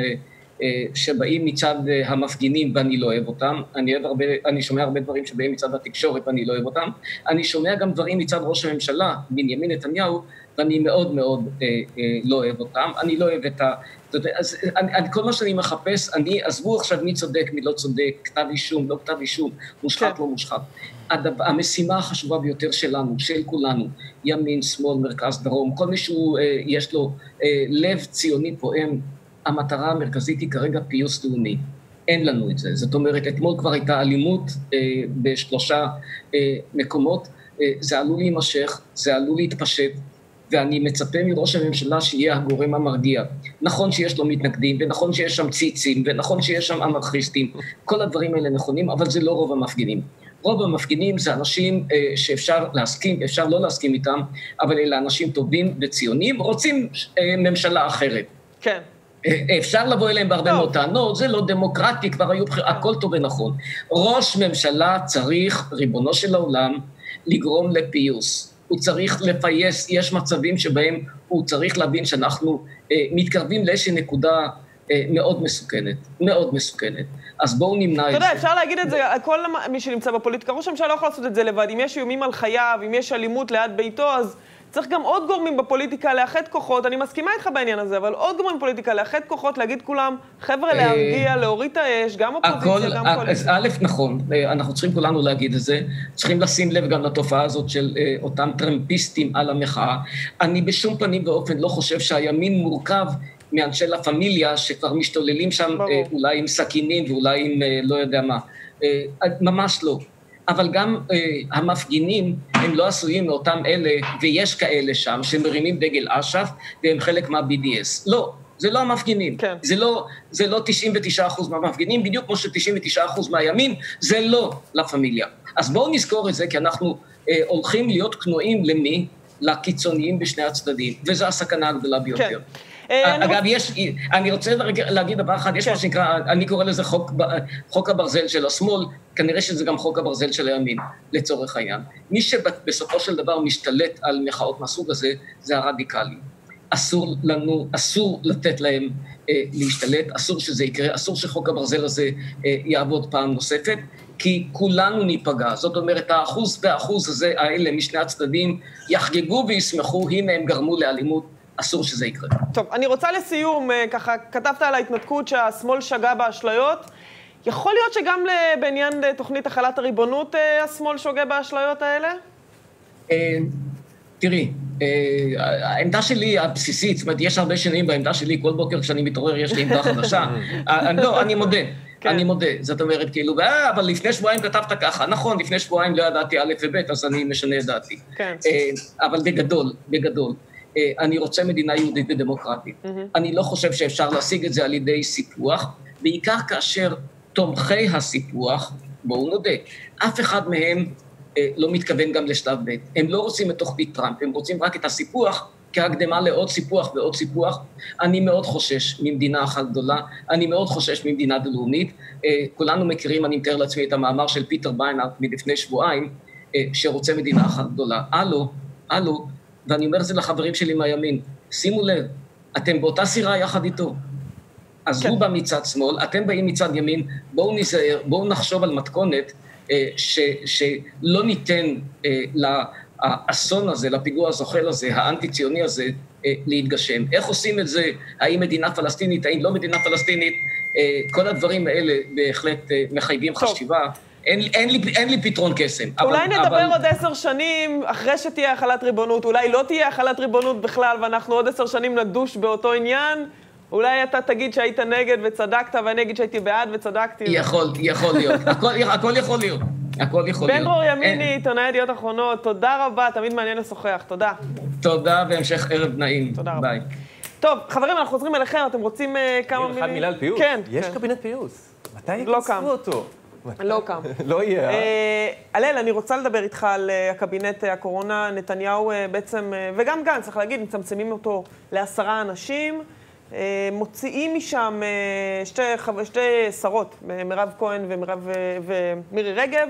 שבאים מצד המפגינים ואני לא אוהב אותם, אני, אוהב הרבה, אני שומע הרבה דברים שבאים מצד התקשורת ואני לא אוהב אותם, אני שומע גם דברים מצד ראש הממשלה, בנימין נתניהו, ואני מאוד מאוד אה, אה, לא אוהב אותם, אני לא אוהב את ה... אז אני, אני, כל מה שאני מחפש, אני, עזבו עכשיו מי צודק, מי לא צודק, כתב אישום, לא כתב אישום, מושחת, כן. לא מושחת. הדבר, המשימה החשובה ביותר שלנו, של כולנו, ימין, שמאל, מרכז, דרום, כל מישהו אה, יש לו אה, לב ציוני פועם, המטרה המרכזית היא כרגע פיוס לאומי. אין לנו את זה. זאת אומרת, אתמול כבר הייתה אלימות אה, בשלושה אה, מקומות, אה, זה עלול להימשך, זה עלול להתפשט, ואני מצפה מראש הממשלה שיהיה הגורם המרגיע. נכון שיש לו מתנגדים, ונכון שיש שם ציצים, ונכון שיש שם אנרכיסטים, כל הדברים האלה נכונים, אבל זה לא רוב המפגינים. רוב המפגינים זה אנשים אה, שאפשר להסכים, אפשר לא להסכים איתם, אבל אלה אנשים טובים וציונים, רוצים אה, ממשלה אחרת. כן. אפשר לבוא אליהם בהרבה מאוד טענות, זה לא דמוקרטי, כבר היו בחירות, הכל טוב ונכון. ראש ממשלה צריך, ריבונו של העולם, לגרום לפיוס. הוא צריך לפייס, יש מצבים שבהם הוא צריך להבין שאנחנו אה, מתקרבים לאיזושהי נקודה אה, מאוד מסוכנת, מאוד מסוכנת. אז בואו נמנע את זה. אתה יודע, אפשר להגיד את זה, כל מי שנמצא בפוליטיקה, ראש הממשלה לא יכול לעשות את זה לבד. אם יש איומים על חייו, אם יש אלימות ליד ביתו, אז צריך גם עוד גורמים בפוליטיקה לאחד כוחות, אני מסכימה איתך בעניין הזה, אבל עוד גורמים בפוליטיקה לאחד כוחות, להגיד כולם, חבר'ה להרגיע, להוריד את האש, גם אופוזיציה, גם קואליציה. א', נכון, אנחנו צריכים כולנו להגיד את זה, צריכים לשים לב גם לתופעה הזאת של אותם טרמפיסטים על המחאה. אני בשום פנים ואופן לא חושב שהימין מורכב מאנשי לה פמיליה, שכבר משתוללים שם אולי עם סכינים ואולי עם לא יודע מה. ממש לא. אבל גם אה, המפגינים הם לא עשויים מאותם אלה, ויש כאלה שם שמרימים דגל אש"ף, והם חלק מה-בי די אס. לא, זה לא המפגינים. כן. זה לא, זה לא תשעים ותשעה אחוז מהמפגינים, בדיוק כמו ש-תשעים ותשעה אחוז מהימין, זה לא לה פמיליה. אז בואו נזכור את זה, כי אנחנו אה, הולכים להיות כנועים למי? לקיצוניים בשני הצדדים, וזו הסכנה הגדולה ביותר. כן. אגב, יש, אני רוצה להגיד דבר אחד, יש מה שנקרא, אני קורא לזה חוק, חוק הברזל של השמאל, כנראה שזה גם חוק הברזל של הימין, לצורך העניין. מי שבסופו של דבר משתלט על מחאות מהסוג הזה, זה הרדיקלים. אסור לנו, אסור לתת להם אה, להשתלט, אסור שזה יקרה, אסור שחוק הברזל הזה אה, יעבוד פעם נוספת, כי כולנו ניפגע. זאת אומרת, האחוז והאחוז הזה, האלה משני הצדדים, יחגגו וישמחו, הנה הם גרמו לאלימות, אסור שזה יקרה. טוב, אני רוצה לסיום, ככה, כתבת על ההתנתקות שהשמאל שגה באשליות. יכול להיות שגם בעניין תוכנית החלת הריבונות, השמאל שוגה באשליות האלה? תראי, העמדה שלי הבסיסית, זאת אומרת, יש הרבה שינויים בעמדה שלי, כל בוקר כשאני מתעורר יש לי עמדה חדשה. לא, אני מודה. אני מודה, זאת אומרת, כאילו, אבל לפני שבועיים כתבת ככה, נכון, לפני שבועיים לא ידעתי א' וב', אז אני משנה את דעתי. אבל בגדול, בגדול. אני רוצה מדינה יהודית ודמוקרטית. Mm-hmm. אני לא חושב שאפשר להשיג את זה על ידי סיפוח, בעיקר כאשר תומכי הסיפוח, בואו נודה, אף אחד מהם אה, לא מתכוון גם לשלב ב'. הם לא רוצים את תוכנית טראמפ, הם רוצים רק את הסיפוח, כהקדמה לעוד סיפוח ועוד סיפוח. אני מאוד חושש ממדינה אחת גדולה, אני מאוד חושש ממדינה דו-לאומית. אה, כולנו מכירים, אני מתאר לעצמי את המאמר של פיטר ביינארט מלפני שבועיים, אה, שרוצה מדינה אחת גדולה. הלו, הלו, ואני אומר את זה לחברים שלי מהימין, שימו לב, אתם באותה סירה יחד איתו. אז הוא בא מצד שמאל, אתם באים מצד ימין, בואו ניזהר, בואו נחשוב על מתכונת ש, שלא ניתן לאסון הזה, לפיגוע הזוחל הזה, האנטי-ציוני הזה, להתגשם. איך עושים את זה? האם מדינה פלסטינית, האם לא מדינה פלסטינית? כל הדברים האלה בהחלט מחייבים חשיבה. אין, אין, לי, אין לי פתרון קסם. אולי אבל, נדבר אבל... עוד עשר שנים, אחרי שתהיה החלת ריבונות, אולי לא תהיה החלת ריבונות בכלל, ואנחנו עוד עשר שנים נדוש באותו עניין, אולי אתה תגיד שהיית נגד וצדקת, ואני אגיד שהייתי בעד וצדקתי. יכול, יכול להיות. הכל, הכל יכול להיות. הכל יכול להיות. בן דרור ימיני, עיתונאי ידיעות אחרונות, תודה רבה, תמיד מעניין לשוחח, תודה. תודה, והמשך ערב נעים. תודה רבה. ביי. טוב, חברים, אנחנו חוזרים אליכם, אתם רוצים כמה מילים? אחד מילה על פיוס? כן. יש קבינט פיוס. מתי ייכנסו אותו? לא קם. לא יהיה, אה? הלל, אני רוצה לדבר איתך על הקבינט הקורונה. נתניהו בעצם, וגם גנץ, צריך להגיד, מצמצמים אותו לעשרה אנשים, מוציאים משם שתי, שתי שרות, מירב כהן ומירב, ומירי רגב,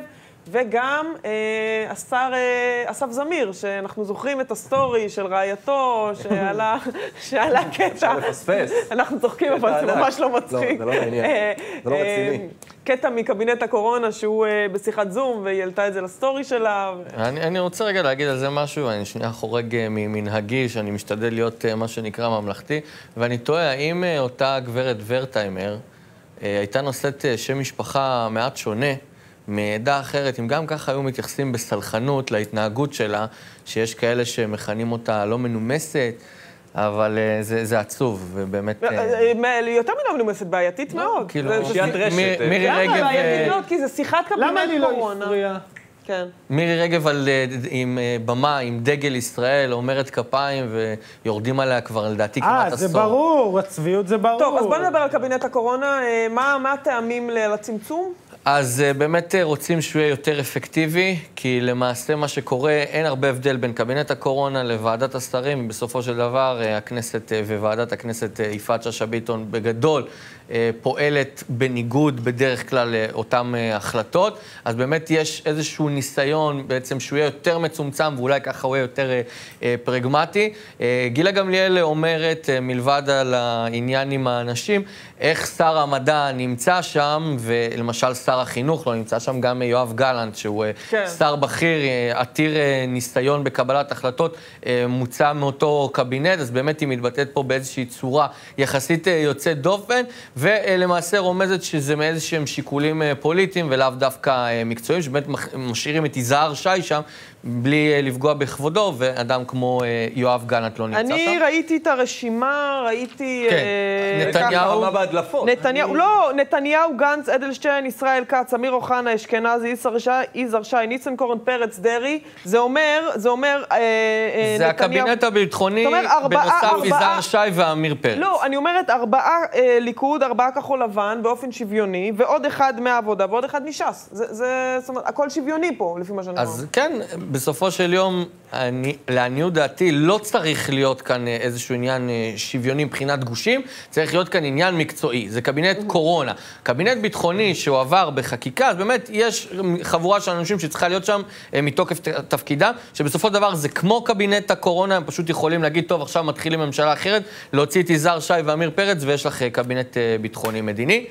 וגם אה, השר אה, אסף זמיר, שאנחנו זוכרים את הסטורי של רעייתו, שעלה, שעלה קטע. אפשר לפספס. אנחנו צוחקים, אבל זה ממש לא מצחיק. לא, זה לא מעניין. זה לא רציני. קטע מקבינט הקורונה, שהוא אה, בשיחת זום, והיא העלתה את זה לסטורי שלה. אני, אני רוצה רגע להגיד על זה משהו, אני שנייה חורג ממנהגי, שאני משתדל להיות מה שנקרא ממלכתי, ואני תוהה, האם אותה גברת ורטהיימר הייתה נושאת שם משפחה מעט שונה, מעדה אחרת, אם גם ככה היו מתייחסים בסלחנות להתנהגות שלה, שיש כאלה שמכנים אותה לא מנומסת, אבל זה, זה עצוב, ובאמת... יותר מלא מנומסת, בעייתית מאוד. כאילו, שיעת רשת. מירי רגב... למה בעייתית מאוד? כי זה שיחת קבינט קורונה. למה אני לא הפריע? כן. מירי רגב על, עם במה, עם דגל ישראל, אומרת כפיים, ויורדים עליה כבר, לדעתי, כמעט עשור. אה, זה ברור, הצביעות זה ברור. טוב, אז בוא נדבר על קבינט הקורונה. מה, מה הטעמים לצמצום? אז באמת רוצים שהוא יהיה יותר אפקטיבי, כי למעשה מה שקורה, אין הרבה הבדל בין קבינט הקורונה לוועדת השרים, בסופו של דבר הכנסת וועדת הכנסת יפעת שאשא ביטון בגדול פועלת בניגוד בדרך כלל לאותן החלטות, אז באמת יש איזשהו ניסיון בעצם שהוא יהיה יותר מצומצם, ואולי ככה הוא יהיה יותר פרגמטי. גילה גמליאל אומרת, מלבד על העניין עם האנשים, איך שר המדע נמצא שם, ולמשל שר החינוך לא נמצא שם, גם יואב גלנט, שהוא כן. שר בכיר, עתיר ניסיון בקבלת החלטות, מוצא מאותו קבינט, אז באמת היא מתבטאת פה באיזושהי צורה יחסית יוצאת דופן, ולמעשה רומזת שזה מאיזשהם שיקולים פוליטיים ולאו דווקא מקצועיים, שבאמת משאירים את יזהר שי שם, בלי לפגוע בכבודו, ואדם כמו יואב גלנט לא נמצא שם. אני ראיתי את הרשימה, ראיתי... כן, נתניהו... מה בהדלפות? נתניהו, לא, נתניהו, גנץ, אדלשטיין, ישראל כץ, אמיר אוחנה, אשכנזי, יזהר שי, ניסנקורן, פרץ, דרעי. זה אומר, זה אומר... זה הקבינט הביטחוני, בנוסף יזהר שי ואמיר פרץ. לא, אני אומרת, ארבעה ליכוד, ארבעה כחול לבן, באופן שוויוני, ועוד אחד מהעבודה, ועוד אחד מש"ס. זה, זאת אומרת, הכל שוויוני פה, לפי מה שאני אומר. אז כן, בסופו של יום, אני, לעניות דעתי, לא צריך להיות כאן איזשהו עניין שוויוני מבחינת גושים, צריך להיות כאן עניין מקצועי. זה קבינט קורונה. קבינט ביטחוני שהוא עבר בחקיקה, אז באמת יש חבורה של אנשים שצריכה להיות שם מתוקף תפקידם, שבסופו של דבר זה כמו קבינט הקורונה, הם פשוט יכולים להגיד, טוב, עכשיו מתחילים ממשלה אחרת, להוציא את יזהר שי ואמיר פרץ, ויש לך קבינט ביטחוני מדיני.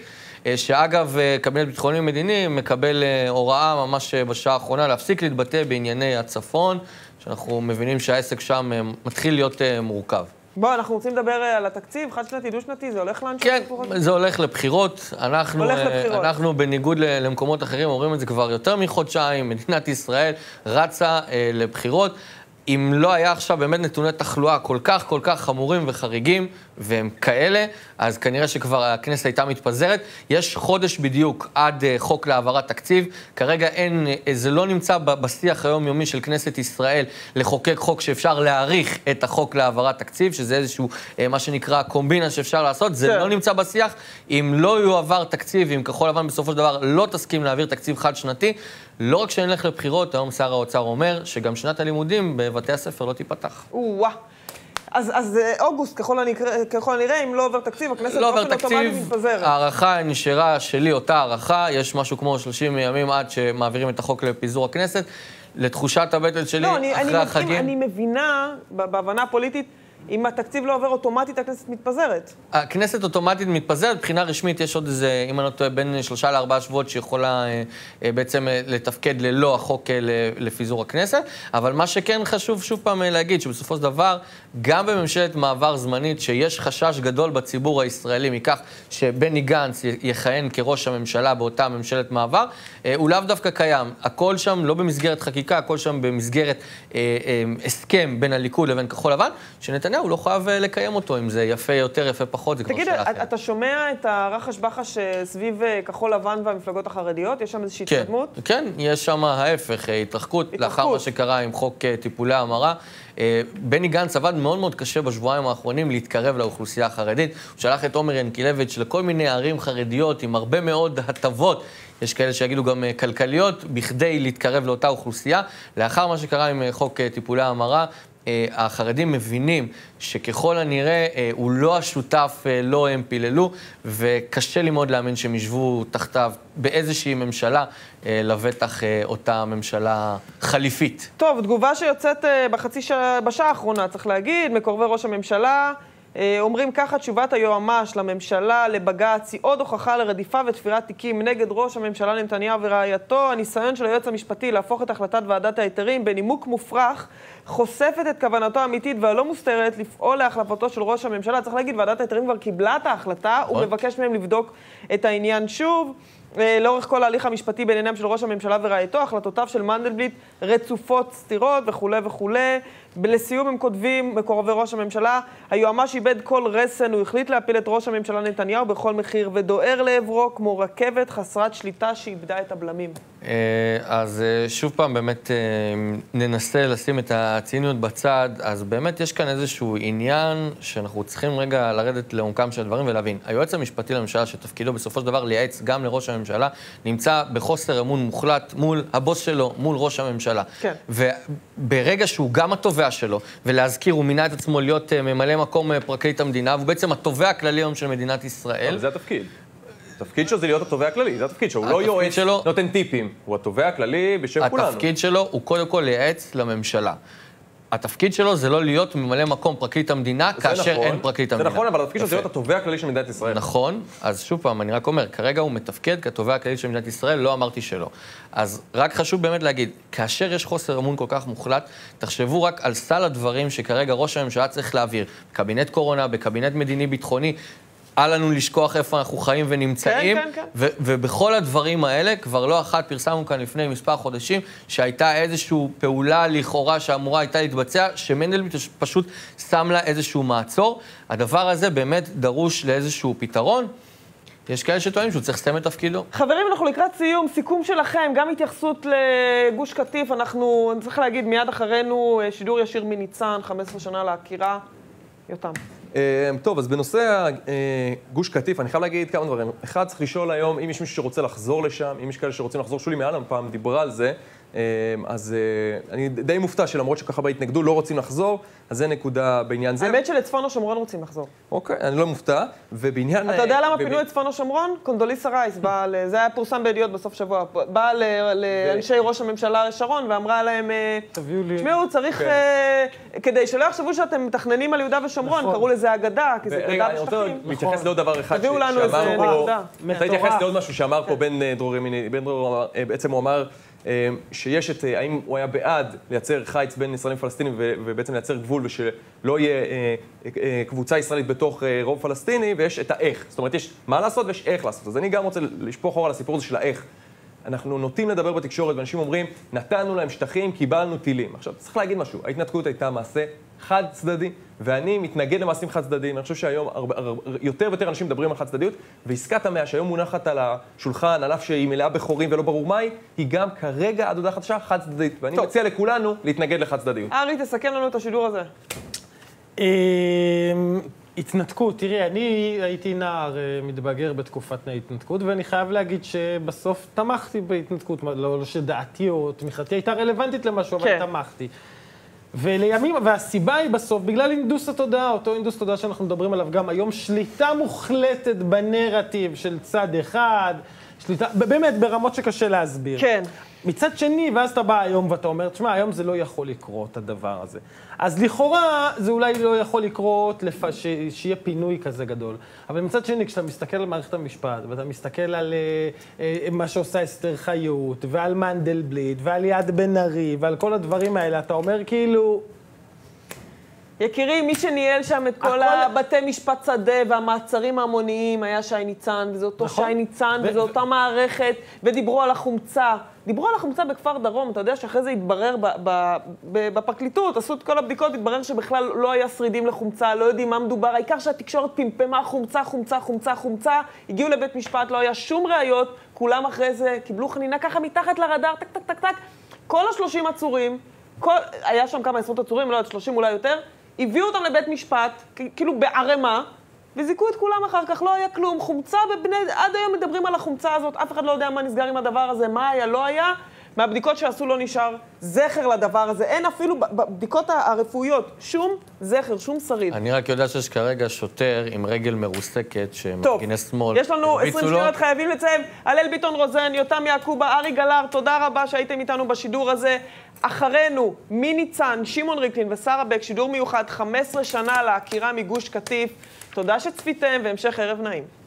שאגב, קבינט ביטחוני מדיני מקבל הוראה ממש בשעה האחרונה להפסיק להתבטא בענייני הצפון, שאנחנו מבינים שהעסק שם מתחיל להיות מורכב. בוא, אנחנו רוצים לדבר על התקציב, חד שנתי, דו שנתי, זה הולך לאן? כן, זה הולך לבחירות. אנחנו, הולך לבחירות. אנחנו בניגוד למקומות אחרים, אומרים את זה כבר יותר מחודשיים, מדינת ישראל רצה לבחירות. אם לא היה עכשיו באמת נתוני תחלואה כל כך, כל כך חמורים וחריגים, והם כאלה, אז כנראה שכבר הכנסת הייתה מתפזרת. יש חודש בדיוק עד חוק להעברת תקציב. כרגע אין, זה לא נמצא בשיח היומיומי של כנסת ישראל לחוקק חוק שאפשר להאריך את החוק להעברת תקציב, שזה איזשהו, מה שנקרא, קומבינה שאפשר לעשות. זה לא נמצא בשיח. אם לא יועבר תקציב, אם כחול לבן בסופו של דבר לא תסכים להעביר תקציב חד שנתי, לא רק שנלך לבחירות, היום שר האוצר אומר שגם שנת הלימודים בבתי הספר לא תיפתח. וואה. אז, אז אוגוסט, ככל הנראה, ככל הנראה, אם לא עובר תקציב, הכנסת לא עובר באופן אוטומטי מתפזרת. הערכה נשארה שלי, אותה הערכה, יש משהו כמו שלושים ימים עד שמעבירים את החוק לפיזור הכנסת. לתחושת הבטן שלי לא, אני, אחרי אני החגים... אני מבינה, בהבנה הפוליטית, אם התקציב לא עובר אוטומטית, הכנסת מתפזרת. הכנסת אוטומטית מתפזרת, מבחינה רשמית יש עוד איזה, אם אני לא טועה, בין שלושה לארבעה שבועות שיכולה אה, אה, בעצם אה, לתפקד ללא החוק אה, לפיזור הכנסת, אבל מה שכן חשוב שוב פעם אה, להגיד, שבסופו של דבר, גם בממשלת מעבר זמנית, שיש חשש גדול בציבור הישראלי מכך שבני גנץ יכהן כראש הממשלה באותה ממשלת מעבר, אה, הוא לאו דווקא קיים. הכל שם לא במסגרת חקיקה, הכל שם במסגרת אה, אה, הסכם בין הליכוד לבין כחול לבן, שנתניהו הוא לא חייב לקיים אותו, אם זה יפה יותר, יפה פחות, זה כבר שאלה אחרת. תגיד, אתה שומע את הרחש בחש סביב כחול לבן והמפלגות החרדיות? יש שם איזושהי התקדמות? כן, יש שם ההפך, התרחקות, לאחר מה שקרה עם חוק טיפולי המרה. בני גנץ עבד מאוד מאוד קשה בשבועיים האחרונים להתקרב לאוכלוסייה החרדית. הוא שלח את עומר ינקילביץ' לכל מיני ערים חרדיות עם הרבה מאוד הטבות. יש כאלה שיגידו גם כלכליות, בכדי להתקרב לאותה אוכלוסייה. לאחר מה שקרה עם חוק טיפולי המרה, החרדים מבינים שככל הנראה הוא לא השותף, לא הם פיללו, וקשה לי מאוד להאמין שהם ישבו תחתיו באיזושהי ממשלה, לבטח אותה ממשלה חליפית. טוב, תגובה שיוצאת בחצי שעה, בשעה האחרונה, צריך להגיד, מקורבי ראש הממשלה, אומרים ככה, תשובת היועמ"ש לממשלה, לבג"ץ, היא עוד הוכחה לרדיפה ותפירת תיקים נגד ראש הממשלה נתניהו ורעייתו. הניסיון של היועץ המשפטי להפוך את החלטת ועדת ההיתרים בנימוק מופרך, חושפת את כוונתו האמיתית והלא מוסתרת לפעול להחלפתו של ראש הממשלה. צריך להגיד, ועדת ההיתרים כבר קיבלה את ההחלטה, הוא מבקש מהם לבדוק את העניין שוב. לאורך כל ההליך המשפטי בעניינם של ראש הממשלה ורעייתו, החלטותיו של מנדלבליט רצופות סתירות וכו' וכו'. לסיום הם כותבים מקורבי ראש הממשלה, היועמ"ש איבד כל רסן, הוא החליט להפיל את ראש הממשלה נתניהו בכל מחיר ודואר לעברו כמו רכבת חסרת שליטה שאיבדה את הבלמים. אז שוב פעם באמת ננסה לשים את הציניות בצד, אז באמת יש כאן איזשהו עניין שאנחנו צריכים רגע לרדת לעומקם של הדברים ולהבין. היועץ המשפטי לממשלה שתפקידו בסופו של דבר לייעץ גם לראש הממשלה, נמצא בחוסר אמון מוחלט מול הבוס שלו, מול ראש הממשלה. כן. וברגע שהוא גם התובע שלו, ולהזכיר, הוא מינה את עצמו להיות ממלא מקום פרקליט המדינה, והוא בעצם התובע הכללי היום של מדינת ישראל. אבל זה התפקיד. התפקיד שלו זה להיות התובע הכללי, זה התפקיד שלו, הוא לא יועץ, שלו, נותן טיפים, הוא התובע הכללי בשם כולנו. התפקיד שלו הוא קודם כל לייעץ לממשלה. התפקיד שלו זה לא להיות ממלא מקום פרקליט המדינה, כאשר נכון, אין פרקליט המדינה. זה נכון, אבל התפקיד שלו זה להיות התובע הכללי של מדינת ישראל. נכון, אז שוב פעם, אני רק אומר, כרגע הוא מתפקד כתובע הכללי של מדינת ישראל, לא אמרתי שלא. אז רק חשוב באמת להגיד, כאשר יש חוסר אמון כל כך מוחלט, תחשבו רק על סל הדברים שכרגע ראש הממשלה צריך להעביר, בקבינט קורונה, בקבינט מדיני-ביטחוני, אל לנו לשכוח איפה אנחנו חיים ונמצאים, כן, כן, כן. ו- ובכל הדברים האלה, כבר לא אחת פרסמנו כאן לפני מספר חודשים, שהייתה איזושהי פעולה לכאורה שאמורה הייתה להתבצע, שמנדלבליט פשוט שם לה איזשהו מעצור. הדבר הזה באמת דרוש לאיזשהו פתרון. יש כאלה שטוענים שהוא צריך לסיים את תפקידו. חברים, אנחנו לקראת סיום, סיכום שלכם, גם התייחסות לגוש קטיף, אנחנו, אני צריך להגיד, מיד אחרינו שידור ישיר מניצן, חמש עשרה שנה להכירה. יותם. טוב, אז בנושא גוש קטיף, אני חייב להגיד כמה דברים. אחד, צריך לשאול היום, אם יש מישהו שרוצה לחזור לשם, אם יש כאלה שרוצים לחזור, שולי מעלם פעם דיברה על זה, אז אני די מופתע שלמרות שככה בהתנגדו לא רוצים לחזור, אז זה נקודה בעניין זה. האמת שלצפון השומרון רוצים לחזור. אוקיי, אני לא מופתע, ובעניין... אתה יודע למה פינו את צפון השומרון? קונדוליסה רייס, זה היה פורסם בידיעות בסוף שבוע, באה לאנשי ראש הממשלה שרון ואמרה להם, תשמעו, צריך, כדי שלא יחשבו שאתם מתכננים על יהודה ושומרון, קראו לזה אגדה, כי זה אגדה בשטחים. אני רוצה להתייחס לעוד דבר אחד תביאו לנו איזה נקודה. אני רוצה להתייחס לעוד משהו שאמר פה בן דרור, בעצם הוא אמר, שיש את, האם הוא היה בעד לייצר חיץ בין ישראלים ופלסטינים ובעצם לייצר גבול ושלא יהיה קבוצה ישראלית בתוך רוב פלסטיני, ויש את האיך. זאת אומרת, יש מה לעשות ויש איך לעשות. אז אני גם רוצה לשפוך אור על הסיפור הזה של האיך. אנחנו נוטים לדבר בתקשורת ואנשים אומרים, נתנו להם שטחים, קיבלנו טילים. עכשיו, צריך להגיד משהו, ההתנתקות הייתה מעשה חד צדדי, ואני מתנגד למעשים חד צדדיים. אני חושב שהיום הרבה, יותר ויותר אנשים מדברים על חד צדדיות, ועסקת המאה שהיום מונחת על השולחן, על אף שהיא מלאה בחורים ולא ברור מהי, היא גם כרגע עד הודעה חדשה חד צדדית. ואני טוב. מציע לכולנו להתנגד לחד צדדיות. ארי, תסכם לנו את השידור הזה. התנתקות, תראי, אני הייתי נער מתבגר בתקופת ההתנתקות, ואני חייב להגיד שבסוף תמכתי בהתנתקות, לא שדעתי או תמיכתי הייתה רלוונטית למשהו, אבל תמכתי. ולימים, והסיבה היא בסוף, בגלל אינדוס התודעה, אותו אינדוס תודעה שאנחנו מדברים עליו גם היום, שליטה מוחלטת בנרטיב של צד אחד, שליטה, באמת ברמות שקשה להסביר. כן. מצד שני, ואז אתה בא היום ואתה אומר, תשמע, היום זה לא יכול לקרות, הדבר הזה. אז לכאורה, זה אולי לא יכול לקרות לפ... ש... שיהיה פינוי כזה גדול. אבל מצד שני, כשאתה מסתכל על מערכת המשפט, ואתה מסתכל על uh, uh, מה שעושה אסתר חיות, ועל מנדלבליט, ועל יד בן ארי, ועל כל הדברים האלה, אתה אומר כאילו... יקירי, מי שניהל שם את כל הבתי משפט שדה והמעצרים ההמוניים היה שי ניצן, וזה אותו שי ניצן, וזו אותה מערכת, ודיברו על החומצה. דיברו על החומצה בכפר דרום, אתה יודע שאחרי זה התברר בפרקליטות, עשו את כל הבדיקות, התברר שבכלל לא היה שרידים לחומצה, לא יודעים מה מדובר, העיקר שהתקשורת פמפמה חומצה, חומצה, חומצה, חומצה, הגיעו לבית משפט, לא היה שום ראיות, כולם אחרי זה קיבלו חנינה ככה מתחת לרדאר, טק, טק, טק, טק, כל השלושים עצורים, כל, היה שם כמה עשרות עצורים, לא יודעת, שלושים אולי יותר, הביאו אותם לבית משפט, כאילו בערמה, וזיקו את כולם אחר כך, לא היה כלום. חומצה בבני... עד היום מדברים על החומצה הזאת, אף אחד לא יודע מה נסגר עם הדבר הזה, מה היה, לא היה. מהבדיקות שעשו לא נשאר זכר לדבר הזה. אין אפילו בבדיקות הרפואיות שום זכר, שום שריד. אני רק יודע שיש כרגע שוטר עם רגל מרוסקת שמפגיני שמאל. יש לנו עשרים שניות, חייבים לציין. הלל ביטון רוזן, יותם יעקובה, ארי גלר, תודה רבה שהייתם איתנו בשידור הזה. אחרינו, מי ניצן, שמעון ריקלין ושרה בק, שידור מיוחד, חמש עשרה שנה לעקירה מגוש קטיף. תודה שצפיתם והמשך ערב נעים.